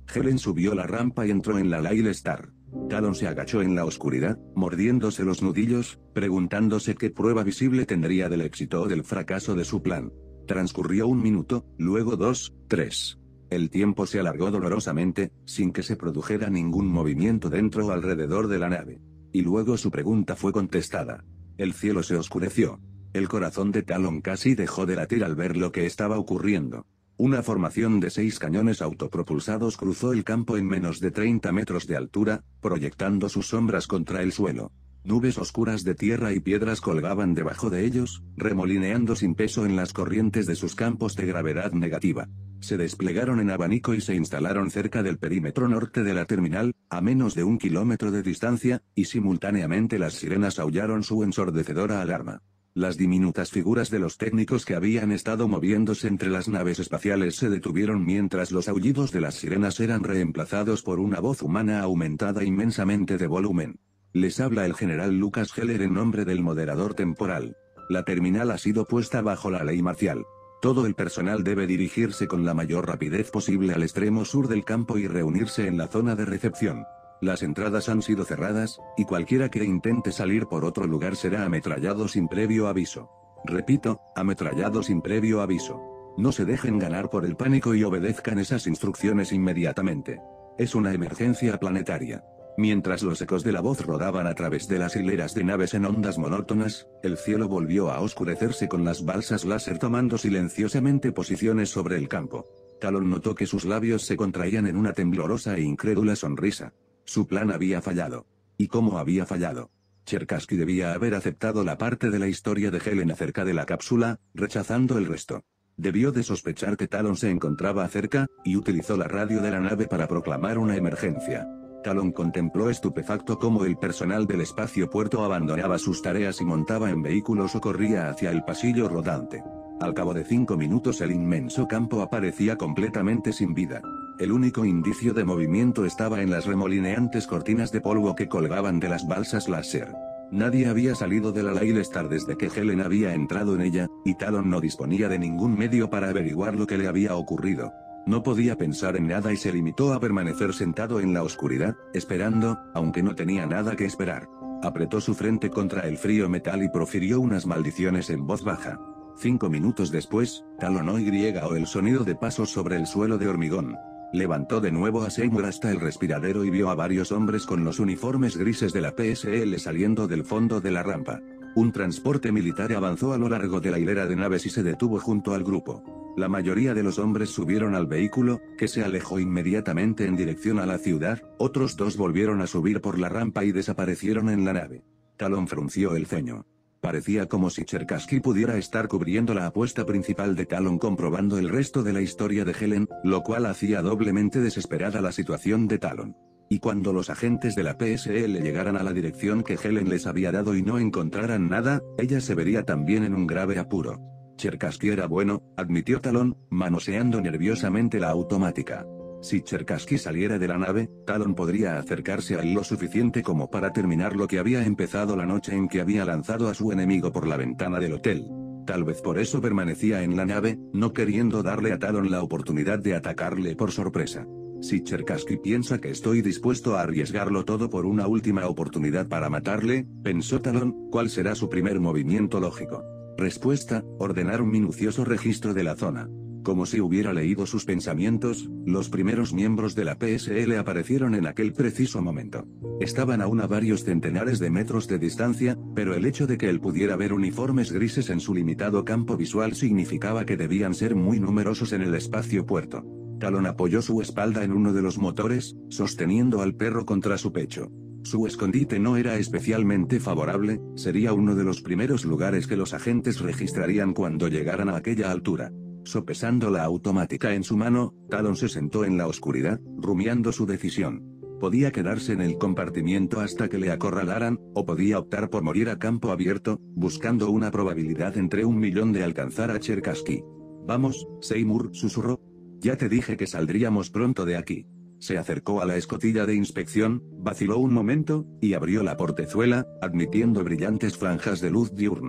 Helen subió la rampa y entró en la Lyle Star. Talon se agachó en la oscuridad, mordiéndose los nudillos, preguntándose qué prueba visible tendría del éxito o del fracaso de su plan. Transcurrió un minuto, luego dos, tres. El tiempo se alargó dolorosamente, sin que se produjera ningún movimiento dentro o alrededor de la nave. Y luego su pregunta fue contestada. El cielo se oscureció. El corazón de Talon casi dejó de latir al ver lo que estaba ocurriendo. Una formación de seis cañones autopropulsados cruzó el campo en menos de treinta metros de altura, proyectando sus sombras contra el suelo. Nubes oscuras de tierra y piedras colgaban debajo de ellos, remolineando sin peso en las corrientes de sus campos de gravedad negativa. Se desplegaron en abanico y se instalaron cerca del perímetro norte de la terminal, a menos de un kilómetro de distancia, y simultáneamente las sirenas aullaron su ensordecedora alarma. Las diminutas figuras de los técnicos que habían estado moviéndose entre las naves espaciales se detuvieron mientras los aullidos de las sirenas eran reemplazados por una voz humana aumentada inmensamente de volumen. Les habla el general Lucas Heller en nombre del moderador temporal. La terminal ha sido puesta bajo la ley marcial. Todo el personal debe dirigirse con la mayor rapidez posible al extremo sur del campo y reunirse en la zona de recepción. Las entradas han sido cerradas, y cualquiera que intente salir por otro lugar será ametrallado sin previo aviso. Repito, ametrallado sin previo aviso. No se dejen ganar por el pánico y obedezcan esas instrucciones inmediatamente. Es una emergencia planetaria. Mientras los ecos de la voz rodaban a través de las hileras de naves en ondas monótonas, el cielo volvió a oscurecerse con las balsas láser tomando silenciosamente posiciones sobre el campo. Talon notó que sus labios se contraían en una temblorosa e incrédula sonrisa. Su plan había fallado. ¿Y cómo había fallado? Cherkassky debía haber aceptado la parte de la historia de Helen acerca de la cápsula, rechazando el resto. Debió de sospechar que Talon se encontraba cerca, y utilizó la radio de la nave para proclamar una emergencia. Talon contempló estupefacto cómo el personal del espacio puerto abandonaba sus tareas y montaba en vehículos o corría hacia el pasillo rodante. Al cabo de cinco minutos el inmenso campo aparecía completamente sin vida. El único indicio de movimiento estaba en las remolineantes cortinas de polvo que colgaban de las balsas láser. Nadie había salido de la Lyle Star desde que Helen había entrado en ella, y Talon no disponía de ningún medio para averiguar lo que le había ocurrido. No podía pensar en nada y se limitó a permanecer sentado en la oscuridad, esperando, aunque no tenía nada que esperar. Apretó su frente contra el frío metal y profirió unas maldiciones en voz baja. Cinco minutos después, Talon oyó el sonido de pasos sobre el suelo de hormigón. Levantó de nuevo a Seymour hasta el respiradero y vio a varios hombres con los uniformes grises de la P S L saliendo del fondo de la rampa. Un transporte militar avanzó a lo largo de la hilera de naves y se detuvo junto al grupo. La mayoría de los hombres subieron al vehículo, que se alejó inmediatamente en dirección a la ciudad. Otros dos volvieron a subir por la rampa y desaparecieron en la nave. Talon frunció el ceño. Parecía como si Cherkassky pudiera estar cubriendo la apuesta principal de Talon comprobando el resto de la historia de Helen, lo cual hacía doblemente desesperada la situación de Talon. Y cuando los agentes de la P S L llegaran a la dirección que Helen les había dado y no encontraran nada, ella se vería también en un grave apuro. Cherkassky era bueno, admitió Talon, manoseando nerviosamente la automática. Si Cherkassky saliera de la nave, Talon podría acercarse a él lo suficiente como para terminar lo que había empezado la noche en que había lanzado a su enemigo por la ventana del hotel. Tal vez por eso permanecía en la nave, no queriendo darle a Talon la oportunidad de atacarle por sorpresa. Si Cherkassky piensa que estoy dispuesto a arriesgarlo todo por una última oportunidad para matarle, pensó Talon, ¿cuál será su primer movimiento lógico? Respuesta, ordenar un minucioso registro de la zona. Como si hubiera leído sus pensamientos, los primeros miembros de la P S L aparecieron en aquel preciso momento. Estaban aún a varios centenares de metros de distancia, pero el hecho de que él pudiera ver uniformes grises en su limitado campo visual significaba que debían ser muy numerosos en el espacio puerto. Talon apoyó su espalda en uno de los motores, sosteniendo al perro contra su pecho. Su escondite no era especialmente favorable, sería uno de los primeros lugares que los agentes registrarían cuando llegaran a aquella altura. Sopesando la automática en su mano, Talon se sentó en la oscuridad, rumiando su decisión. Podía quedarse en el compartimiento hasta que le acorralaran, o podía optar por morir a campo abierto, buscando una probabilidad entre un millón de alcanzar a Cherkassky. Vamos, Seymour, susurró. Ya te dije que saldríamos pronto de aquí. Se acercó a la escotilla de inspección, vaciló un momento, y abrió la portezuela, admitiendo brillantes franjas de luz diurna.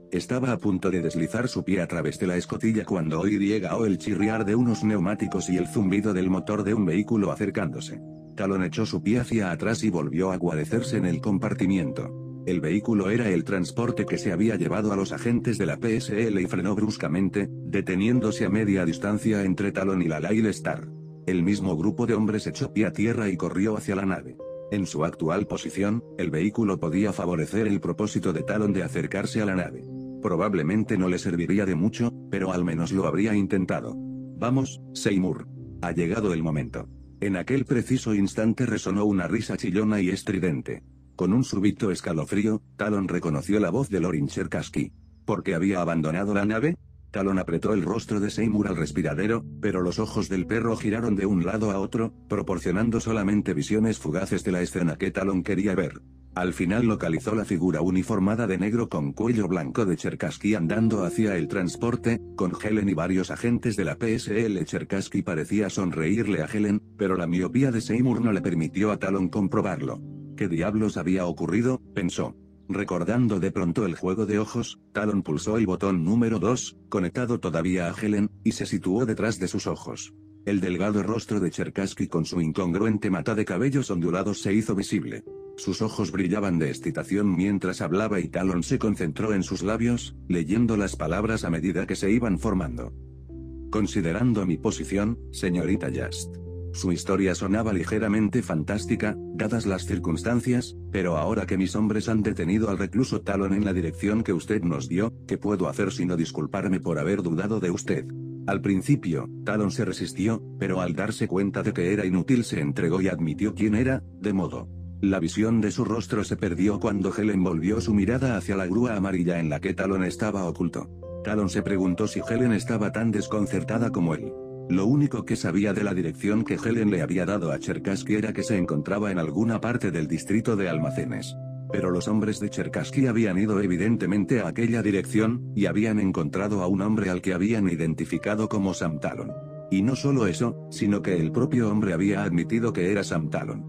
Estaba a punto de deslizar su pie a través de la escotilla cuando oyó el chirriar de unos neumáticos y el zumbido del motor de un vehículo acercándose. Talon echó su pie hacia atrás y volvió a guarecerse en el compartimiento. El vehículo era el transporte que se había llevado a los agentes de la P S L y frenó bruscamente, deteniéndose a media distancia entre Talon y la Lyle Star. El mismo grupo de hombres echó pie a tierra y corrió hacia la nave. En su actual posición, el vehículo podía favorecer el propósito de Talon de acercarse a la nave. Probablemente no le serviría de mucho, pero al menos lo habría intentado. Vamos, Seymour. Ha llegado el momento. En aquel preciso instante resonó una risa chillona y estridente. Con un súbito escalofrío, Talon reconoció la voz de Lorin Cherkassky. ¿Por qué había abandonado la nave? Talon apretó el rostro de Seymour al respiradero, pero los ojos del perro giraron de un lado a otro, proporcionando solamente visiones fugaces de la escena que Talon quería ver. Al final localizó la figura uniformada de negro con cuello blanco de Cherkassky andando hacia el transporte, con Helen y varios agentes de la P S L. Cherkassky parecía sonreírle a Helen, pero la miopía de Seymour no le permitió a Talon comprobarlo. ¿Qué diablos había ocurrido?, pensó. Recordando de pronto el juego de ojos, Talon pulsó el botón número dos, conectado todavía a Helen, y se situó detrás de sus ojos. El delgado rostro de Cherkassky con su incongruente mata de cabellos ondulados se hizo visible. Sus ojos brillaban de excitación mientras hablaba y Talon se concentró en sus labios, leyendo las palabras a medida que se iban formando. Considerando mi posición, señorita Just. Su historia sonaba ligeramente fantástica, dadas las circunstancias, pero ahora que mis hombres han detenido al recluso Talon en la dirección que usted nos dio, ¿qué puedo hacer sino disculparme por haber dudado de usted? Al principio, Talon se resistió, pero al darse cuenta de que era inútil se entregó y admitió quién era, de modo. La visión de su rostro se perdió cuando Helen volvió su mirada hacia la grúa amarilla en la que Talon estaba oculto. Talon se preguntó si Helen estaba tan desconcertada como él. Lo único que sabía de la dirección que Helen le había dado a Cherkassky era que se encontraba en alguna parte del distrito de almacenes. Pero los hombres de Cherkassky habían ido evidentemente a aquella dirección, y habían encontrado a un hombre al que habían identificado como Sam Talon. Y no solo eso, sino que el propio hombre había admitido que era Sam Talon.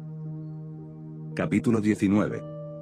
Capítulo diecinueve.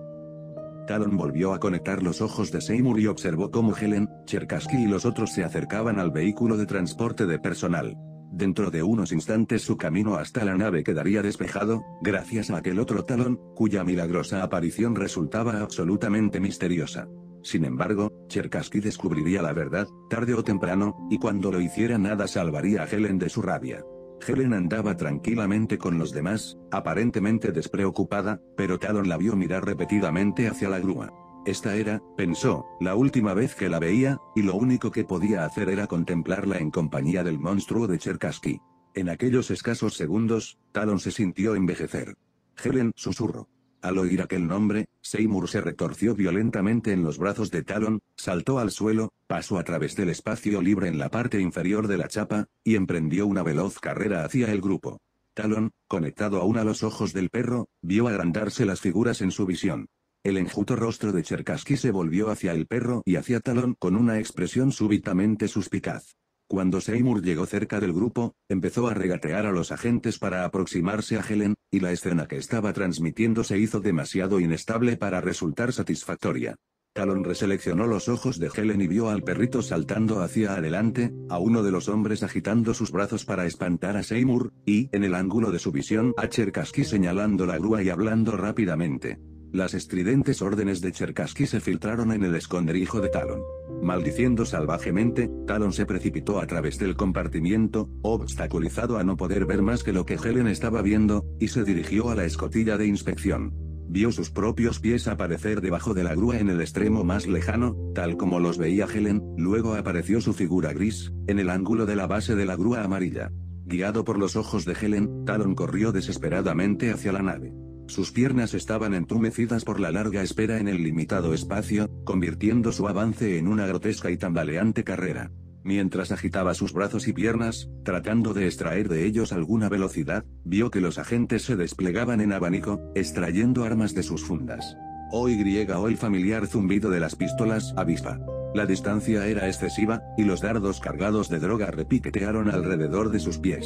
Talon volvió a conectar los ojos de Seymour y observó cómo Helen, Cherkassky y los otros se acercaban al vehículo de transporte de personal. Dentro de unos instantes su camino hasta la nave quedaría despejado, gracias a aquel otro Talon, cuya milagrosa aparición resultaba absolutamente misteriosa. Sin embargo, Cherkassky descubriría la verdad, tarde o temprano, y cuando lo hiciera nada salvaría a Helen de su rabia. Helen andaba tranquilamente con los demás, aparentemente despreocupada, pero Talon la vio mirar repetidamente hacia la grúa. Esta era, pensó, la última vez que la veía, y lo único que podía hacer era contemplarla en compañía del monstruo de Cherkassky. En aquellos escasos segundos, Talon se sintió envejecer. Helen, susurró. Al oír aquel nombre, Seymour se retorció violentamente en los brazos de Talon, saltó al suelo, pasó a través del espacio libre en la parte inferior de la chapa, y emprendió una veloz carrera hacia el grupo. Talon, conectado aún a los ojos del perro, vio agrandarse las figuras en su visión. El enjuto rostro de Cherkassky se volvió hacia el perro y hacia Talon con una expresión súbitamente suspicaz. Cuando Seymour llegó cerca del grupo, empezó a regatear a los agentes para aproximarse a Helen, y la escena que estaba transmitiendo se hizo demasiado inestable para resultar satisfactoria. Talon reseleccionó los ojos de Helen y vio al perrito saltando hacia adelante, a uno de los hombres agitando sus brazos para espantar a Seymour, y, en el ángulo de su visión, a Cherkassky señalando la grúa y hablando rápidamente. Las estridentes órdenes de Cherkassky se filtraron en el esconderijo de Talon. Maldiciendo salvajemente, Talon se precipitó a través del compartimiento, obstaculizado a no poder ver más que lo que Helen estaba viendo, y se dirigió a la escotilla de inspección. Vio sus propios pies aparecer debajo de la grúa en el extremo más lejano, tal como los veía Helen, luego apareció su figura gris, en el ángulo de la base de la grúa amarilla. Guiado por los ojos de Helen, Talon corrió desesperadamente hacia la nave. Sus piernas estaban entumecidas por la larga espera en el limitado espacio, convirtiendo su avance en una grotesca y tambaleante carrera. Mientras agitaba sus brazos y piernas, tratando de extraer de ellos alguna velocidad, vio que los agentes se desplegaban en abanico, extrayendo armas de sus fundas. Oyó el familiar zumbido de las pistolas avispa. La distancia era excesiva, y los dardos cargados de droga repiquetearon alrededor de sus pies.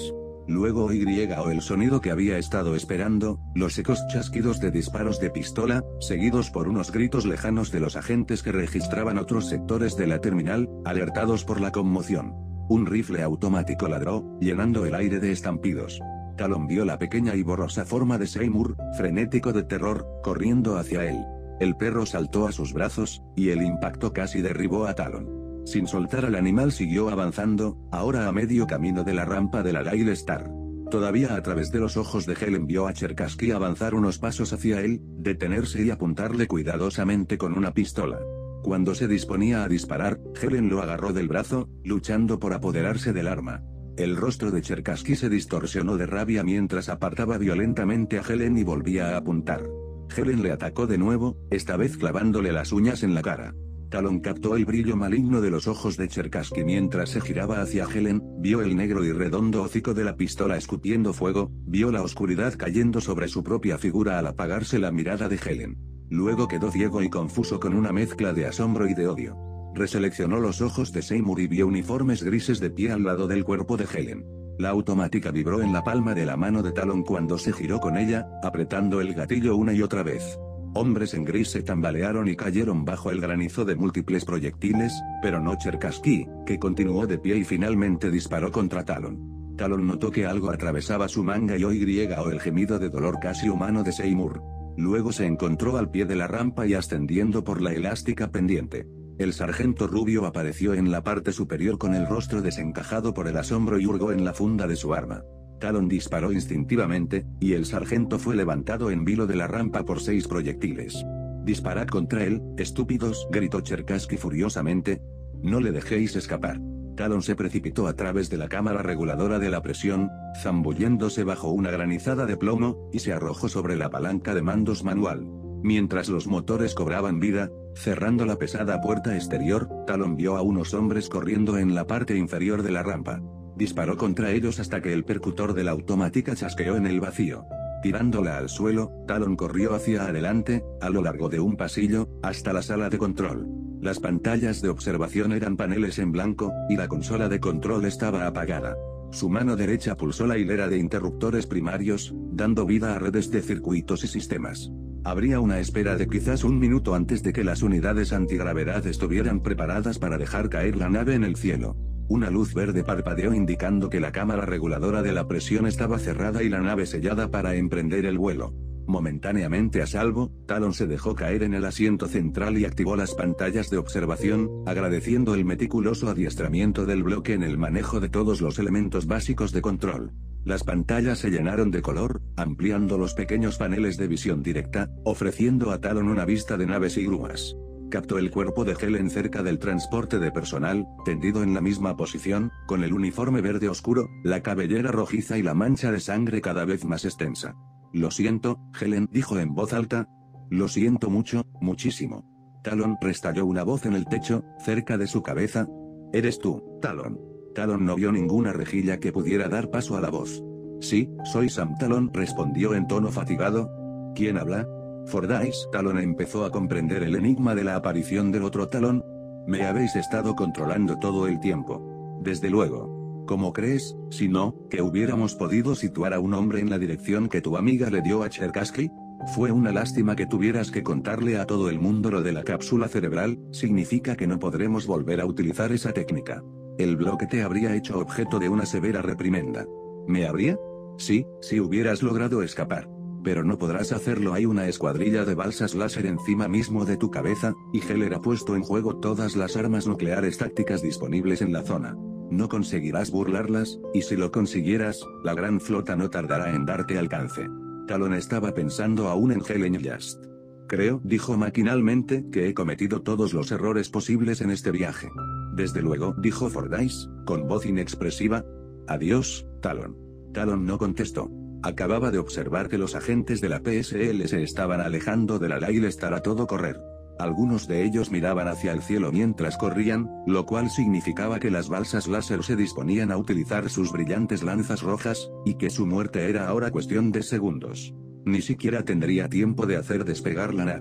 Luego O Y o el sonido que había estado esperando, los secos chasquidos de disparos de pistola, seguidos por unos gritos lejanos de los agentes que registraban otros sectores de la terminal, alertados por la conmoción. Un rifle automático ladró, llenando el aire de estampidos. Talon vio la pequeña y borrosa forma de Seymour, frenético de terror, corriendo hacia él. El perro saltó a sus brazos, y el impacto casi derribó a Talon. Sin soltar al animal siguió avanzando, ahora a medio camino de la rampa de la Lyle Star. Todavía a través de los ojos de Helen vio a Cherkassky avanzar unos pasos hacia él, detenerse y apuntarle cuidadosamente con una pistola. Cuando se disponía a disparar, Helen lo agarró del brazo, luchando por apoderarse del arma. El rostro de Cherkassky se distorsionó de rabia mientras apartaba violentamente a Helen y volvía a apuntar. Helen le atacó de nuevo, esta vez clavándole las uñas en la cara. Talon captó el brillo maligno de los ojos de Cherkassky mientras se giraba hacia Helen, vio el negro y redondo hocico de la pistola escupiendo fuego, vio la oscuridad cayendo sobre su propia figura al apagarse la mirada de Helen. Luego quedó ciego y confuso con una mezcla de asombro y de odio. Reseleccionó los ojos de Seymour y vio uniformes grises de pie al lado del cuerpo de Helen. La automática vibró en la palma de la mano de Talon cuando se giró con ella, apretando el gatillo una y otra vez. Hombres en gris se tambalearon y cayeron bajo el granizo de múltiples proyectiles, pero no Cherkassky, que continuó de pie y finalmente disparó contra Talon. Talon notó que algo atravesaba su manga y O Y o el gemido de dolor casi humano de Seymour. Luego se encontró al pie de la rampa y ascendiendo por la elástica pendiente. El sargento rubio apareció en la parte superior con el rostro desencajado por el asombro y hurgó en la funda de su arma. Talon disparó instintivamente, y el sargento fue levantado en vilo de la rampa por seis proyectiles. «Disparad contra él, estúpidos», gritó Cherkassky furiosamente. «No le dejéis escapar». Talon se precipitó a través de la cámara reguladora de la presión, zambulléndose bajo una granizada de plomo, y se arrojó sobre la palanca de mandos manual. Mientras los motores cobraban vida, cerrando la pesada puerta exterior, Talon vio a unos hombres corriendo en la parte inferior de la rampa. Disparó contra ellos hasta que el percutor de la automática chasqueó en el vacío. Tirándola al suelo, Talon corrió hacia adelante, a lo largo de un pasillo, hasta la sala de control. Las pantallas de observación eran paneles en blanco, y la consola de control estaba apagada. Su mano derecha pulsó la hilera de interruptores primarios, dando vida a redes de circuitos y sistemas. Habría una espera de quizás un minuto antes de que las unidades antigravedad estuvieran preparadas para dejar caer la nave en el cielo. Una luz verde parpadeó indicando que la cámara reguladora de la presión estaba cerrada y la nave sellada para emprender el vuelo. Momentáneamente a salvo, Talon se dejó caer en el asiento central y activó las pantallas de observación, agradeciendo el meticuloso adiestramiento del bloque en el manejo de todos los elementos básicos de control. Las pantallas se llenaron de color, ampliando los pequeños paneles de visión directa, ofreciendo a Talon una vista de naves y grúas. Captó el cuerpo de Helen cerca del transporte de personal, tendido en la misma posición, con el uniforme verde oscuro, la cabellera rojiza y la mancha de sangre cada vez más extensa. «Lo siento, Helen», dijo en voz alta. «Lo siento mucho, muchísimo». Talon, restalló una voz en el techo, cerca de su cabeza. «¿Eres tú, Talon?» Talon no vio ninguna rejilla que pudiera dar paso a la voz. «Sí, soy Sam Talon», respondió en tono fatigado. «¿Quién habla?» «Fordyce». Talon empezó a comprender el enigma de la aparición del otro Talon. «Me habéis estado controlando todo el tiempo». «Desde luego. ¿Cómo crees, si no, que hubiéramos podido situar a un hombre en la dirección que tu amiga le dio a Cherkassky? Fue una lástima que tuvieras que contarle a todo el mundo lo de la cápsula cerebral, significa que no podremos volver a utilizar esa técnica. El bloque te habría hecho objeto de una severa reprimenda». «¿Me habría?» «Sí, si hubieras logrado escapar. Pero no podrás hacerlo, hay una escuadrilla de balsas láser encima mismo de tu cabeza, y Heller ha puesto en juego todas las armas nucleares tácticas disponibles en la zona. No conseguirás burlarlas, y si lo consiguieras, la gran flota no tardará en darte alcance». Talon estaba pensando aún en Helen Just. «Creo», dijo maquinalmente, «que he cometido todos los errores posibles en este viaje». «Desde luego», dijo Fordyce, con voz inexpresiva. «Adiós, Talon». Talon no contestó. Acababa de observar que los agentes de la P S L se estaban alejando de la Lyle Star a todo correr. Algunos de ellos miraban hacia el cielo mientras corrían, lo cual significaba que las balsas láser se disponían a utilizar sus brillantes lanzas rojas, y que su muerte era ahora cuestión de segundos. Ni siquiera tendría tiempo de hacer despegar la nave.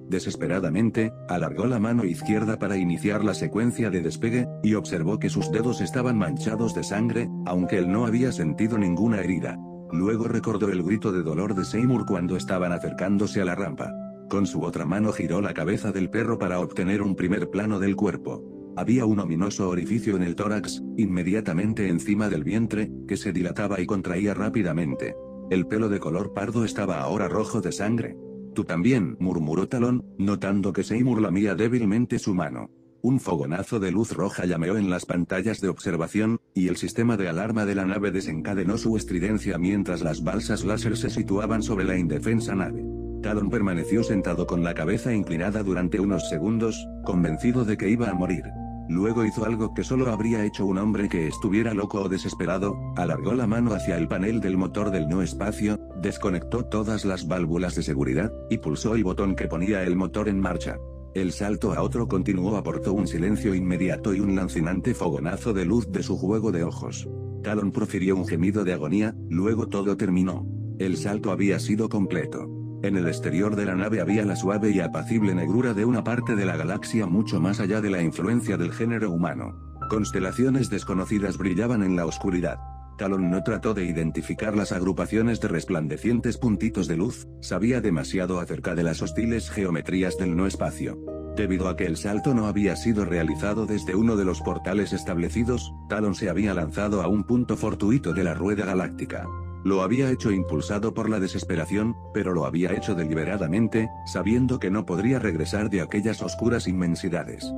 Desesperadamente, alargó la mano izquierda para iniciar la secuencia de despegue, y observó que sus dedos estaban manchados de sangre, aunque él no había sentido ninguna herida. Luego recordó el grito de dolor de Seymour cuando estaban acercándose a la rampa. Con su otra mano giró la cabeza del perro para obtener un primer plano del cuerpo. Había un ominoso orificio en el tórax, inmediatamente encima del vientre, que se dilataba y contraía rápidamente. El pelo de color pardo estaba ahora rojo de sangre. «Tú también», murmuró Talon, notando que Seymour lamía débilmente su mano. Un fogonazo de luz roja llameó en las pantallas de observación, y el sistema de alarma de la nave desencadenó su estridencia mientras las balsas láser se situaban sobre la indefensa nave. Talon permaneció sentado con la cabeza inclinada durante unos segundos, convencido de que iba a morir. Luego hizo algo que solo habría hecho un hombre que estuviera loco o desesperado, alargó la mano hacia el panel del motor del no espacio, desconectó todas las válvulas de seguridad, y pulsó el botón que ponía el motor en marcha. El salto a otro continuo aportó un silencio inmediato y un lancinante fogonazo de luz de su juego de ojos. Talon profirió un gemido de agonía, luego todo terminó. El salto había sido completo. En el exterior de la nave había la suave y apacible negrura de una parte de la galaxia mucho más allá de la influencia del género humano. Constelaciones desconocidas brillaban en la oscuridad. Talon no trató de identificar las agrupaciones de resplandecientes puntitos de luz, sabía demasiado acerca de las hostiles geometrías del no espacio. Debido a que el salto no había sido realizado desde uno de los portales establecidos, Talon se había lanzado a un punto fortuito de la rueda galáctica. Lo había hecho impulsado por la desesperación, pero lo había hecho deliberadamente, sabiendo que no podría regresar de aquellas oscuras inmensidades.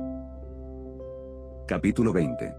Capítulo veinte.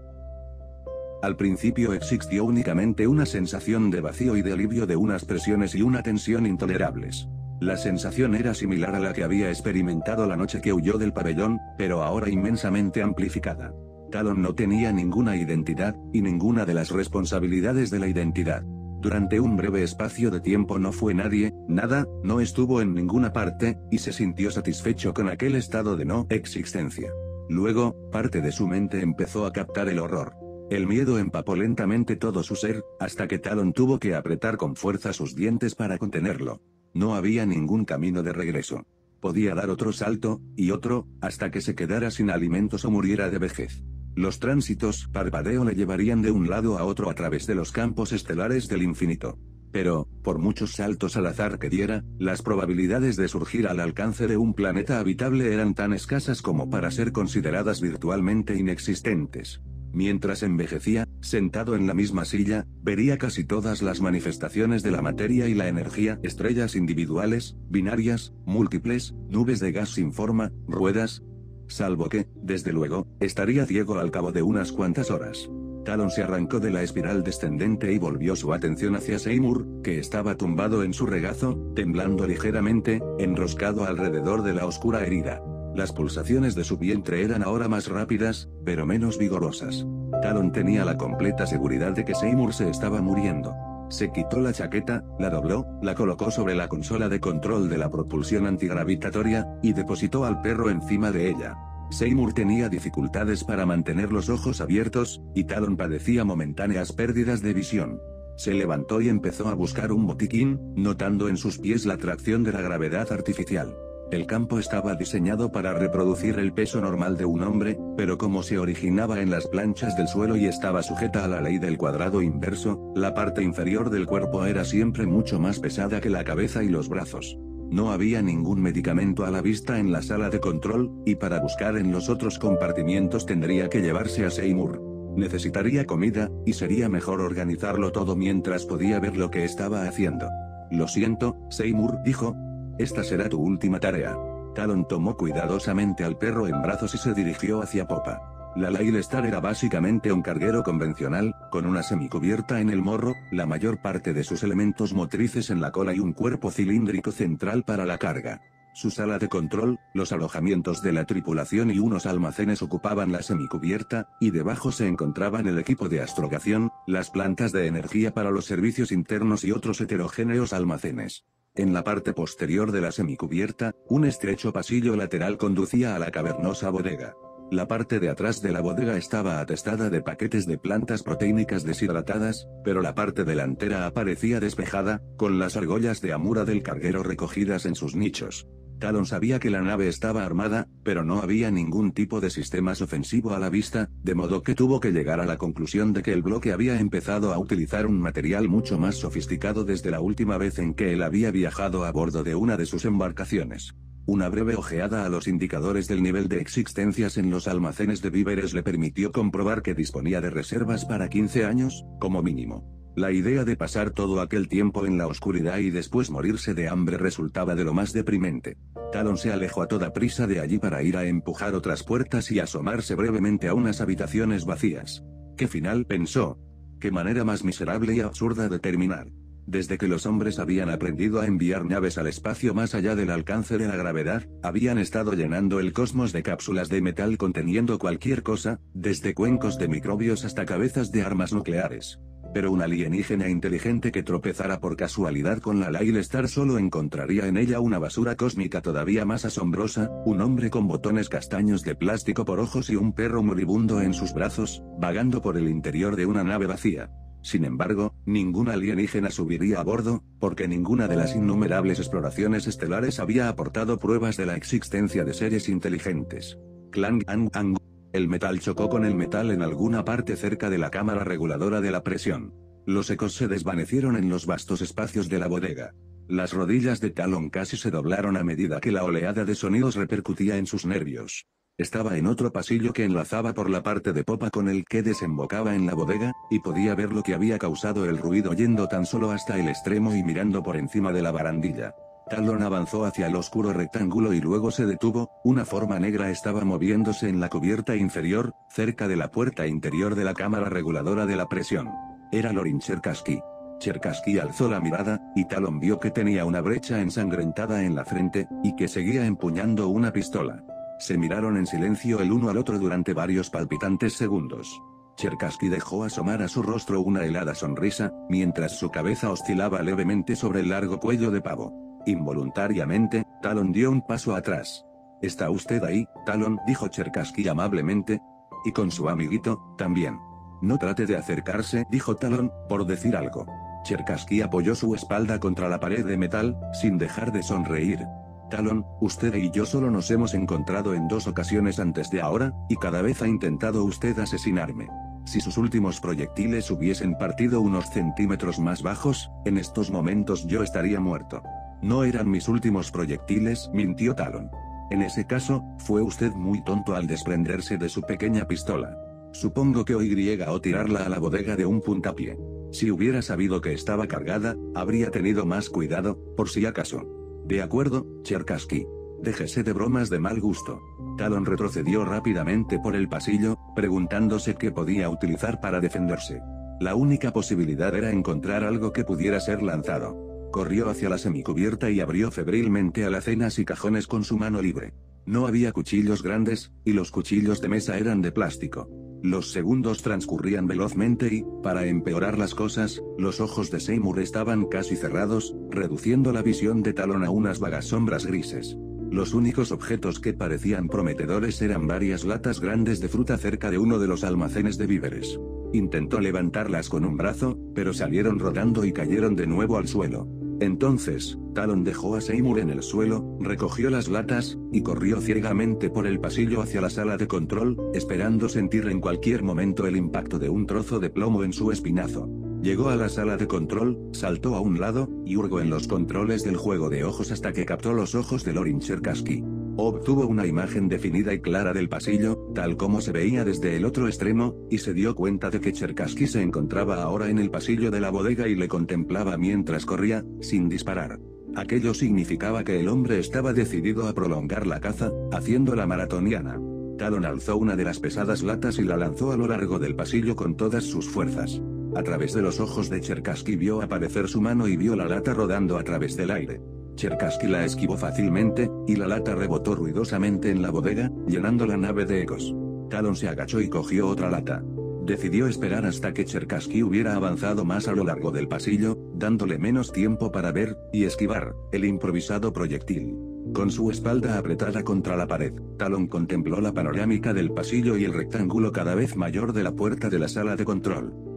Al principio existió únicamente una sensación de vacío y de alivio, de unas presiones y una tensión intolerables. La sensación era similar a la que había experimentado la noche que huyó del pabellón, pero ahora inmensamente amplificada. Talon no tenía ninguna identidad, y ninguna de las responsabilidades de la identidad. Durante un breve espacio de tiempo no fue nadie, nada, no estuvo en ninguna parte, y se sintió satisfecho con aquel estado de no existencia. Luego, parte de su mente empezó a captar el horror. El miedo empapó lentamente todo su ser, hasta que Talon tuvo que apretar con fuerza sus dientes para contenerlo. No había ningún camino de regreso. Podía dar otro salto, y otro, hasta que se quedara sin alimentos o muriera de vejez. Los tránsitos parpadeo le llevarían de un lado a otro a través de los campos estelares del infinito. Pero, por muchos saltos al azar que diera, las probabilidades de surgir al alcance de un planeta habitable eran tan escasas como para ser consideradas virtualmente inexistentes. Mientras envejecía, sentado en la misma silla, vería casi todas las manifestaciones de la materia y la energía, estrellas individuales, binarias, múltiples, nubes de gas sin forma, ruedas. Salvo que, desde luego, estaría ciego al cabo de unas cuantas horas. Talon se arrancó de la espiral descendente y volvió su atención hacia Seymour, que estaba tumbado en su regazo, temblando ligeramente, enroscado alrededor de la oscura herida. Las pulsaciones de su vientre eran ahora más rápidas, pero menos vigorosas. Talon tenía la completa seguridad de que Seymour se estaba muriendo. Se quitó la chaqueta, la dobló, la colocó sobre la consola de control de la propulsión antigravitatoria, y depositó al perro encima de ella. Seymour tenía dificultades para mantener los ojos abiertos, y Talon padecía momentáneas pérdidas de visión. Se levantó y empezó a buscar un botiquín, notando en sus pies la tracción de la gravedad artificial. El campo estaba diseñado para reproducir el peso normal de un hombre, pero como se originaba en las planchas del suelo y estaba sujeta a la ley del cuadrado inverso, la parte inferior del cuerpo era siempre mucho más pesada que la cabeza y los brazos. No había ningún medicamento a la vista en la sala de control, y para buscar en los otros compartimientos tendría que llevarse a Seymour. Necesitaría comida, y sería mejor organizarlo todo mientras podía ver lo que estaba haciendo. Lo siento, Seymour, dijo. Esta será tu última tarea. Talon tomó cuidadosamente al perro en brazos y se dirigió hacia popa. La Lylestar era básicamente un carguero convencional, con una semicubierta en el morro, la mayor parte de sus elementos motrices en la cola y un cuerpo cilíndrico central para la carga. Su sala de control, los alojamientos de la tripulación y unos almacenes ocupaban la semicubierta, y debajo se encontraban el equipo de astrogación, las plantas de energía para los servicios internos y otros heterogéneos almacenes. En la parte posterior de la semicubierta, un estrecho pasillo lateral conducía a la cavernosa bodega. La parte de atrás de la bodega estaba atestada de paquetes de plantas proteínicas deshidratadas, pero la parte delantera aparecía despejada, con las argollas de amura del carguero recogidas en sus nichos. Talon sabía que la nave estaba armada, pero no había ningún tipo de sistemas ofensivo a la vista, de modo que tuvo que llegar a la conclusión de que el bloque había empezado a utilizar un material mucho más sofisticado desde la última vez en que él había viajado a bordo de una de sus embarcaciones. Una breve ojeada a los indicadores del nivel de existencias en los almacenes de víveres le permitió comprobar que disponía de reservas para quince años, como mínimo. La idea de pasar todo aquel tiempo en la oscuridad y después morirse de hambre resultaba de lo más deprimente. Talon se alejó a toda prisa de allí para ir a empujar otras puertas y asomarse brevemente a unas habitaciones vacías. ¿Qué final? Pensó. ¿Qué manera más miserable y absurda de terminar? Desde que los hombres habían aprendido a enviar naves al espacio más allá del alcance de la gravedad, habían estado llenando el cosmos de cápsulas de metal conteniendo cualquier cosa, desde cuencos de microbios hasta cabezas de armas nucleares. Pero un alienígena inteligente que tropezara por casualidad con la Lyle Star solo encontraría en ella una basura cósmica todavía más asombrosa, un hombre con botones castaños de plástico por ojos y un perro moribundo en sus brazos, vagando por el interior de una nave vacía. Sin embargo, ningún alienígena subiría a bordo, porque ninguna de las innumerables exploraciones estelares había aportado pruebas de la existencia de seres inteligentes. Clang, ang, ang. El metal chocó con el metal en alguna parte cerca de la cámara reguladora de la presión. Los ecos se desvanecieron en los vastos espacios de la bodega. Las rodillas de Talon casi se doblaron a medida que la oleada de sonidos repercutía en sus nervios. Estaba en otro pasillo que enlazaba por la parte de popa con el que desembocaba en la bodega, y podía ver lo que había causado el ruido yendo tan solo hasta el extremo y mirando por encima de la barandilla. Talon avanzó hacia el oscuro rectángulo y luego se detuvo. Una forma negra estaba moviéndose en la cubierta inferior, cerca de la puerta interior de la cámara reguladora de la presión. Era Lorin Cherkassky. Cherkassky alzó la mirada, y Talon vio que tenía una brecha ensangrentada en la frente, y que seguía empuñando una pistola. Se miraron en silencio el uno al otro durante varios palpitantes segundos. Cherkassky dejó asomar a su rostro una helada sonrisa, mientras su cabeza oscilaba levemente sobre el largo cuello de pavo. Involuntariamente, Talon dio un paso atrás. ¿Está usted ahí, Talon?, dijo Cherkassky amablemente. Y con su amiguito, también. No trate de acercarse, dijo Talon, por decir algo. Cherkassky apoyó su espalda contra la pared de metal, sin dejar de sonreír. Talon, usted y yo solo nos hemos encontrado en dos ocasiones antes de ahora, y cada vez ha intentado usted asesinarme. Si sus últimos proyectiles hubiesen partido unos centímetros más bajos, en estos momentos yo estaría muerto. No eran mis últimos proyectiles, mintió Talon. En ese caso, fue usted muy tonto al desprenderse de su pequeña pistola. Supongo que oí o tirarla a la bodega de un puntapié. Si hubiera sabido que estaba cargada, habría tenido más cuidado, por si acaso. De acuerdo, Cherkassky. Déjese de bromas de mal gusto. Talon retrocedió rápidamente por el pasillo, preguntándose qué podía utilizar para defenderse. La única posibilidad era encontrar algo que pudiera ser lanzado. Corrió hacia la semicubierta y abrió febrilmente alacenas y cajones con su mano libre. No había cuchillos grandes, y los cuchillos de mesa eran de plástico. Los segundos transcurrían velozmente y, para empeorar las cosas, los ojos de Seymour estaban casi cerrados, reduciendo la visión de Talon a unas vagas sombras grises. Los únicos objetos que parecían prometedores eran varias latas grandes de fruta cerca de uno de los almacenes de víveres. Intentó levantarlas con un brazo, pero salieron rodando y cayeron de nuevo al suelo. Entonces, Talon dejó a Seymour en el suelo, recogió las latas, y corrió ciegamente por el pasillo hacia la sala de control, esperando sentir en cualquier momento el impacto de un trozo de plomo en su espinazo. Llegó a la sala de control, saltó a un lado, y hurgó en los controles del juego de ojos hasta que captó los ojos de Lorin Cherkassky. Obtuvo una imagen definida y clara del pasillo, tal como se veía desde el otro extremo, y se dio cuenta de que Cherkassky se encontraba ahora en el pasillo de la bodega y le contemplaba mientras corría, sin disparar. Aquello significaba que el hombre estaba decidido a prolongar la caza, haciéndola maratoniana. Talon alzó una de las pesadas latas y la lanzó a lo largo del pasillo con todas sus fuerzas. A través de los ojos de Cherkassky vio aparecer su mano y vio la lata rodando a través del aire. Cherkassky la esquivó fácilmente, y la lata rebotó ruidosamente en la bodega, llenando la nave de ecos. Talon se agachó y cogió otra lata. Decidió esperar hasta que Cherkassky hubiera avanzado más a lo largo del pasillo, dándole menos tiempo para ver, y esquivar, el improvisado proyectil. Con su espalda apretada contra la pared, Talon contempló la panorámica del pasillo y el rectángulo cada vez mayor de la puerta de la sala de control.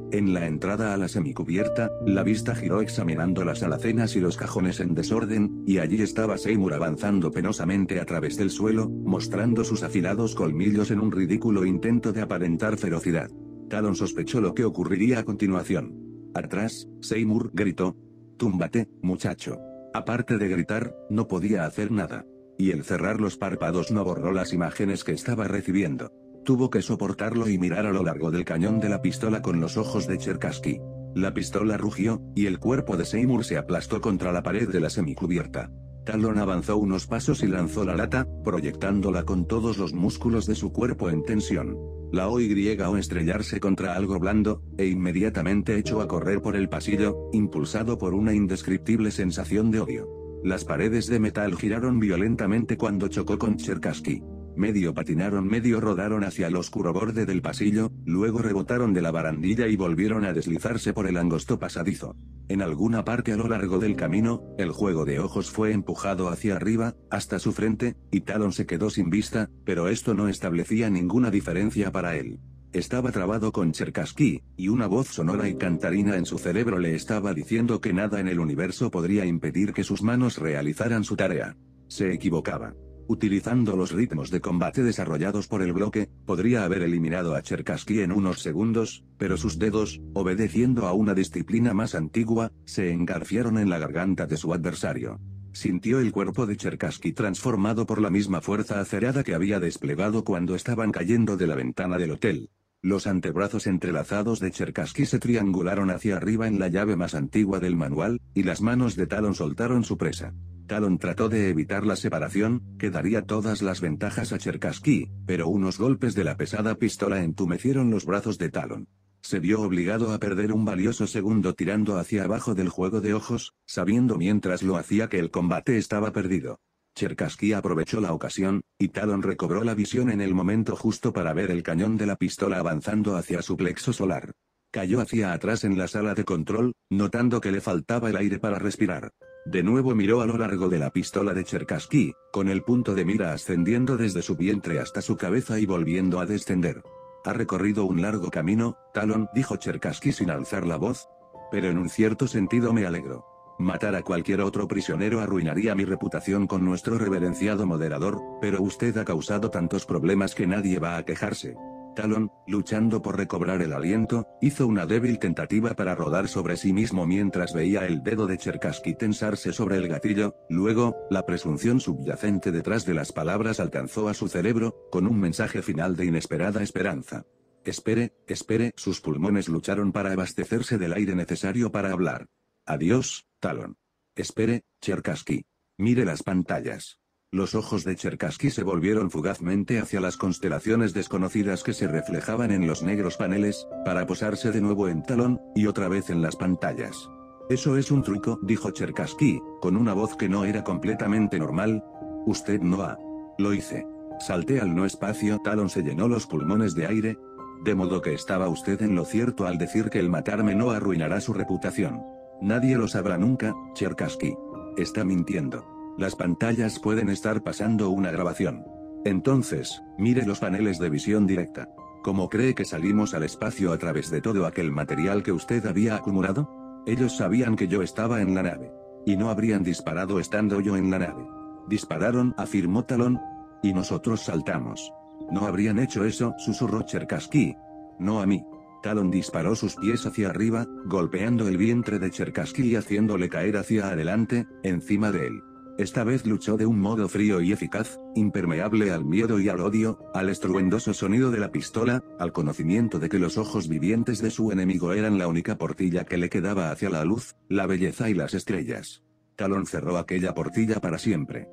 En la entrada a la semicubierta, la vista giró examinando las alacenas y los cajones en desorden, y allí estaba Seymour avanzando penosamente a través del suelo, mostrando sus afilados colmillos en un ridículo intento de aparentar ferocidad. Talon sospechó lo que ocurriría a continuación. Atrás, Seymour gritó: «Túmbate, muchacho». Aparte de gritar, no podía hacer nada. Y el cerrar los párpados no borró las imágenes que estaba recibiendo. Tuvo que soportarlo y mirar a lo largo del cañón de la pistola con los ojos de Cherkassky. La pistola rugió, y el cuerpo de Seymour se aplastó contra la pared de la semicubierta. Talon avanzó unos pasos y lanzó la lata, proyectándola con todos los músculos de su cuerpo en tensión. La oyó estrellarse contra algo blando, e inmediatamente echó a correr por el pasillo, impulsado por una indescriptible sensación de odio. Las paredes de metal giraron violentamente cuando chocó con Cherkassky. Medio patinaron, medio rodaron hacia el oscuro borde del pasillo, luego rebotaron de la barandilla y volvieron a deslizarse por el angosto pasadizo. En alguna parte a lo largo del camino, el juego de ojos fue empujado hacia arriba, hasta su frente, y Talon se quedó sin vista, pero esto no establecía ninguna diferencia para él. Estaba trabado con Cherkassky, y una voz sonora y cantarina en su cerebro le estaba diciendo que nada en el universo podría impedir que sus manos realizaran su tarea. Se equivocaba. Utilizando los ritmos de combate desarrollados por el bloque, podría haber eliminado a Cherkassky en unos segundos, pero sus dedos, obedeciendo a una disciplina más antigua, se engarfiaron en la garganta de su adversario. Sintió el cuerpo de Cherkassky transformado por la misma fuerza acerada que había desplegado cuando estaban cayendo de la ventana del hotel. Los antebrazos entrelazados de Cherkassky se triangularon hacia arriba en la llave más antigua del manual, y las manos de Talon soltaron su presa. Talon trató de evitar la separación, que daría todas las ventajas a Cherkassky, pero unos golpes de la pesada pistola entumecieron los brazos de Talon. Se vio obligado a perder un valioso segundo tirando hacia abajo del juego de ojos, sabiendo mientras lo hacía que el combate estaba perdido. Cherkassky aprovechó la ocasión, y Talon recobró la visión en el momento justo para ver el cañón de la pistola avanzando hacia su plexo solar. Cayó hacia atrás en la sala de control, notando que le faltaba el aire para respirar. De nuevo miró a lo largo de la pistola de Cherkassky, con el punto de mira ascendiendo desde su vientre hasta su cabeza y volviendo a descender. «Ha recorrido un largo camino, Talon», dijo Cherkassky sin alzar la voz. «Pero en un cierto sentido me alegro. Matar a cualquier otro prisionero arruinaría mi reputación con nuestro reverenciado moderador, pero usted ha causado tantos problemas que nadie va a quejarse». Talon, luchando por recobrar el aliento, hizo una débil tentativa para rodar sobre sí mismo mientras veía el dedo de Cherkassky tensarse sobre el gatillo. Luego, la presunción subyacente detrás de las palabras alcanzó a su cerebro, con un mensaje final de inesperada esperanza. «Espere, espere», sus pulmones lucharon para abastecerse del aire necesario para hablar. «Adiós, Talon». «Espere, Cherkassky. Mire las pantallas». Los ojos de Cherkassky se volvieron fugazmente hacia las constelaciones desconocidas que se reflejaban en los negros paneles, para posarse de nuevo en Talon, y otra vez en las pantallas. «Eso es un truco», dijo Cherkassky, con una voz que no era completamente normal. «Usted no ha». «Lo hice. Salté al no espacio». Talon se llenó los pulmones de aire. «De modo que estaba usted en lo cierto al decir que el matarme no arruinará su reputación. Nadie lo sabrá nunca, Cherkassky. Está mintiendo. Las pantallas pueden estar pasando una grabación. Entonces, mire los paneles de visión directa. ¿Cómo cree que salimos al espacio a través de todo aquel material que usted había acumulado? Ellos sabían que yo estaba en la nave. Y no habrían disparado estando yo en la nave. Dispararon, afirmó Talon. Y nosotros saltamos. No habrían hecho eso, susurró Cherkassky. No a mí. Talon disparó sus pies hacia arriba, golpeando el vientre de Cherkassky y haciéndole caer hacia adelante, encima de él. Esta vez luchó de un modo frío y eficaz, impermeable al miedo y al odio, al estruendoso sonido de la pistola, al conocimiento de que los ojos vivientes de su enemigo eran la única portilla que le quedaba hacia la luz, la belleza y las estrellas. Talon cerró aquella portilla para siempre.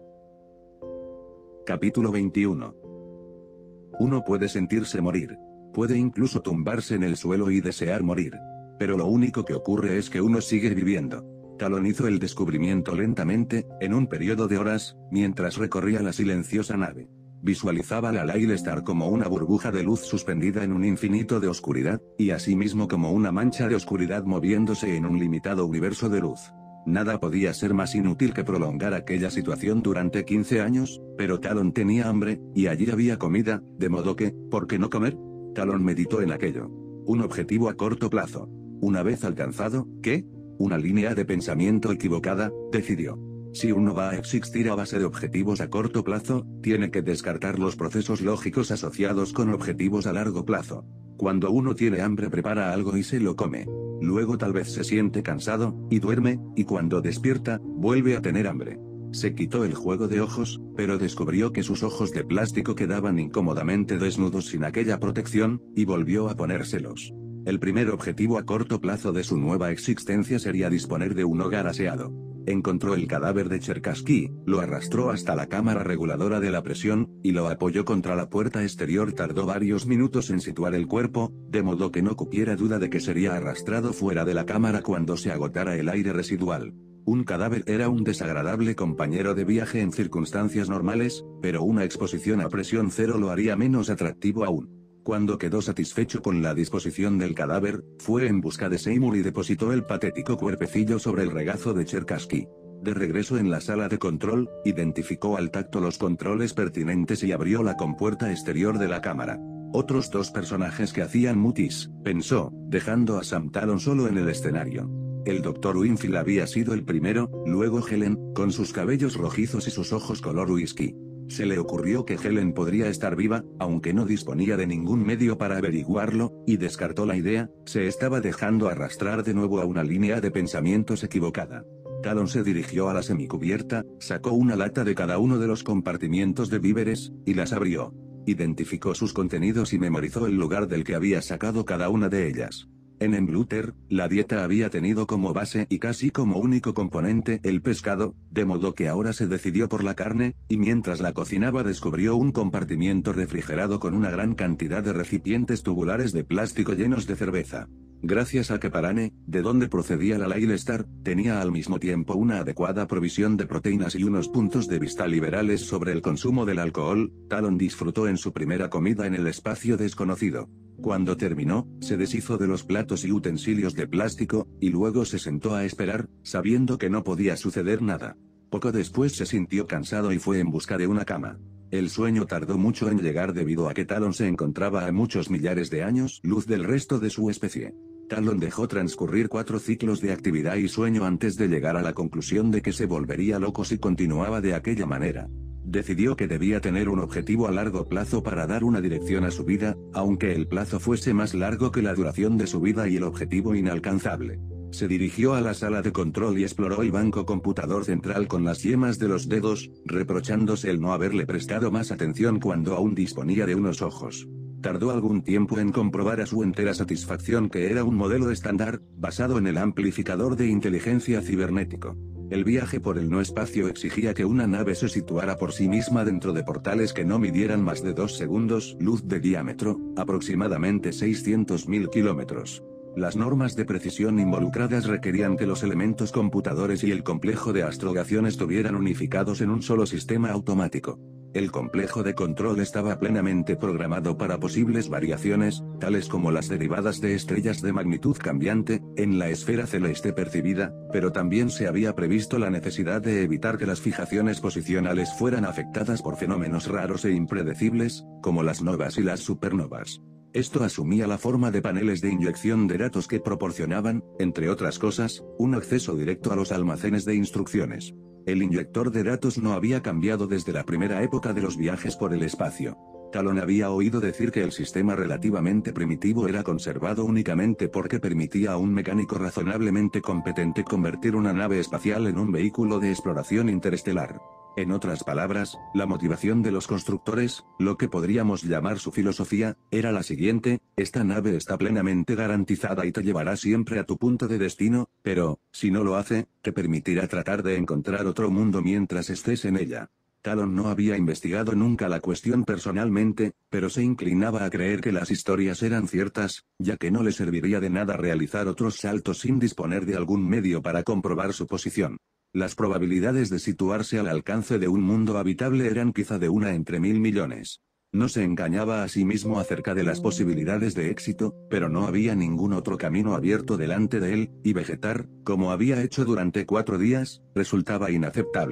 Capítulo veintiuno. Uno puede sentirse morir. Puede incluso tumbarse en el suelo y desear morir. Pero lo único que ocurre es que uno sigue viviendo. Talon hizo el descubrimiento lentamente, en un periodo de horas, mientras recorría la silenciosa nave. Visualizaba la Lyle Star como una burbuja de luz suspendida en un infinito de oscuridad, y asimismo como una mancha de oscuridad moviéndose en un limitado universo de luz. Nada podía ser más inútil que prolongar aquella situación durante quince años, pero Talon tenía hambre, y allí había comida, de modo que, ¿por qué no comer? Talon meditó en aquello. Un objetivo a corto plazo. Una vez alcanzado, ¿qué? Una línea de pensamiento equivocada, decidió. Si uno va a existir a base de objetivos a corto plazo, tiene que descartar los procesos lógicos asociados con objetivos a largo plazo. Cuando uno tiene hambre prepara algo y se lo come. Luego tal vez se siente cansado, y duerme, y cuando despierta, vuelve a tener hambre. Se quitó el juego de ojos, pero descubrió que sus ojos de plástico quedaban incómodamente desnudos sin aquella protección, y volvió a ponérselos. El primer objetivo a corto plazo de su nueva existencia sería disponer de un hogar aseado. Encontró el cadáver de Cherkassky, lo arrastró hasta la cámara reguladora de la presión, y lo apoyó contra la puerta exterior. Tardó varios minutos en situar el cuerpo, de modo que no cupiera duda de que sería arrastrado fuera de la cámara cuando se agotara el aire residual. Un cadáver era un desagradable compañero de viaje en circunstancias normales, pero una exposición a presión cero lo haría menos atractivo aún. Cuando quedó satisfecho con la disposición del cadáver, fue en busca de Seymour y depositó el patético cuerpecillo sobre el regazo de Cherkassky. De regreso en la sala de control, identificó al tacto los controles pertinentes y abrió la compuerta exterior de la cámara. Otros dos personajes que hacían mutis, pensó, dejando a Sam Talon solo en el escenario. El doctor Winfield había sido el primero, luego Helen, con sus cabellos rojizos y sus ojos color whisky. Se le ocurrió que Helen podría estar viva, aunque no disponía de ningún medio para averiguarlo, y descartó la idea. Se estaba dejando arrastrar de nuevo a una línea de pensamientos equivocada. Talon se dirigió a la semicubierta, sacó una lata de cada uno de los compartimientos de víveres, y las abrió. Identificó sus contenidos y memorizó el lugar del que había sacado cada una de ellas. En Embluter, la dieta había tenido como base y casi como único componente el pescado, de modo que ahora se decidió por la carne, y mientras la cocinaba descubrió un compartimiento refrigerado con una gran cantidad de recipientes tubulares de plástico llenos de cerveza. Gracias a que Parane, de donde procedía la Lyle Star, tenía al mismo tiempo una adecuada provisión de proteínas y unos puntos de vista liberales sobre el consumo del alcohol, Talon disfrutó en su primera comida en el espacio desconocido. Cuando terminó, se deshizo de los platos y utensilios de plástico, y luego se sentó a esperar, sabiendo que no podía suceder nada. Poco después se sintió cansado y fue en busca de una cama. El sueño tardó mucho en llegar debido a que Talon se encontraba a muchos millares de años luz del resto de su especie. Talon dejó transcurrir cuatro ciclos de actividad y sueño antes de llegar a la conclusión de que se volvería loco si continuaba de aquella manera. Decidió que debía tener un objetivo a largo plazo para dar una dirección a su vida, aunque el plazo fuese más largo que la duración de su vida y el objetivo inalcanzable. Se dirigió a la sala de control y exploró el banco computador central con las yemas de los dedos, reprochándose el no haberle prestado más atención cuando aún disponía de unos ojos. Tardó algún tiempo en comprobar a su entera satisfacción que era un modelo estándar, basado en el amplificador de inteligencia cibernético. El viaje por el no espacio exigía que una nave se situara por sí misma dentro de portales que no midieran más de dos segundos luz de diámetro, aproximadamente seiscientos mil kilómetros. Las normas de precisión involucradas requerían que los elementos computadores y el complejo de astrogación estuvieran unificados en un solo sistema automático. El complejo de control estaba plenamente programado para posibles variaciones, tales como las derivadas de estrellas de magnitud cambiante, en la esfera celeste percibida, pero también se había previsto la necesidad de evitar que las fijaciones posicionales fueran afectadas por fenómenos raros e impredecibles, como las novas y las supernovas. Esto asumía la forma de paneles de inyección de datos que proporcionaban, entre otras cosas, un acceso directo a los almacenes de instrucciones. El inyector de datos no había cambiado desde la primera época de los viajes por el espacio. Talon había oído decir que el sistema relativamente primitivo era conservado únicamente porque permitía a un mecánico razonablemente competente convertir una nave espacial en un vehículo de exploración interestelar. En otras palabras, la motivación de los constructores, lo que podríamos llamar su filosofía, era la siguiente: esta nave está plenamente garantizada y te llevará siempre a tu punto de destino, pero, si no lo hace, te permitirá tratar de encontrar otro mundo mientras estés en ella. Talon no había investigado nunca la cuestión personalmente, pero se inclinaba a creer que las historias eran ciertas, ya que no le serviría de nada realizar otros saltos sin disponer de algún medio para comprobar su posición. Las probabilidades de situarse al alcance de un mundo habitable eran quizá de una entre mil millones. No se engañaba a sí mismo acerca de las posibilidades de éxito, pero no había ningún otro camino abierto delante de él, y vegetar, como había hecho durante cuatro días, resultaba inaceptable.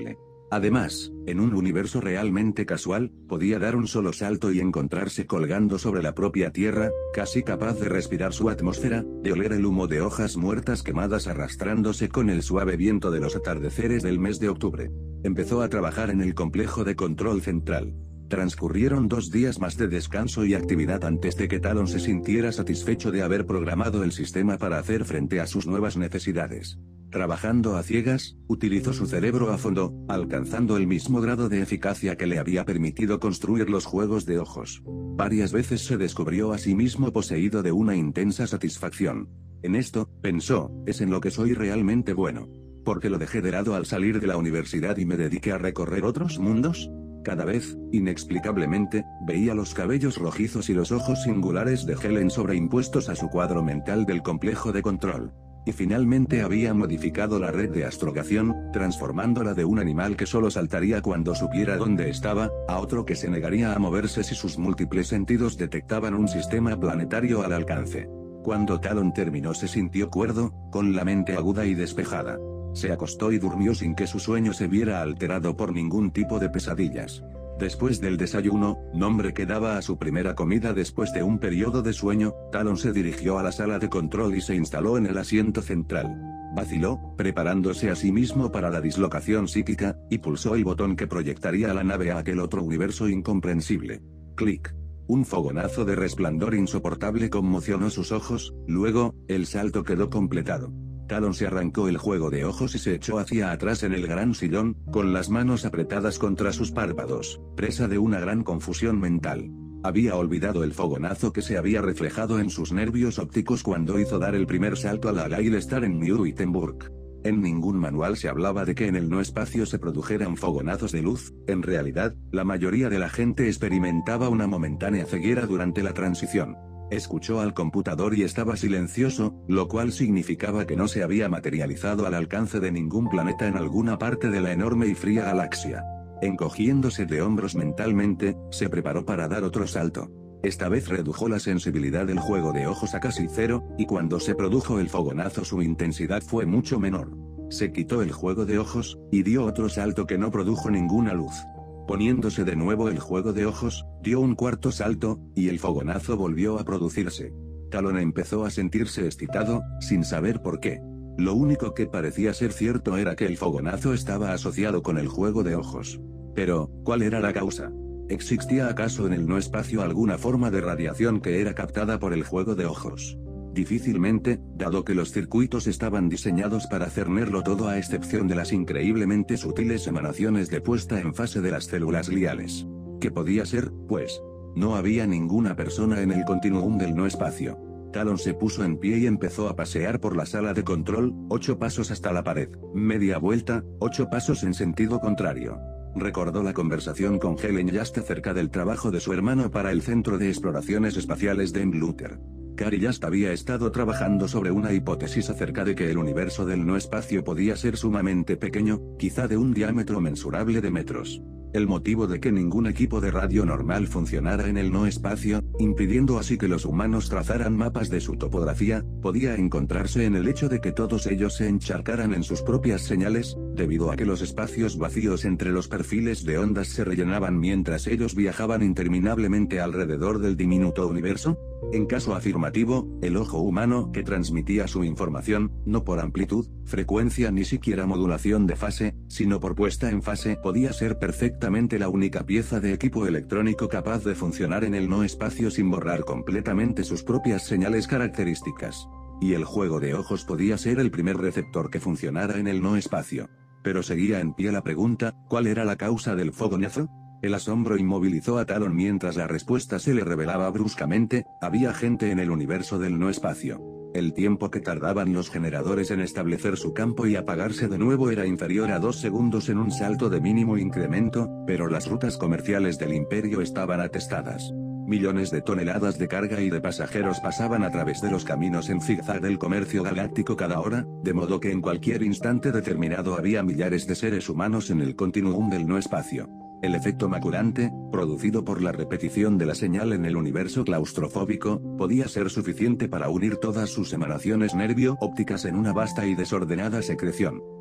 Además, en un universo realmente casual, podía dar un solo salto y encontrarse colgando sobre la propia Tierra, casi capaz de respirar su atmósfera, de oler el humo de hojas muertas quemadas arrastrándose con el suave viento de los atardeceres del mes de octubre. Empezó a trabajar en el complejo de control central. Transcurrieron dos días más de descanso y actividad antes de que Talon se sintiera satisfecho de haber programado el sistema para hacer frente a sus nuevas necesidades. Trabajando a ciegas, utilizó su cerebro a fondo, alcanzando el mismo grado de eficacia que le había permitido construir los juegos de ojos. Varias veces se descubrió a sí mismo poseído de una intensa satisfacción. En esto, pensó, es en lo que soy realmente bueno. ¿Por qué lo dejé de lado al salir de la universidad y me dediqué a recorrer otros mundos? Cada vez, inexplicablemente, veía los cabellos rojizos y los ojos singulares de Helen sobreimpuestos a su cuadro mental del complejo de control. Y finalmente había modificado la red de astrogación, transformándola de un animal que solo saltaría cuando supiera dónde estaba, a otro que se negaría a moverse si sus múltiples sentidos detectaban un sistema planetario al alcance. Cuando Talon terminó se sintió cuerdo, con la mente aguda y despejada. Se acostó y durmió sin que su sueño se viera alterado por ningún tipo de pesadillas. Después del desayuno, nombre que daba a su primera comida después de un periodo de sueño, Talon se dirigió a la sala de control y se instaló en el asiento central. Vaciló, preparándose a sí mismo para la dislocación psíquica, y pulsó el botón que proyectaría a la nave a aquel otro universo incomprensible. Clic. Un fogonazo de resplandor insoportable conmocionó sus ojos, luego, el salto quedó completado. Talon se arrancó el juego de ojos y se echó hacia atrás en el gran sillón, con las manos apretadas contra sus párpados, presa de una gran confusión mental. Había olvidado el fogonazo que se había reflejado en sus nervios ópticos cuando hizo dar el primer salto a la Gail Star en New Wittenberg. En ningún manual se hablaba de que en el no espacio se produjeran fogonazos de luz. En realidad, la mayoría de la gente experimentaba una momentánea ceguera durante la transición. Escuchó al computador y estaba silencioso, lo cual significaba que no se había materializado al alcance de ningún planeta en alguna parte de la enorme y fría galaxia. Encogiéndose de hombros mentalmente, se preparó para dar otro salto. Esta vez redujo la sensibilidad del juego de ojos a casi cero, y cuando se produjo el fogonazo su intensidad fue mucho menor. Se quitó el juego de ojos, y dio otro salto que no produjo ninguna luz. Poniéndose de nuevo el juego de ojos, dio un cuarto salto, y el fogonazo volvió a producirse. Talon empezó a sentirse excitado, sin saber por qué. Lo único que parecía ser cierto era que el fogonazo estaba asociado con el juego de ojos. Pero, ¿cuál era la causa? ¿Existía acaso en el no espacio alguna forma de radiación que era captada por el juego de ojos? Difícilmente, dado que los circuitos estaban diseñados para cernerlo todo a excepción de las increíblemente sutiles emanaciones de puesta en fase de las células gliales. ¿Qué podía ser, pues? No había ninguna persona en el continuum del no espacio. Talon se puso en pie y empezó a pasear por la sala de control, ocho pasos hasta la pared, media vuelta, ocho pasos en sentido contrario. Recordó la conversación con Helen Yast acerca del trabajo de su hermano para el Centro de Exploraciones Espaciales de Embluter. Cary Yast había estado trabajando sobre una hipótesis acerca de que el universo del no espacio podía ser sumamente pequeño, quizá de un diámetro mensurable de metros. El motivo de que ningún equipo de radio normal funcionara en el no espacio, impidiendo así que los humanos trazaran mapas de su topografía, podía encontrarse en el hecho de que todos ellos se encharcaran en sus propias señales, debido a que los espacios vacíos entre los perfiles de ondas se rellenaban mientras ellos viajaban interminablemente alrededor del diminuto universo. En caso afirmativo, el ojo humano que transmitía su información, no por amplitud, frecuencia ni siquiera modulación de fase, sino por puesta en fase, podía ser perfectamente la única pieza de equipo electrónico capaz de funcionar en el no espacio sin borrar completamente sus propias señales características. Y el juego de ojos podía ser el primer receptor que funcionara en el no espacio. Pero seguía en pie la pregunta, ¿cuál era la causa del fogonazo? El asombro inmovilizó a Talon mientras la respuesta se le revelaba bruscamente: había gente en el universo del no espacio. El tiempo que tardaban los generadores en establecer su campo y apagarse de nuevo era inferior a dos segundos en un salto de mínimo incremento, pero las rutas comerciales del imperio estaban atestadas. Millones de toneladas de carga y de pasajeros pasaban a través de los caminos en zigzag del comercio galáctico cada hora, de modo que en cualquier instante determinado había millares de seres humanos en el continuum del no espacio. El efecto maculante, producido por la repetición de la señal en el universo claustrofóbico, podía ser suficiente para unir todas sus emanaciones nervio-ópticas en una vasta y desordenada secreción.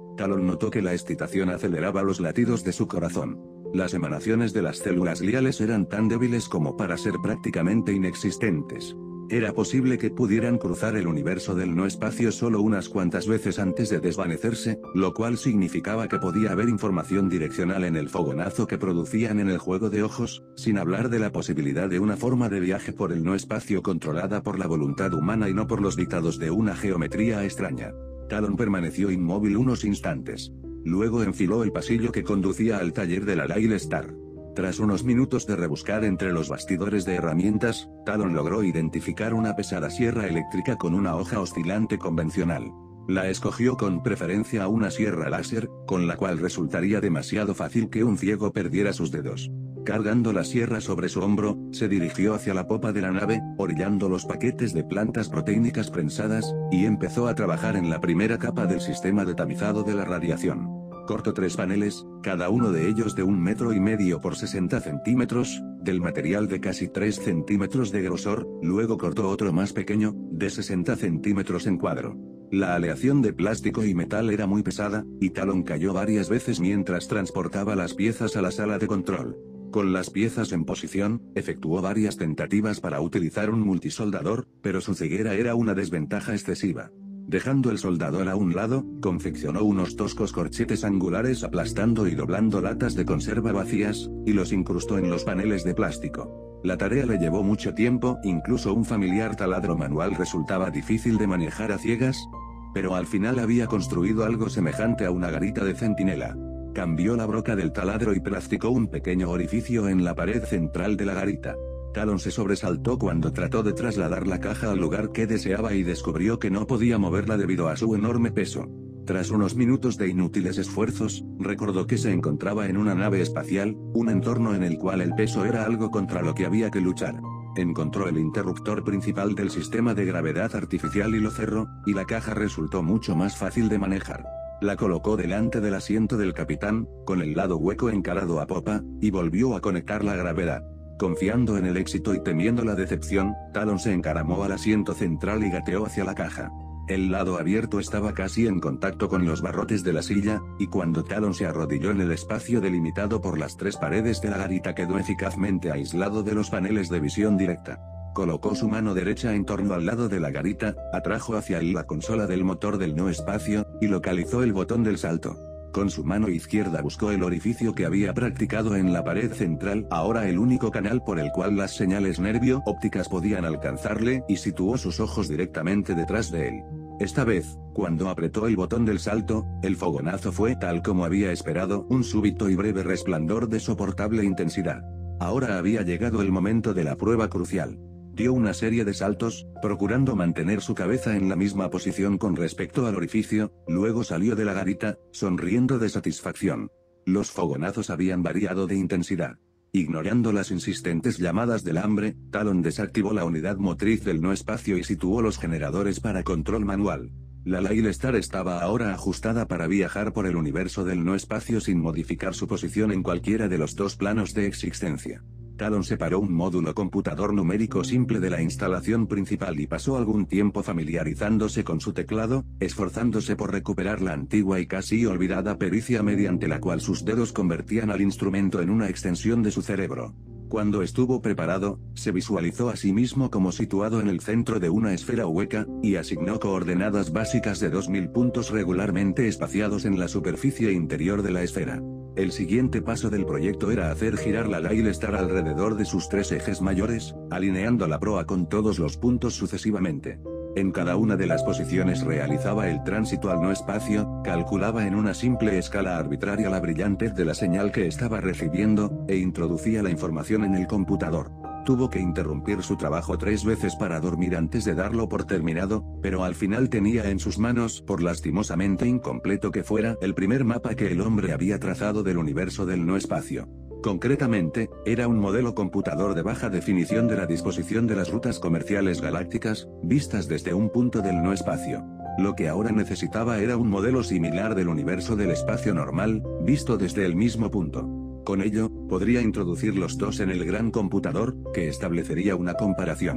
Talon notó que la excitación aceleraba los latidos de su corazón. Las emanaciones de las células gliales eran tan débiles como para ser prácticamente inexistentes. Era posible que pudieran cruzar el universo del no espacio solo unas cuantas veces antes de desvanecerse, lo cual significaba que podía haber información direccional en el fogonazo que producían en el juego de ojos, sin hablar de la posibilidad de una forma de viaje por el no espacio controlada por la voluntad humana y no por los dictados de una geometría extraña. Talon permaneció inmóvil unos instantes. Luego enfiló el pasillo que conducía al taller de la Lyle Star. Tras unos minutos de rebuscar entre los bastidores de herramientas, Talon logró identificar una pesada sierra eléctrica con una hoja oscilante convencional. La escogió con preferencia a una sierra láser, con la cual resultaría demasiado fácil que un ciego perdiera sus dedos. Cargando la sierra sobre su hombro, se dirigió hacia la popa de la nave, orillando los paquetes de plantas proteínicas prensadas, y empezó a trabajar en la primera capa del sistema de tamizado de la radiación. Cortó tres paneles, cada uno de ellos de un metro y medio por sesenta centímetros, del material de casi tres centímetros de grosor, luego cortó otro más pequeño, de sesenta centímetros en cuadro. La aleación de plástico y metal era muy pesada, y Talon cayó varias veces mientras transportaba las piezas a la sala de control. Con las piezas en posición, efectuó varias tentativas para utilizar un multisoldador, pero su ceguera era una desventaja excesiva. Dejando el soldador a un lado, confeccionó unos toscos corchetes angulares aplastando y doblando latas de conserva vacías, y los incrustó en los paneles de plástico. La tarea le llevó mucho tiempo, incluso un familiar taladro manual resultaba difícil de manejar a ciegas, pero al final había construido algo semejante a una garita de centinela. Cambió la broca del taladro y plasticó un pequeño orificio en la pared central de la garita. Talon se sobresaltó cuando trató de trasladar la caja al lugar que deseaba y descubrió que no podía moverla debido a su enorme peso. Tras unos minutos de inútiles esfuerzos, recordó que se encontraba en una nave espacial, un entorno en el cual el peso era algo contra lo que había que luchar. Encontró el interruptor principal del sistema de gravedad artificial y lo cerró, y la caja resultó mucho más fácil de manejar. La colocó delante del asiento del capitán, con el lado hueco encarado a popa, y volvió a conectar la gravedad. Confiando en el éxito y temiendo la decepción, Talon se encaramó al asiento central y gateó hacia la caja. El lado abierto estaba casi en contacto con los barrotes de la silla, y cuando Talon se arrodilló en el espacio delimitado por las tres paredes de la garita quedó eficazmente aislado de los paneles de visión directa. Colocó su mano derecha en torno al lado de la garita, atrajo hacia él la consola del motor del no espacio, y localizó el botón del salto. Con su mano izquierda buscó el orificio que había practicado en la pared central, ahora el único canal por el cual las señales nervio-ópticas podían alcanzarle, y situó sus ojos directamente detrás de él. Esta vez, cuando apretó el botón del salto, el fogonazo fue tal como había esperado, un súbito y breve resplandor de soportable intensidad. Ahora había llegado el momento de la prueba crucial. Dio una serie de saltos, procurando mantener su cabeza en la misma posición con respecto al orificio, luego salió de la garita, sonriendo de satisfacción. Los fogonazos habían variado de intensidad. Ignorando las insistentes llamadas del hambre, Talon desactivó la unidad motriz del no espacio y situó los generadores para control manual. La Lyle Star estaba ahora ajustada para viajar por el universo del no espacio sin modificar su posición en cualquiera de los dos planos de existencia. Talon separó un módulo computador numérico simple de la instalación principal y pasó algún tiempo familiarizándose con su teclado, esforzándose por recuperar la antigua y casi olvidada pericia mediante la cual sus dedos convertían al instrumento en una extensión de su cerebro. Cuando estuvo preparado, se visualizó a sí mismo como situado en el centro de una esfera hueca, y asignó coordenadas básicas de dos mil puntos regularmente espaciados en la superficie interior de la esfera. El siguiente paso del proyecto era hacer girar la Lyle Star alrededor de sus tres ejes mayores, alineando la proa con todos los puntos sucesivamente. En cada una de las posiciones realizaba el tránsito al no espacio, calculaba en una simple escala arbitraria la brillantez de la señal que estaba recibiendo, e introducía la información en el computador. Tuvo que interrumpir su trabajo tres veces para dormir antes de darlo por terminado, pero al final tenía en sus manos, por lastimosamente incompleto que fuera, el primer mapa que el hombre había trazado del universo del no espacio. Concretamente, era un modelo computador de baja definición de la disposición de las rutas comerciales galácticas, vistas desde un punto del no espacio. Lo que ahora necesitaba era un modelo similar del universo del espacio normal, visto desde el mismo punto. Con ello, podría introducir los dos en el gran computador, que establecería una comparación.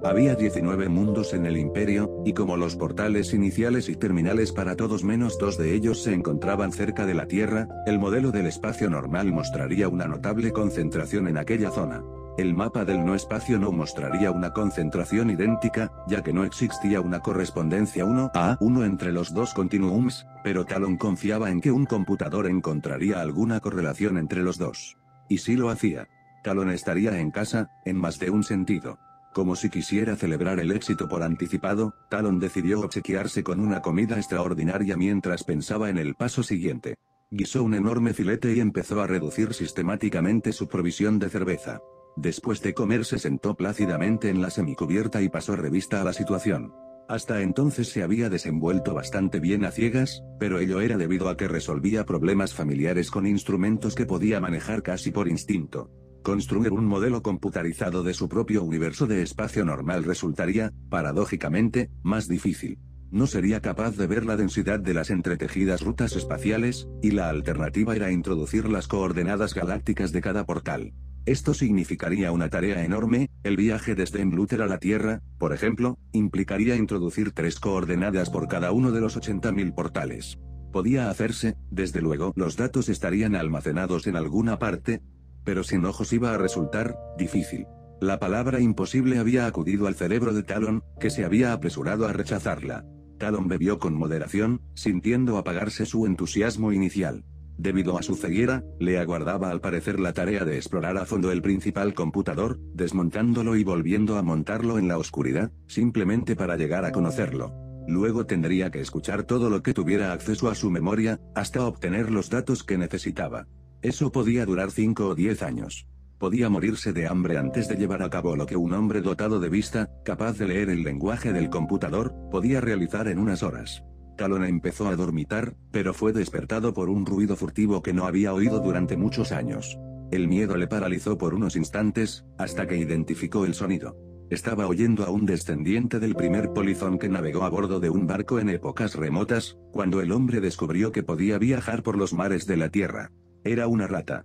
Había diecinueve mundos en el Imperio, y como los portales iniciales y terminales para todos menos dos de ellos se encontraban cerca de la Tierra, el modelo del espacio normal mostraría una notable concentración en aquella zona. El mapa del no espacio no mostraría una concentración idéntica, ya que no existía una correspondencia uno a uno entre los dos continuums, pero Talon confiaba en que un computador encontraría alguna correlación entre los dos. Y si lo hacía, Talon estaría en casa, en más de un sentido. Como si quisiera celebrar el éxito por anticipado, Talon decidió obsequiarse con una comida extraordinaria mientras pensaba en el paso siguiente. Guisó un enorme filete y empezó a reducir sistemáticamente su provisión de cerveza. Después de comer se sentó plácidamente en la semicubierta y pasó revista a la situación. Hasta entonces se había desenvuelto bastante bien a ciegas, pero ello era debido a que resolvía problemas familiares con instrumentos que podía manejar casi por instinto. Construir un modelo computarizado de su propio universo de espacio normal resultaría, paradójicamente, más difícil. No sería capaz de ver la densidad de las entretejidas rutas espaciales, y la alternativa era introducir las coordenadas galácticas de cada portal. Esto significaría una tarea enorme. El viaje desde Emluter a la Tierra, por ejemplo, implicaría introducir tres coordenadas por cada uno de los ochenta mil portales. Podía hacerse, desde luego, los datos estarían almacenados en alguna parte, pero sin ojos iba a resultar difícil. La palabra imposible había acudido al cerebro de Talon, que se había apresurado a rechazarla. Talon bebió con moderación, sintiendo apagarse su entusiasmo inicial. Debido a su ceguera, le aguardaba al parecer la tarea de explorar a fondo el principal computador, desmontándolo y volviendo a montarlo en la oscuridad, simplemente para llegar a conocerlo. Luego tendría que escuchar todo lo que tuviera acceso a su memoria, hasta obtener los datos que necesitaba. Eso podía durar cinco o diez años. Podía morirse de hambre antes de llevar a cabo lo que un hombre dotado de vista, capaz de leer el lenguaje del computador, podía realizar en unas horas. Talon empezó a dormitar, pero fue despertado por un ruido furtivo que no había oído durante muchos años. El miedo le paralizó por unos instantes, hasta que identificó el sonido. Estaba oyendo a un descendiente del primer polizón que navegó a bordo de un barco en épocas remotas, cuando el hombre descubrió que podía viajar por los mares de la Tierra. Era una rata.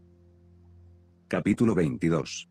Capítulo veintidós.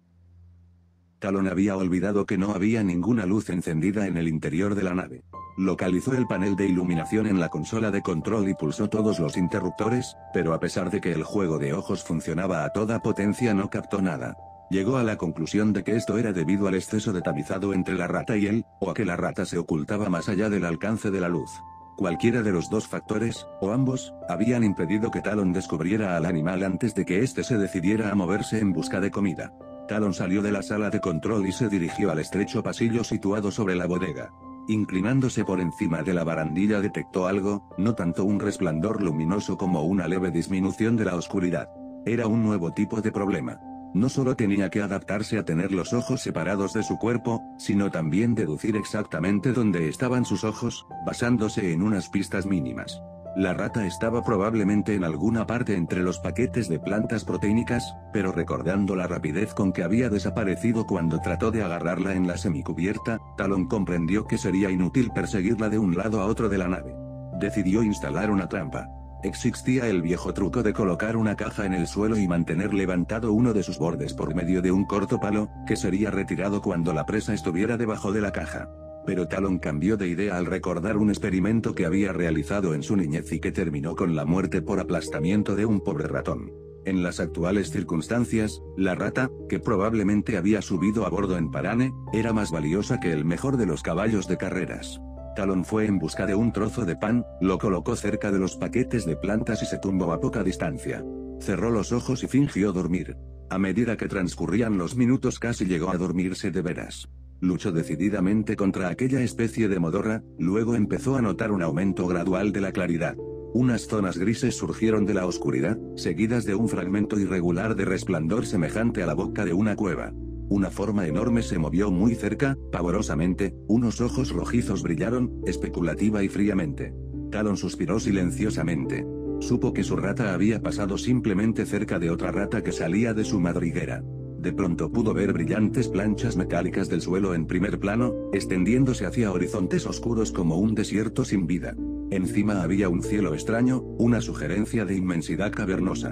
Talon había olvidado que no había ninguna luz encendida en el interior de la nave. Localizó el panel de iluminación en la consola de control y pulsó todos los interruptores, pero a pesar de que el juego de ojos funcionaba a toda potencia no captó nada. Llegó a la conclusión de que esto era debido al exceso de tamizado entre la rata y él, o a que la rata se ocultaba más allá del alcance de la luz. Cualquiera de los dos factores, o ambos, habían impedido que Talon descubriera al animal antes de que éste se decidiera a moverse en busca de comida. Talon salió de la sala de control y se dirigió al estrecho pasillo situado sobre la bodega. Inclinándose por encima de la barandilla detectó algo, no tanto un resplandor luminoso como una leve disminución de la oscuridad. Era un nuevo tipo de problema. No solo tenía que adaptarse a tener los ojos separados de su cuerpo, sino también deducir exactamente dónde estaban sus ojos, basándose en unas pistas mínimas. La rata estaba probablemente en alguna parte entre los paquetes de plantas proteínicas, pero recordando la rapidez con que había desaparecido cuando trató de agarrarla en la semicubierta, Talon comprendió que sería inútil perseguirla de un lado a otro de la nave. Decidió instalar una trampa. Existía el viejo truco de colocar una caja en el suelo y mantener levantado uno de sus bordes por medio de un corto palo, que sería retirado cuando la presa estuviera debajo de la caja. Pero Talon cambió de idea al recordar un experimento que había realizado en su niñez y que terminó con la muerte por aplastamiento de un pobre ratón. En las actuales circunstancias, la rata, que probablemente había subido a bordo en Parane, era más valiosa que el mejor de los caballos de carreras. Talon fue en busca de un trozo de pan, lo colocó cerca de los paquetes de plantas y se tumbó a poca distancia. Cerró los ojos y fingió dormir. A medida que transcurrían los minutos casi llegó a dormirse de veras. Luchó decididamente contra aquella especie de modorra, luego empezó a notar un aumento gradual de la claridad. Unas zonas grises surgieron de la oscuridad, seguidas de un fragmento irregular de resplandor semejante a la boca de una cueva. Una forma enorme se movió muy cerca, pavorosamente, unos ojos rojizos brillaron, especulativa y fríamente. Talon suspiró silenciosamente. Supo que su rata había pasado simplemente cerca de otra rata que salía de su madriguera. De pronto pudo ver brillantes planchas metálicas del suelo en primer plano, extendiéndose hacia horizontes oscuros como un desierto sin vida. Encima había un cielo extraño, una sugerencia de inmensidad cavernosa.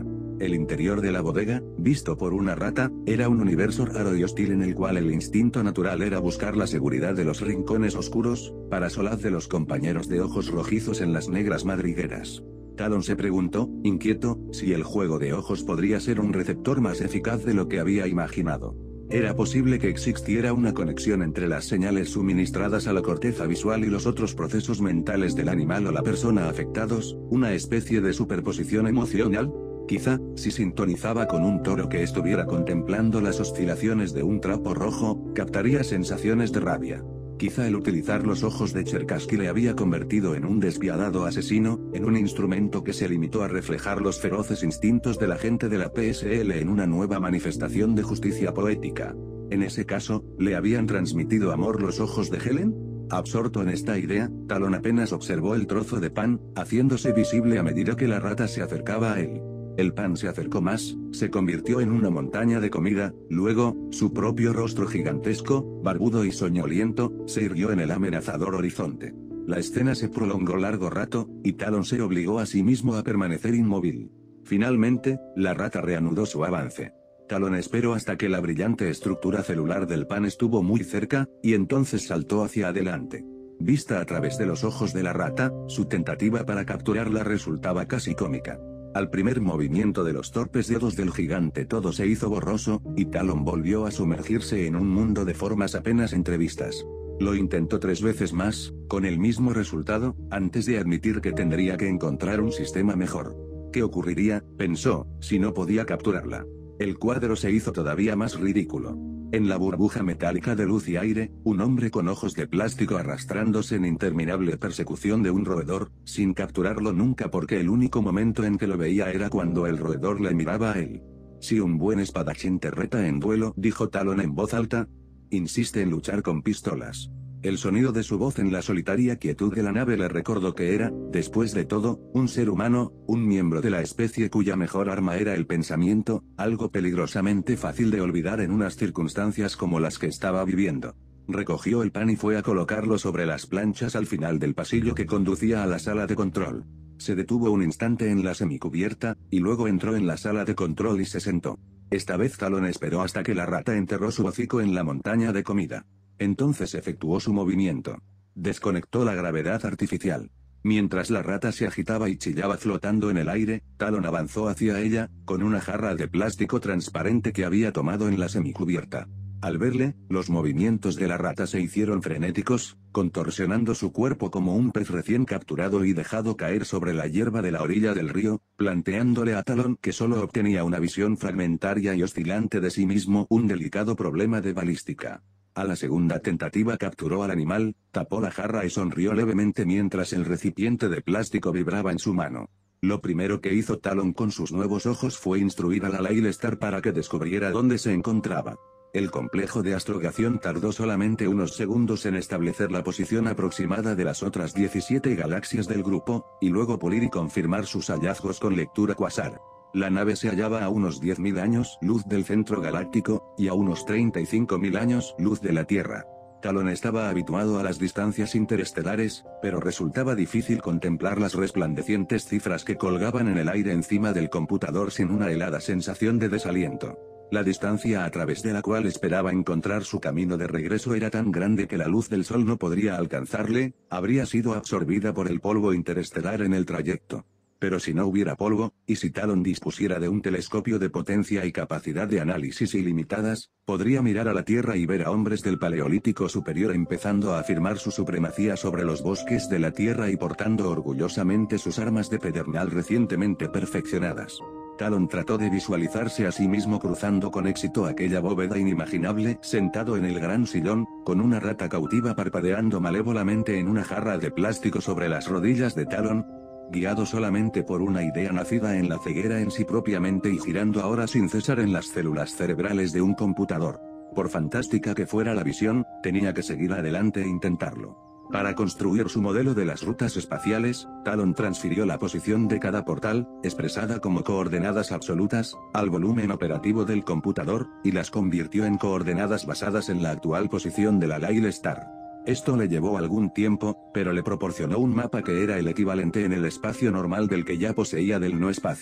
El interior de la bodega, visto por una rata, era un universo raro y hostil en el cual el instinto natural era buscar la seguridad de los rincones oscuros, para solaz de los compañeros de ojos rojizos en las negras madrigueras. Talon se preguntó, inquieto, si el juego de ojos podría ser un receptor más eficaz de lo que había imaginado. Era posible que existiera una conexión entre las señales suministradas a la corteza visual y los otros procesos mentales del animal o la persona afectados, una especie de superposición emocional. Quizá, si sintonizaba con un toro que estuviera contemplando las oscilaciones de un trapo rojo, captaría sensaciones de rabia. Quizá el utilizar los ojos de Cherkassky le había convertido en un despiadado asesino, en un instrumento que se limitó a reflejar los feroces instintos de la gente de la P S L en una nueva manifestación de justicia poética. En ese caso, ¿le habían transmitido amor los ojos de Helen? Absorto en esta idea, Talon apenas observó el trozo de pan, haciéndose visible a medida que la rata se acercaba a él. El pan se acercó más, se convirtió en una montaña de comida, luego, su propio rostro gigantesco, barbudo y soñoliento, se irguió en el amenazador horizonte. La escena se prolongó largo rato, y Talon se obligó a sí mismo a permanecer inmóvil. Finalmente, la rata reanudó su avance. Talon esperó hasta que la brillante estructura celular del pan estuvo muy cerca, y entonces saltó hacia adelante. Vista a través de los ojos de la rata, su tentativa para capturarla resultaba casi cómica. Al primer movimiento de los torpes dedos del gigante todo se hizo borroso, y Talon volvió a sumergirse en un mundo de formas apenas entrevistas. Lo intentó tres veces más, con el mismo resultado, antes de admitir que tendría que encontrar un sistema mejor. ¿Qué ocurriría, pensó, si no podía capturarla? El cuadro se hizo todavía más ridículo. En la burbuja metálica de luz y aire, un hombre con ojos de plástico arrastrándose en interminable persecución de un roedor, sin capturarlo nunca porque el único momento en que lo veía era cuando el roedor le miraba a él. Si un buen espadachín te reta en duelo, dijo Talon en voz alta, insiste en luchar con pistolas. El sonido de su voz en la solitaria quietud de la nave le recordó que era, después de todo, un ser humano, un miembro de la especie cuya mejor arma era el pensamiento, algo peligrosamente fácil de olvidar en unas circunstancias como las que estaba viviendo. Recogió el pan y fue a colocarlo sobre las planchas al final del pasillo que conducía a la sala de control. Se detuvo un instante en la semicubierta, y luego entró en la sala de control y se sentó. Esta vez Talon esperó hasta que la rata enterró su hocico en la montaña de comida. Entonces efectuó su movimiento. Desconectó la gravedad artificial. Mientras la rata se agitaba y chillaba flotando en el aire, Talon avanzó hacia ella, con una jarra de plástico transparente que había tomado en la semicubierta. Al verle, los movimientos de la rata se hicieron frenéticos, contorsionando su cuerpo como un pez recién capturado y dejado caer sobre la hierba de la orilla del río, planteándole a Talon que solo obtenía una visión fragmentaria y oscilante de sí mismo un delicado problema de balística. A la segunda tentativa capturó al animal, tapó la jarra y sonrió levemente mientras el recipiente de plástico vibraba en su mano. Lo primero que hizo Talon con sus nuevos ojos fue instruir a la Lailestar para que descubriera dónde se encontraba. El complejo de astrogación tardó solamente unos segundos en establecer la posición aproximada de las otras diecisiete galaxias del grupo, y luego pulir y confirmar sus hallazgos con lectura cuasar. La nave se hallaba a unos diez mil años luz del centro galáctico, y a unos treinta y cinco mil años luz de la Tierra. Talon estaba habituado a las distancias interestelares, pero resultaba difícil contemplar las resplandecientes cifras que colgaban en el aire encima del computador sin una helada sensación de desaliento. La distancia a través de la cual esperaba encontrar su camino de regreso era tan grande que la luz del sol no podría alcanzarle, habría sido absorbida por el polvo interestelar en el trayecto. Pero si no hubiera polvo, y si Talon dispusiera de un telescopio de potencia y capacidad de análisis ilimitadas, podría mirar a la Tierra y ver a hombres del Paleolítico superior empezando a afirmar su supremacía sobre los bosques de la Tierra y portando orgullosamente sus armas de pedernal recientemente perfeccionadas. Talon trató de visualizarse a sí mismo cruzando con éxito aquella bóveda inimaginable, sentado en el gran sillón, con una rata cautiva parpadeando malévolamente en una jarra de plástico sobre las rodillas de Talon, guiado solamente por una idea nacida en la ceguera en sí propiamente y girando ahora sin cesar en las células cerebrales de un computador. Por fantástica que fuera la visión, tenía que seguir adelante e intentarlo. Para construir su modelo de las rutas espaciales, Talon transfirió la posición de cada portal, expresada como coordenadas absolutas, al volumen operativo del computador, y las convirtió en coordenadas basadas en la actual posición de la Lailestar. Esto le llevó algún tiempo, pero le proporcionó un mapa que era el equivalente en el espacio normal del que ya poseía del no espacio.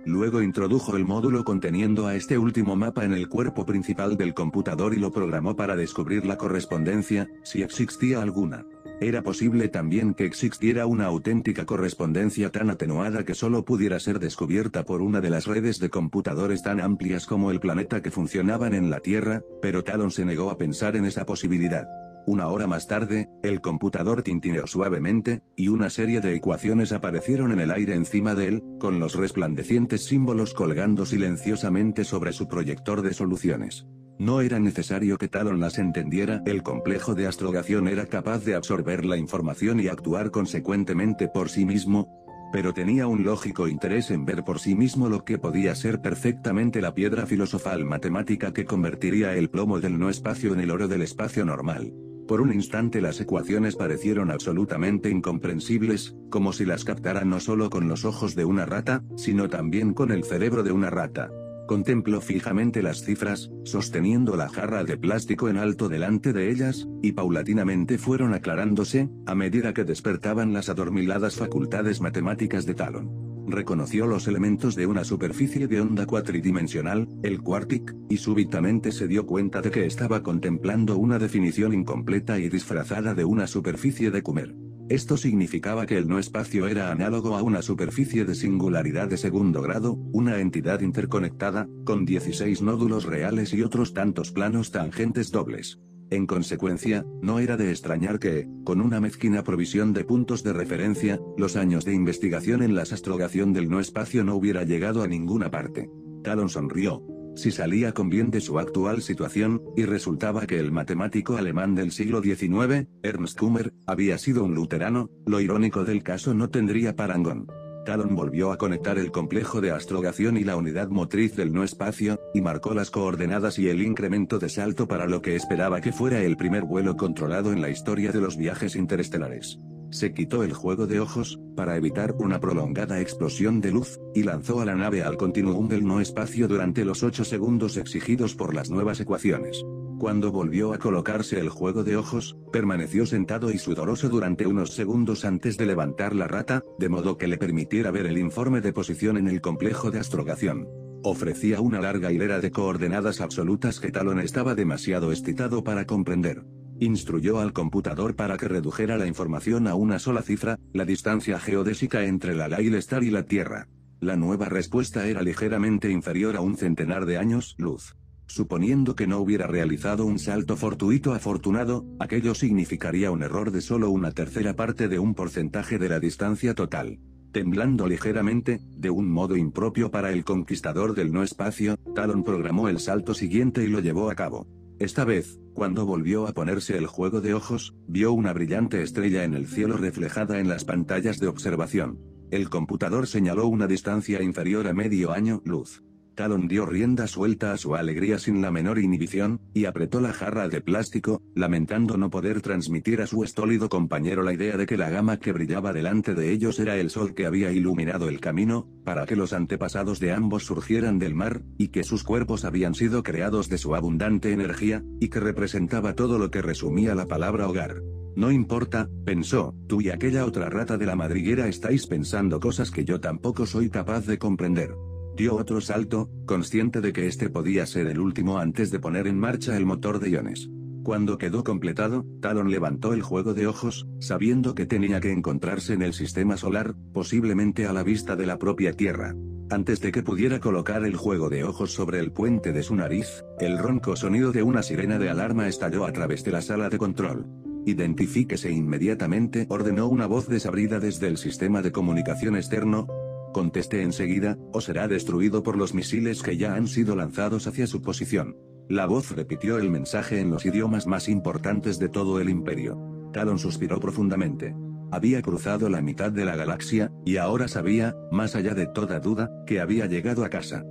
Luego introdujo el módulo conteniendo a este último mapa en el cuerpo principal del computador y lo programó para descubrir la correspondencia, si existía alguna. Era posible también que existiera una auténtica correspondencia tan atenuada que solo pudiera ser descubierta por una de las redes de computadores tan amplias como el planeta que funcionaban en la Tierra, pero Talon se negó a pensar en esa posibilidad. Una hora más tarde, el computador tintineó suavemente, y una serie de ecuaciones aparecieron en el aire encima de él, con los resplandecientes símbolos colgando silenciosamente sobre su proyector de soluciones. No era necesario que Talon las entendiera, el complejo de astrogación era capaz de absorber la información y actuar consecuentemente por sí mismo, pero tenía un lógico interés en ver por sí mismo lo que podía ser perfectamente la piedra filosofal matemática que convertiría el plomo del no espacio en el oro del espacio normal. Por un instante las ecuaciones parecieron absolutamente incomprensibles, como si las captara no solo con los ojos de una rata, sino también con el cerebro de una rata. Contempló fijamente las cifras, sosteniendo la jarra de plástico en alto delante de ellas, y paulatinamente fueron aclarándose, a medida que despertaban las adormiladas facultades matemáticas de Talon. Reconoció los elementos de una superficie de onda cuatridimensional, el Quartic, y súbitamente se dio cuenta de que estaba contemplando una definición incompleta y disfrazada de una superficie de Kumer. Esto significaba que el no espacio era análogo a una superficie de singularidad de segundo grado, una entidad interconectada, con dieciséis nódulos reales y otros tantos planos tangentes dobles. En consecuencia, no era de extrañar que, con una mezquina provisión de puntos de referencia, los años de investigación en la astrogación del no espacio no hubiera llegado a ninguna parte. Talon sonrió. Si salía con bien de su actual situación, y resultaba que el matemático alemán del siglo diecinueve, Ernst Kummer, había sido un luterano, lo irónico del caso no tendría parangón. Talon volvió a conectar el complejo de astrogación y la unidad motriz del no espacio, y marcó las coordenadas y el incremento de salto para lo que esperaba que fuera el primer vuelo controlado en la historia de los viajes interestelares. Se quitó el juego de ojos, para evitar una prolongada explosión de luz, y lanzó a la nave al continuum del no espacio durante los ocho segundos exigidos por las nuevas ecuaciones. Cuando volvió a colocarse el juego de ojos, permaneció sentado y sudoroso durante unos segundos antes de levantar la rata, de modo que le permitiera ver el informe de posición en el complejo de astrogación. Ofrecía una larga hilera de coordenadas absolutas que Talon estaba demasiado excitado para comprender. Instruyó al computador para que redujera la información a una sola cifra, la distancia geodésica entre la Lyell Star y la Tierra. La nueva respuesta era ligeramente inferior a un centenar de años luz. Suponiendo que no hubiera realizado un salto fortuito afortunado, aquello significaría un error de solo una tercera parte de un porcentaje de la distancia total. Temblando ligeramente, de un modo impropio para el conquistador del no espacio, Talon programó el salto siguiente y lo llevó a cabo. Esta vez, cuando volvió a ponerse el juego de ojos, vio una brillante estrella en el cielo reflejada en las pantallas de observación. El computador señaló una distancia inferior a medio año luz. Talon dio rienda suelta a su alegría sin la menor inhibición, y apretó la jarra de plástico, lamentando no poder transmitir a su estólido compañero la idea de que la gama que brillaba delante de ellos era el sol que había iluminado el camino, para que los antepasados de ambos surgieran del mar, y que sus cuerpos habían sido creados de su abundante energía, y que representaba todo lo que resumía la palabra hogar. No importa, pensó, tú y aquella otra rata de la madriguera estáis pensando cosas que yo tampoco soy capaz de comprender. Dio otro salto, consciente de que este podía ser el último antes de poner en marcha el motor de iones. Cuando quedó completado, Talon levantó el juego de ojos, sabiendo que tenía que encontrarse en el sistema solar, posiblemente a la vista de la propia Tierra. Antes de que pudiera colocar el juego de ojos sobre el puente de su nariz, el ronco sonido de una sirena de alarma estalló a través de la sala de control. Identifíquese inmediatamente, ordenó una voz desabrida desde el sistema de comunicación externo. Conteste enseguida, o será destruido por los misiles que ya han sido lanzados hacia su posición. La voz repitió el mensaje en los idiomas más importantes de todo el imperio. Talon suspiró profundamente. Había cruzado la mitad de la galaxia, y ahora sabía, más allá de toda duda, que había llegado a casa.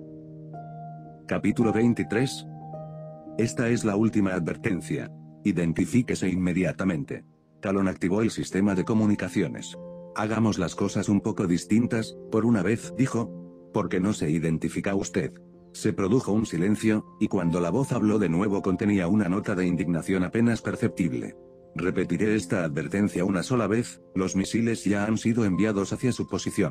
Capítulo veintitrés. Esta es la última advertencia. Identifíquese inmediatamente. Talon activó el sistema de comunicaciones. Hagamos las cosas un poco distintas, por una vez, dijo. ¿Por qué no se identifica usted? Se produjo un silencio, y cuando la voz habló de nuevo contenía una nota de indignación apenas perceptible. Repetiré esta advertencia una sola vez, los misiles ya han sido enviados hacia su posición.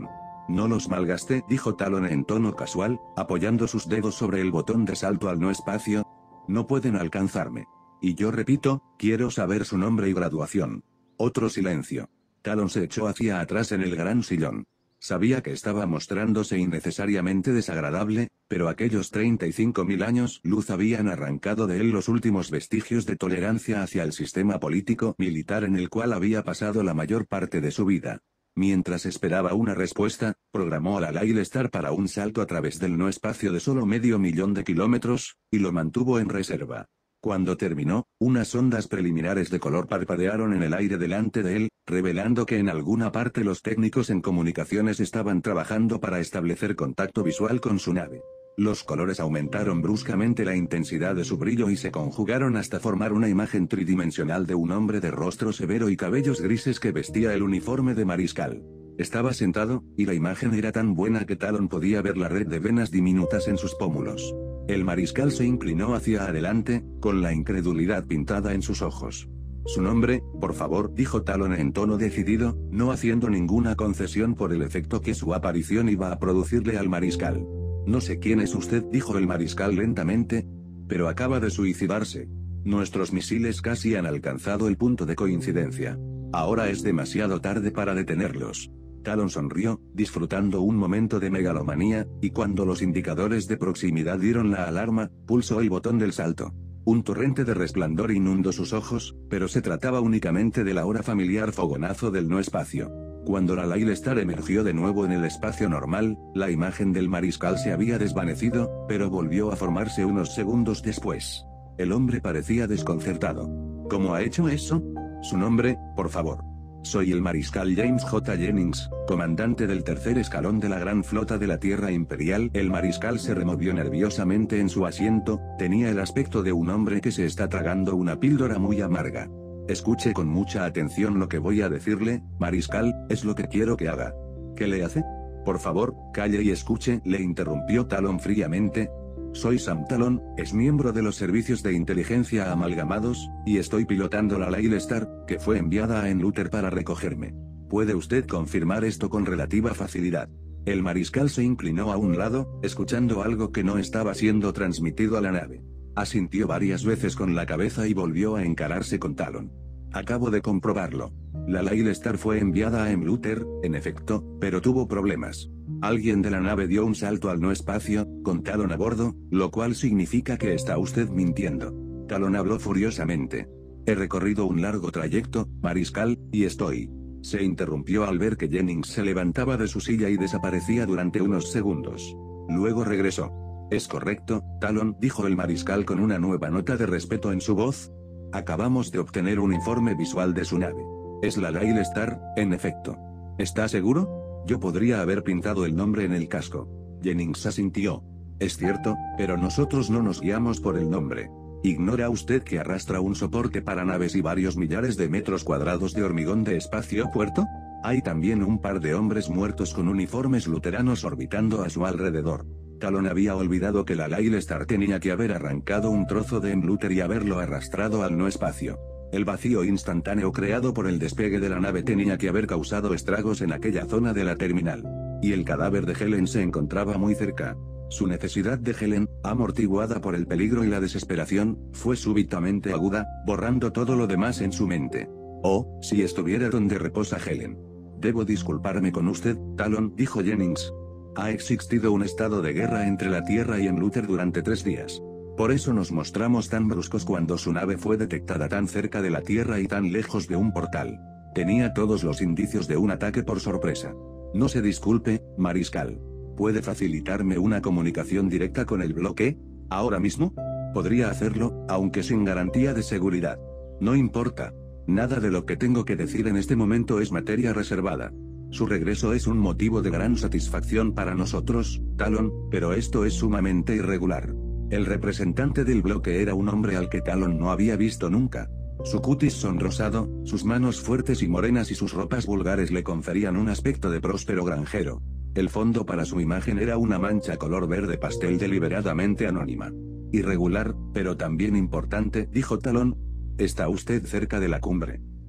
No los malgasté, dijo Talon en tono casual, apoyando sus dedos sobre el botón de salto al no espacio. No pueden alcanzarme. Y yo repito, quiero saber su nombre y graduación. Otro silencio. Talon se echó hacia atrás en el gran sillón. Sabía que estaba mostrándose innecesariamente desagradable, pero aquellos treinta y cinco mil años luz habían arrancado de él los últimos vestigios de tolerancia hacia el sistema político-militar en el cual había pasado la mayor parte de su vida. Mientras esperaba una respuesta, programó a la Lyle-Star para un salto a través del no espacio de solo medio millón de kilómetros, y lo mantuvo en reserva. Cuando terminó, unas ondas preliminares de color parpadearon en el aire delante de él, revelando que en alguna parte los técnicos en comunicaciones estaban trabajando para establecer contacto visual con su nave. Los colores aumentaron bruscamente la intensidad de su brillo y se conjugaron hasta formar una imagen tridimensional de un hombre de rostro severo y cabellos grises que vestía el uniforme de mariscal. Estaba sentado, y la imagen era tan buena que Talon podía ver la red de venas diminutas en sus pómulos. El mariscal se inclinó hacia adelante, con la incredulidad pintada en sus ojos. Su nombre, por favor, dijo Talon en tono decidido, no haciendo ninguna concesión por el efecto que su aparición iba a producirle al mariscal. No sé quién es usted, dijo el mariscal lentamente, pero acaba de suicidarse. Nuestros misiles casi han alcanzado el punto de coincidencia. Ahora es demasiado tarde para detenerlos. Talon sonrió, disfrutando un momento de megalomanía, y cuando los indicadores de proximidad dieron la alarma, pulsó el botón del salto. Un torrente de resplandor inundó sus ojos, pero se trataba únicamente del ahora familiar fogonazo del no espacio. Cuando la Lyle-Star emergió de nuevo en el espacio normal, la imagen del mariscal se había desvanecido, pero volvió a formarse unos segundos después. El hombre parecía desconcertado. ¿Cómo ha hecho eso? Su nombre, por favor. Soy el mariscal James J. Jennings, comandante del tercer escalón de la Gran Flota de la Tierra Imperial. El mariscal se removió nerviosamente en su asiento, tenía el aspecto de un hombre que se está tragando una píldora muy amarga. Escuche con mucha atención lo que voy a decirle, mariscal, es lo que quiero que haga. ¿Qué le hace? Por favor, calle y escuche, le interrumpió Talon fríamente. Soy Sam Talon, es miembro de los servicios de inteligencia amalgamados, y estoy pilotando la Lyle-Star, que fue enviada a Enluther para recogerme. ¿Puede usted confirmar esto con relativa facilidad? El mariscal se inclinó a un lado, escuchando algo que no estaba siendo transmitido a la nave. Asintió varias veces con la cabeza y volvió a encararse con Talon. Acabo de comprobarlo. La Lyle-Star fue enviada a Enluther, en efecto, pero tuvo problemas. Alguien de la nave dio un salto al no espacio, con Talon a bordo, lo cual significa que está usted mintiendo. Talon habló furiosamente. He recorrido un largo trayecto, mariscal, y estoy. Se interrumpió al ver que Jennings se levantaba de su silla y desaparecía durante unos segundos. Luego regresó. Es correcto, Talon, dijo el mariscal con una nueva nota de respeto en su voz. Acabamos de obtener un informe visual de su nave. Es la Lyle-Star, en efecto. ¿Está seguro? Yo podría haber pintado el nombre en el casco. Jennings asintió. Es cierto, pero nosotros no nos guiamos por el nombre. ¿Ignora usted que arrastra un soporte para naves y varios millares de metros cuadrados de hormigón de espacio-puerto? Hay también un par de hombres muertos con uniformes luteranos orbitando a su alrededor. Talon había olvidado que la Lyle-Star tenía que haber arrancado un trozo de Enluther y haberlo arrastrado al no espacio. El vacío instantáneo creado por el despegue de la nave tenía que haber causado estragos en aquella zona de la terminal. Y el cadáver de Helen se encontraba muy cerca. Su necesidad de Helen, amortiguada por el peligro y la desesperación, fue súbitamente aguda, borrando todo lo demás en su mente. Oh, si estuviera donde reposa Helen. Debo disculparme con usted, Talon, dijo Jennings. Ha existido un estado de guerra entre la Tierra y Enluther durante tres días. Por eso nos mostramos tan bruscos cuando su nave fue detectada tan cerca de la Tierra y tan lejos de un portal. Tenía todos los indicios de un ataque por sorpresa. No se disculpe, mariscal. ¿Puede facilitarme una comunicación directa con el bloque? ¿Ahora mismo? Podría hacerlo, aunque sin garantía de seguridad. No importa. Nada de lo que tengo que decir en este momento es materia reservada. Su regreso es un motivo de gran satisfacción para nosotros, Talon, pero esto es sumamente irregular. El representante del bloque era un hombre al que Talon no había visto nunca. Su cutis sonrosado, sus manos fuertes y morenas y sus ropas vulgares le conferían un aspecto de próspero granjero. El fondo para su imagen era una mancha color verde pastel deliberadamente anónima. Irregular, pero también importante, dijo Talon. ¿Está usted cerca de la cumbre?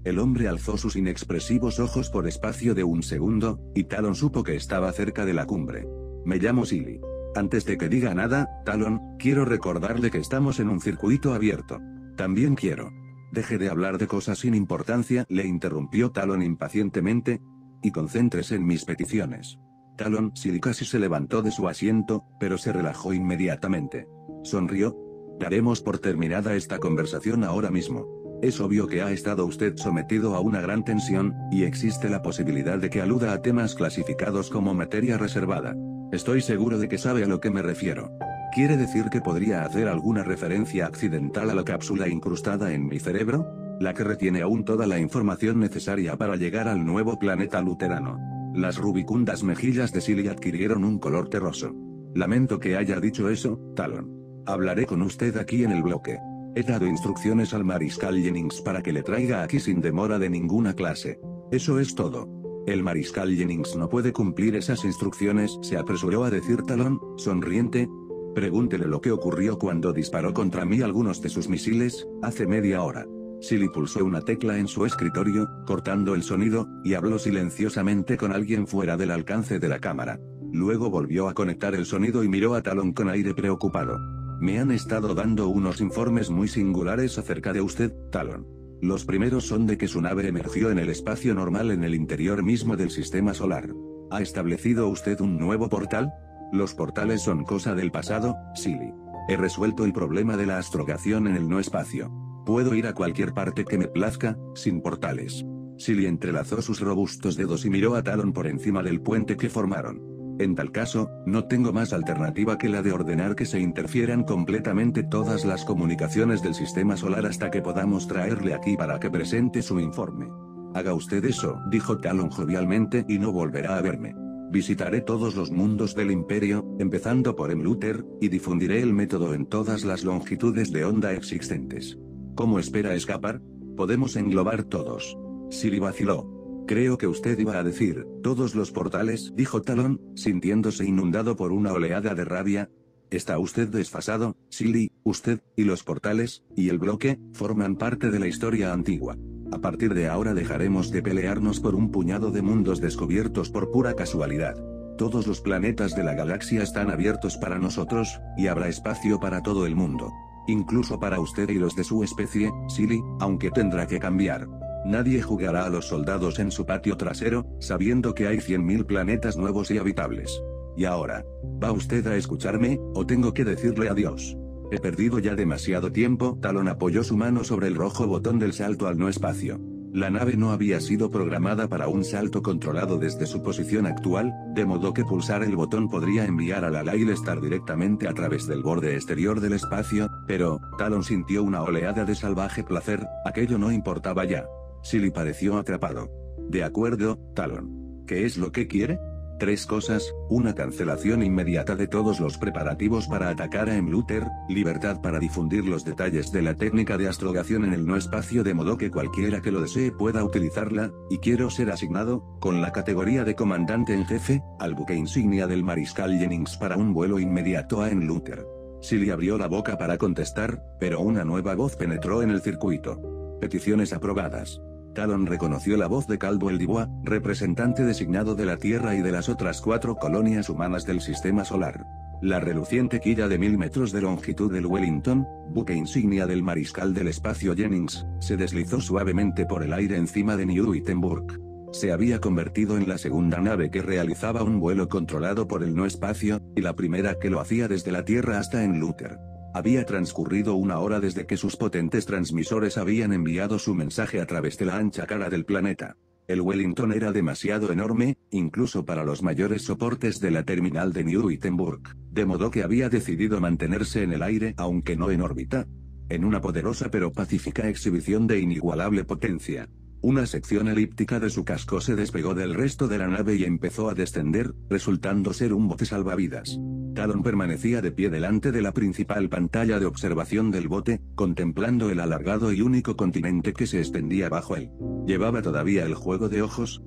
El hombre alzó sus inexpresivos ojos por espacio de un segundo, y Talon supo que estaba cerca de la cumbre. Me llamo Silly. Antes de que diga nada, Talon, quiero recordarle que estamos en un circuito abierto. También quiero. Deje de hablar de cosas sin importancia, le interrumpió Talon impacientemente, y concéntrese en mis peticiones. Talon, Silly casi se levantó de su asiento, pero se relajó inmediatamente. Sonrió. Daremos por terminada esta conversación ahora mismo. Es obvio que ha estado usted sometido a una gran tensión, y existe la posibilidad de que aluda a temas clasificados como materia reservada. Estoy seguro de que sabe a lo que me refiero. ¿Quiere decir que podría hacer alguna referencia accidental a la cápsula incrustada en mi cerebro? La que retiene aún toda la información necesaria para llegar al nuevo planeta luterano. Las rubicundas mejillas de Silly adquirieron un color terroso. Lamento que haya dicho eso, Talon. Hablaré con usted aquí en el bloque. He dado instrucciones al mariscal Jennings para que le traiga aquí sin demora de ninguna clase. Eso es todo. El mariscal Jennings no puede cumplir esas instrucciones, se apresuró a decir Talon, sonriente. Pregúntele lo que ocurrió cuando disparó contra mí algunos de sus misiles, hace media hora. Silly pulsó una tecla en su escritorio, cortando el sonido, y habló silenciosamente con alguien fuera del alcance de la cámara. Luego volvió a conectar el sonido y miró a Talon con aire preocupado. Me han estado dando unos informes muy singulares acerca de usted, Talon. Los primeros son de que su nave emergió en el espacio normal en el interior mismo del sistema solar. ¿Ha establecido usted un nuevo portal? Los portales son cosa del pasado, Silly. He resuelto el problema de la astrogación en el no espacio. Puedo ir a cualquier parte que me plazca, sin portales. Silly entrelazó sus robustos dedos y miró a Talon por encima del puente que formaron. En tal caso, no tengo más alternativa que la de ordenar que se interfieran completamente todas las comunicaciones del sistema solar hasta que podamos traerle aquí para que presente su informe. Haga usted eso, dijo Talon jovialmente, y no volverá a verme. Visitaré todos los mundos del Imperio, empezando por Emluter, y difundiré el método en todas las longitudes de onda existentes. ¿Cómo espera escapar? Podemos englobar todos. Silly vaciló. Creo que usted iba a decir, todos los portales, dijo Talon, sintiéndose inundado por una oleada de rabia. Está usted desfasado, Silly, usted, y los portales, y el bloque, forman parte de la historia antigua. A partir de ahora dejaremos de pelearnos por un puñado de mundos descubiertos por pura casualidad. Todos los planetas de la galaxia están abiertos para nosotros, y habrá espacio para todo el mundo. Incluso para usted y los de su especie, Silly, aunque tendrá que cambiar. Nadie jugará a los soldados en su patio trasero, sabiendo que hay cien mil planetas nuevos y habitables. Y ahora, ¿va usted a escucharme, o tengo que decirle adiós? He perdido ya demasiado tiempo. Talon apoyó su mano sobre el rojo botón del salto al no espacio. La nave no había sido programada para un salto controlado desde su posición actual, de modo que pulsar el botón podría enviar al Alailstar directamente a través del borde exterior del espacio, pero, Talon sintió una oleada de salvaje placer, aquello no importaba ya. Silly pareció atrapado. De acuerdo, Talon. ¿Qué es lo que quiere? Tres cosas: una cancelación inmediata de todos los preparativos para atacar a Emluter, libertad para difundir los detalles de la técnica de astrogación en el no espacio de modo que cualquiera que lo desee pueda utilizarla, y quiero ser asignado, con la categoría de comandante en jefe, al buque insignia del mariscal Jennings para un vuelo inmediato a Emluter. Silly abrió la boca para contestar, pero una nueva voz penetró en el circuito. Peticiones aprobadas. Talon reconoció la voz de Caldwell Dubois, representante designado de la Tierra y de las otras cuatro colonias humanas del sistema solar. La reluciente quilla de mil metros de longitud del Wellington, buque insignia del mariscal del espacio Jennings, se deslizó suavemente por el aire encima de New Wittenberg. Se había convertido en la segunda nave que realizaba un vuelo controlado por el no espacio, y la primera que lo hacía desde la Tierra hasta Emluter. Había transcurrido una hora desde que sus potentes transmisores habían enviado su mensaje a través de la ancha cara del planeta. El Wellington era demasiado enorme, incluso para los mayores soportes de la terminal de New Wittenberg, de modo que había decidido mantenerse en el aire aunque no en órbita. En una poderosa pero pacífica exhibición de inigualable potencia. Una sección elíptica de su casco se despegó del resto de la nave y empezó a descender, resultando ser un bote salvavidas. Talon permanecía de pie delante de la principal pantalla de observación del bote, contemplando el alargado y único continente que se extendía bajo él. Llevaba todavía el juego de ojos,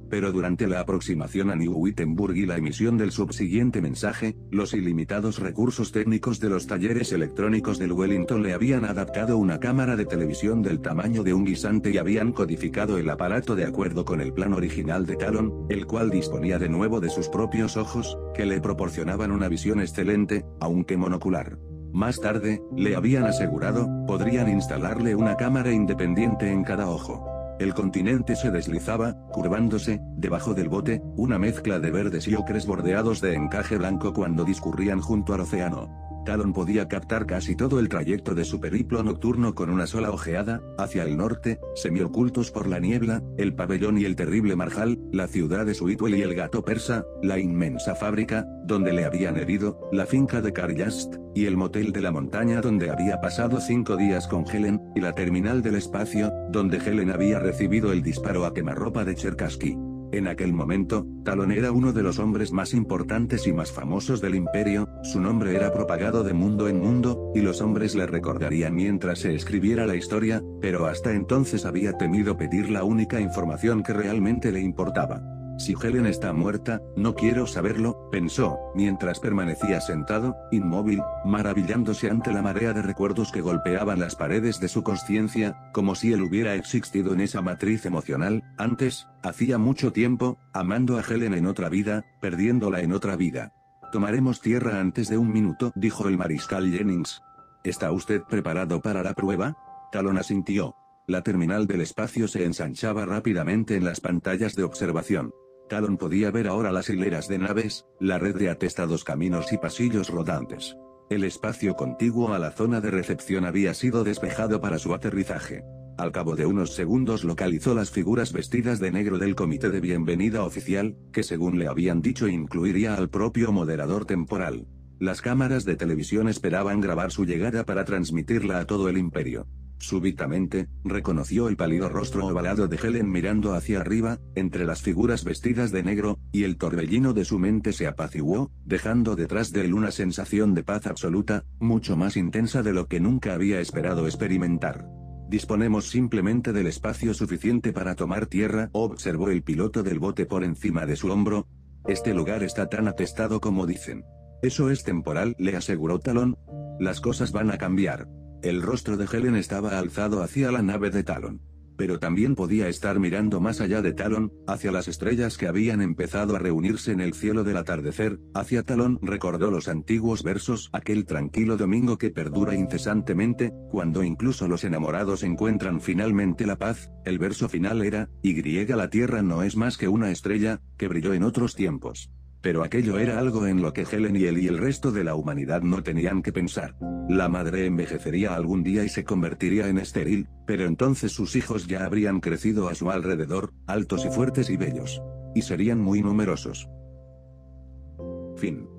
Pero durante la aproximación a New Wittenburg y la emisión del subsiguiente mensaje, los ilimitados recursos técnicos de los talleres electrónicos del Wellington le habían adaptado una cámara de televisión del tamaño de un guisante y habían codificado el aparato de acuerdo con el plan original de Talon, el cual disponía de nuevo de sus propios ojos, que le proporcionaban una visión excelente, aunque monocular. Más tarde, le habían asegurado, podrían instalarle una cámara independiente en cada ojo. El continente se deslizaba, curvándose, debajo del bote, una mezcla de verdes y ocres bordeados de encaje blanco cuando discurrían junto al océano. Talon podía captar casi todo el trayecto de su periplo nocturno con una sola ojeada, hacia el norte, semiocultos por la niebla, el pabellón y el terrible marjal, la ciudad de Sweetwell y el gato persa, la inmensa fábrica, donde le habían herido, la finca de Karyast, y el motel de la montaña donde había pasado cinco días con Helen, y la terminal del espacio, donde Helen había recibido el disparo a quemarropa de Cherkassky. En aquel momento, Talon era uno de los hombres más importantes y más famosos del imperio, su nombre era propagado de mundo en mundo, y los hombres le recordarían mientras se escribiera la historia, pero hasta entonces había temido pedir la única información que realmente le importaba. Si Helen está muerta, no quiero saberlo, pensó, mientras permanecía sentado, inmóvil, maravillándose ante la marea de recuerdos que golpeaban las paredes de su conciencia, como si él hubiera existido en esa matriz emocional, antes, hacía mucho tiempo, amando a Helen en otra vida, perdiéndola en otra vida. Tomaremos tierra antes de un minuto, dijo el mariscal Jennings. ¿Está usted preparado para la prueba? Talon asintió. La terminal del espacio se ensanchaba rápidamente en las pantallas de observación. Talon podía ver ahora las hileras de naves, la red de atestados caminos y pasillos rodantes. El espacio contiguo a la zona de recepción había sido despejado para su aterrizaje. Al cabo de unos segundos localizó las figuras vestidas de negro del comité de bienvenida oficial, que según le habían dicho incluiría al propio moderador temporal. Las cámaras de televisión esperaban grabar su llegada para transmitirla a todo el imperio. Súbitamente, reconoció el pálido rostro ovalado de Helen mirando hacia arriba, entre las figuras vestidas de negro, y el torbellino de su mente se apaciguó, dejando detrás de él una sensación de paz absoluta, mucho más intensa de lo que nunca había esperado experimentar. Disponemos simplemente del espacio suficiente para tomar tierra, observó el piloto del bote por encima de su hombro. Este lugar está tan atestado como dicen. Eso es temporal, le aseguró Talon. Las cosas van a cambiar. El rostro de Helen estaba alzado hacia la nave de Talon. Pero también podía estar mirando más allá de Talon, hacia las estrellas que habían empezado a reunirse en el cielo del atardecer, hacia Talon recordó los antiguos versos, aquel tranquilo domingo que perdura incesantemente, cuando incluso los enamorados encuentran finalmente la paz. El verso final era, y la tierra no es más que una estrella, que brilló en otros tiempos. Pero aquello era algo en lo que Helen y él y el resto de la humanidad no tenían que pensar. La madre envejecería algún día y se convertiría en estéril, pero entonces sus hijos ya habrían crecido a su alrededor, altos y fuertes y bellos. Y serían muy numerosos. Fin.